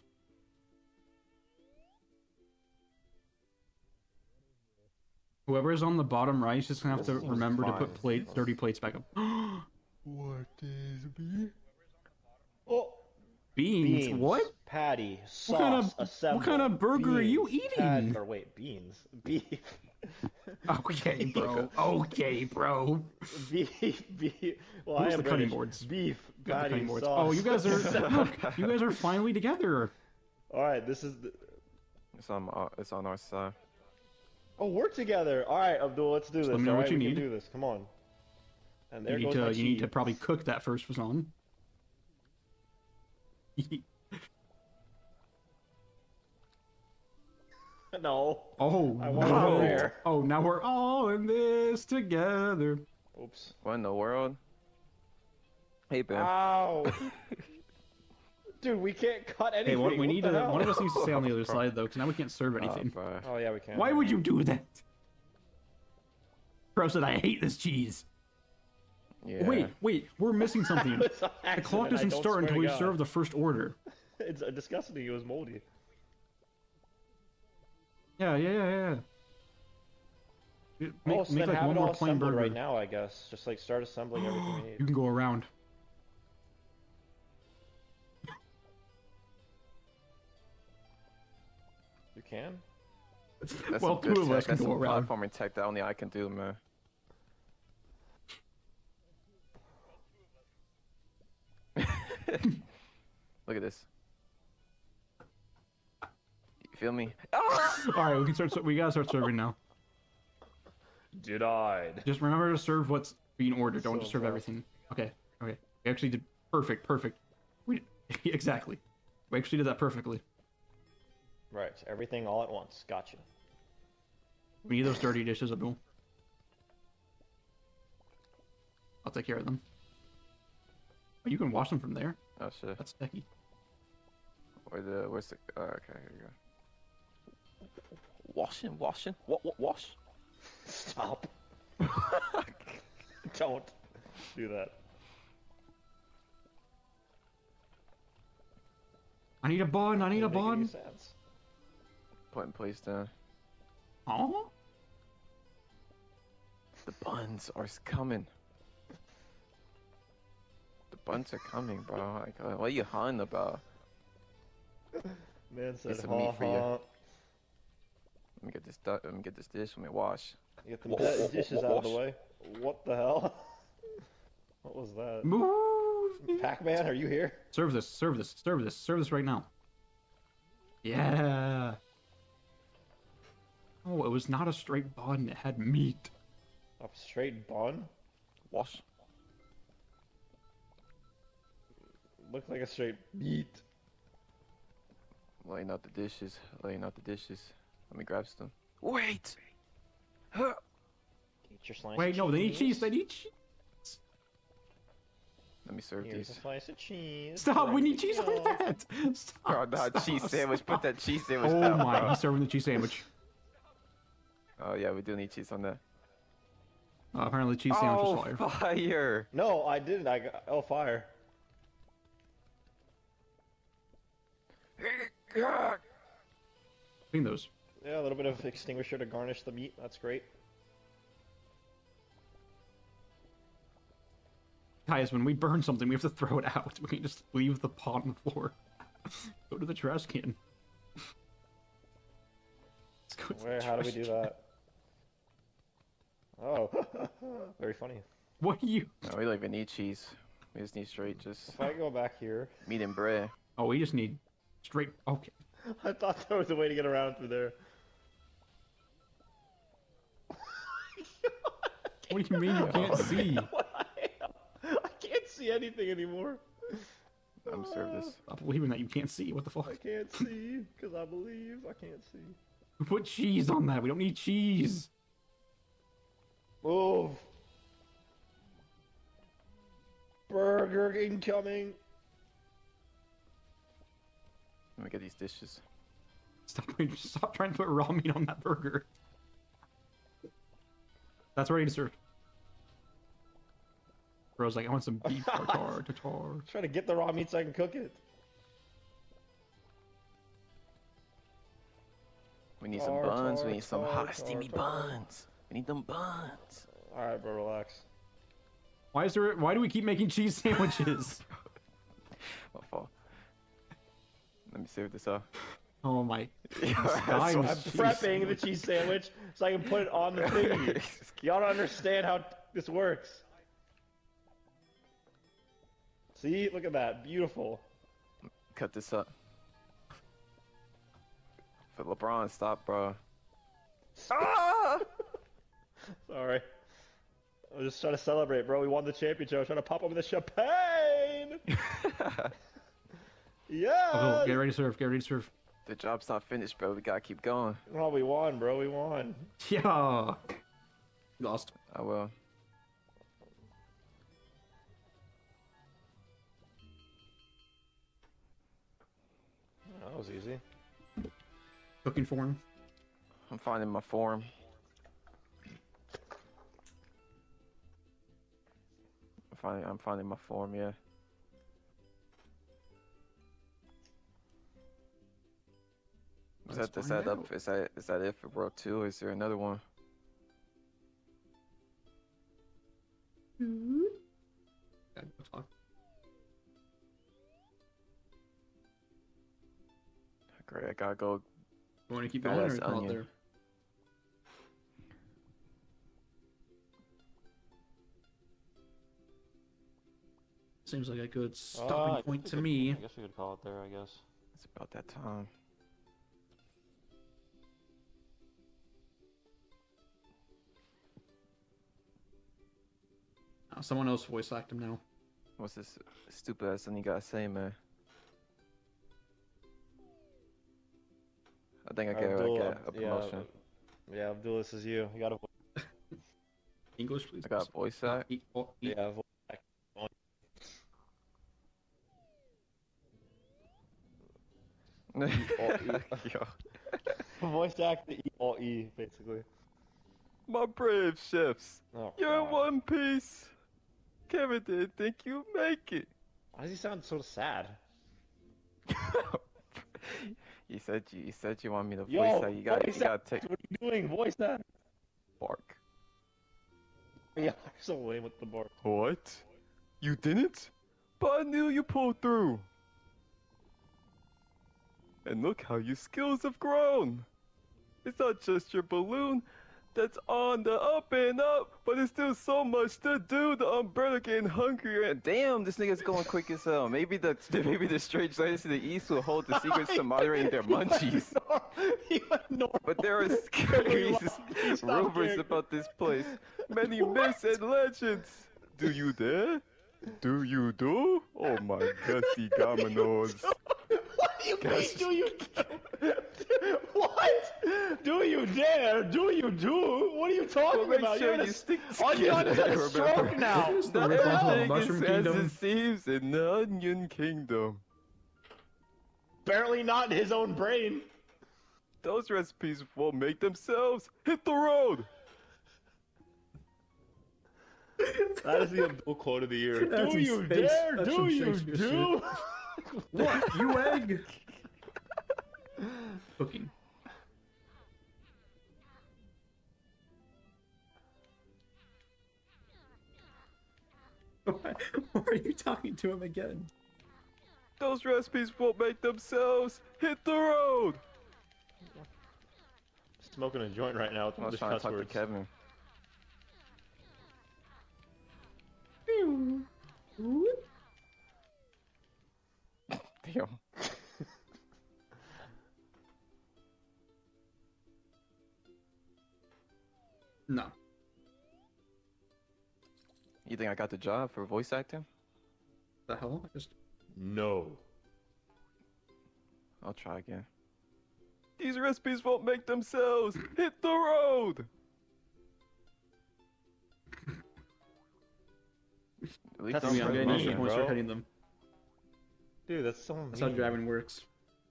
Whoever's on the bottom right is just gonna have This to seems remember to fine. put plate, dirty plates back up. What is beef? Oh, Beans? beans. What? Patty. Sauce. What kind of assemble, what kind of burger are you beans, eating? Pat, or wait, beans. Beef. Okay, bro. Okay, bro. Beef. Beef. Well, Where's I am the cutting British. boards? Beef. Got the Patty. cutting boards. Sauce. Oh, you guys are look. You guys are finally together. All right, this is. The... It's on our, it's on our side. Oh, we're together. All right, Abdul, let's do this. let me know All what right, you we need. can do this. Come on. And You there need goes to my you need to cheese. probably cook that first for someone. No. Oh I want no! it there. Oh, now we're all in this together. Oops. What in the world? Hey, Ben. Ow. Dude, we can't cut anything. Hey, what we What need the to hell? one of us needs to stay on the other side though, because now we can't serve Oh, anything. bro. Oh yeah, we can. Why would you do that? Bro said, "I hate this cheese." Yeah. Wait, wait, we're missing something. It's an The clock accident, I doesn't don't start swear until to we God. serve the first order. It's uh, disgusting. It was moldy. Yeah, yeah, yeah, yeah. Make, oh, so make then like have one it all more plain assembled burger. right now, I guess. Just like start assembling everything we You need. can go around. You can? That's Well, some good two of tech. us can That's go some around. platforming tech that only I can do, man. Look at this. You feel me? Ah! All right, we can start. We gotta start serving now. Denied. Just remember to serve what's being ordered. Don't So just serve fast. everything. Okay, okay. We actually did perfect, perfect. We exactly. We actually did that perfectly. Right, everything all at once. Gotcha. We need those dirty dishes, Abdul. I'll take care of them. Oh, you can wash them from there. Oh shit. That's sticky. Where the where's the? Oh, okay, here you go. Washing, washing. What? What? Wash? Stop. Don't do that. I need a bun. I need a Doesn't make any bun. sense. Put in place down. Oh. The buns are coming. The buns are coming, bro. Like, uh, what are you hawing about? Man said, Get some ha meat for you. ha. Let me get this. du- Let me get this dish. Let me wash. Get the Wha- di- wha- wha- dishes wha- out of the wash. way. What the hell? What was that? Move. Pac-Man, are you here? Serve this. Serve this. Serve this. Serve this right now. Yeah. Oh, it was not a straight bun. It had meat. A straight bun? Wash. Looked like a straight meat. Laying out the dishes. Laying out the dishes. Let me grab some. Wait. Huh. Get your slice Wait, of no, they need cheese. They cheese. need cheese. Let me serve Here's a these. slice of cheese. Stop. We Ready need to cheese on go. that. Stop. Bro, that stop, cheese sandwich. stop. Put that cheese sandwich Oh out, my! bro. He's serving the cheese sandwich. Oh yeah, we do need cheese on that. Uh, apparently, cheese sandwich Oh, is fire. fire! No, I didn't. I got. Oh, fire. Clean those. Yeah, a little bit of extinguisher to garnish the meat. That's great. Guys, when we burn something, we have to throw it out. We can just leave the pot on the floor. Go to the trash can. Let's go to the Where? How do we trash do can. that? Oh, very funny. What are you? No, we don't even need cheese. We just need straight, just If I go back here, meat and bread. Oh, we just need straight. Okay. I thought there was a way to get around through there. What do you mean you can't see? I can't see anything anymore. I'm gonna serve this. Stop believing that you can't see. What the I fuck? can't see because I believe I can't see. We put cheese on that. We don't need cheese. Move. Burger incoming. Let me get these dishes. Stop, stop trying to put raw meat on that burger. That's ready to serve. Bro's like, I want some beef tartar, tartar. Trying to get the raw meat so I can cook it. We need some Tar, buns. tar, We need some tar, hot tar, steamy tar. buns. We need them buns. All right, bro, relax. Why is there? Why do we keep making cheese sandwiches? My fault. Let me save this up. Oh my! Yeah, Dying I'm with cheese prepping sandwich. the cheese sandwich so I can put it on the thingy. Y'all don't understand how this works. See, look at that, beautiful. Cut this up. For LeBron, stop, bro. Ah! Sorry. I was just trying to celebrate, bro. We won the championship. I was trying to pop open the champagne. Yeah. Oh, get ready to serve. Get ready to serve. The job's not finished, bro. We gotta keep going. Oh, we won, bro. We won. Yeah. Lost. I will. That was easy. Cooking for him. I'm finding my form. I'm finding, I'm finding my form, yeah. Is Let's that, is find that up? out. Is that, is that it for World two, or is there another one? Gotta go talk. Great, I gotta go. You want to keep Badass going or call it onion. there? Seems like a good stopping Uh, I guess point we to could- me. I guess we could call it there, I guess. It's about that time. Oh, someone else voice act him now. What's this stupid ass thing you gotta say, man? I think I get, I Abdul, get a Ab- promotion. Yeah, yeah, Abdul, this is you. You gotta. English, please. I got a voice act. Eat, oh, eat. Yeah, vo- Yo. voice act the E all E, basically. My brave chefs, Oh, you're in God. one piece. Kevin didn't think you'd make it. Why does he sound so sad? You said you, you said you want me to voice Yo, act. You got voice you gotta act, take what are you doing? Voice act. bark. Yeah, you're so lame with the bar. What? You didn't? But I knew you pulled through. And look how your skills have grown. It's not just your balloon that's on the up and up, but there's still so much to do. The umbrella getting hungrier. And damn, this nigga's going quick as hell. Maybe the maybe the strange ladies in the east will hold the secrets to moderating their munchies. But there are scary rumors about this place. Many myths and legends. Do you dare? Do you do? Oh my gutsy dominoes. What do you mean, Gosh. do you do? What? Do you dare? Do you do? What are you talking Well, make about? sure You're you a- stick Onion together, got a remember? stroke now. It's the Not rip off of everything Mushroom is Kingdom. as it seems in the Onion Kingdom. Apparently not in his own brain. Those recipes won't make themselves. Hit the road! That is the Abdul quote of the year. That's do some you space- dare? that's Do some you Shakespeare do? What? You egg? Cooking. Why, why are you talking to him again? Those recipes won't make themselves. Hit the road! Smoking a joint right now with I all was the trying to cuss talk to words. Kevin. Damn. No. You think I got the job for voice acting? The hell? I just. No. I'll try again. These recipes won't make themselves. Hit the road! At least That's I'm mean, I'm I'm getting mean, extra points for bro. hitting them. Dude, that's so That's how mean. driving works.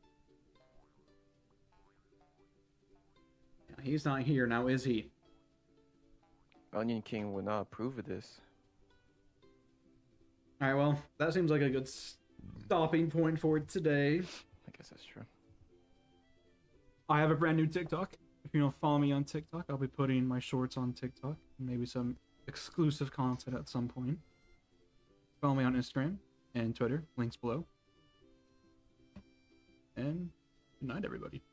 Yeah, he's not here now, is he? Onion King would not approve of this. All right, well, that seems like a good stopping point for today. I guess that's true. I have a brand new TikTok. If you don't follow me on TikTok, I'll be putting my shorts on TikTok. Maybe some exclusive content at some point. Follow me on Instagram and Twitter. Links below. And good night, everybody.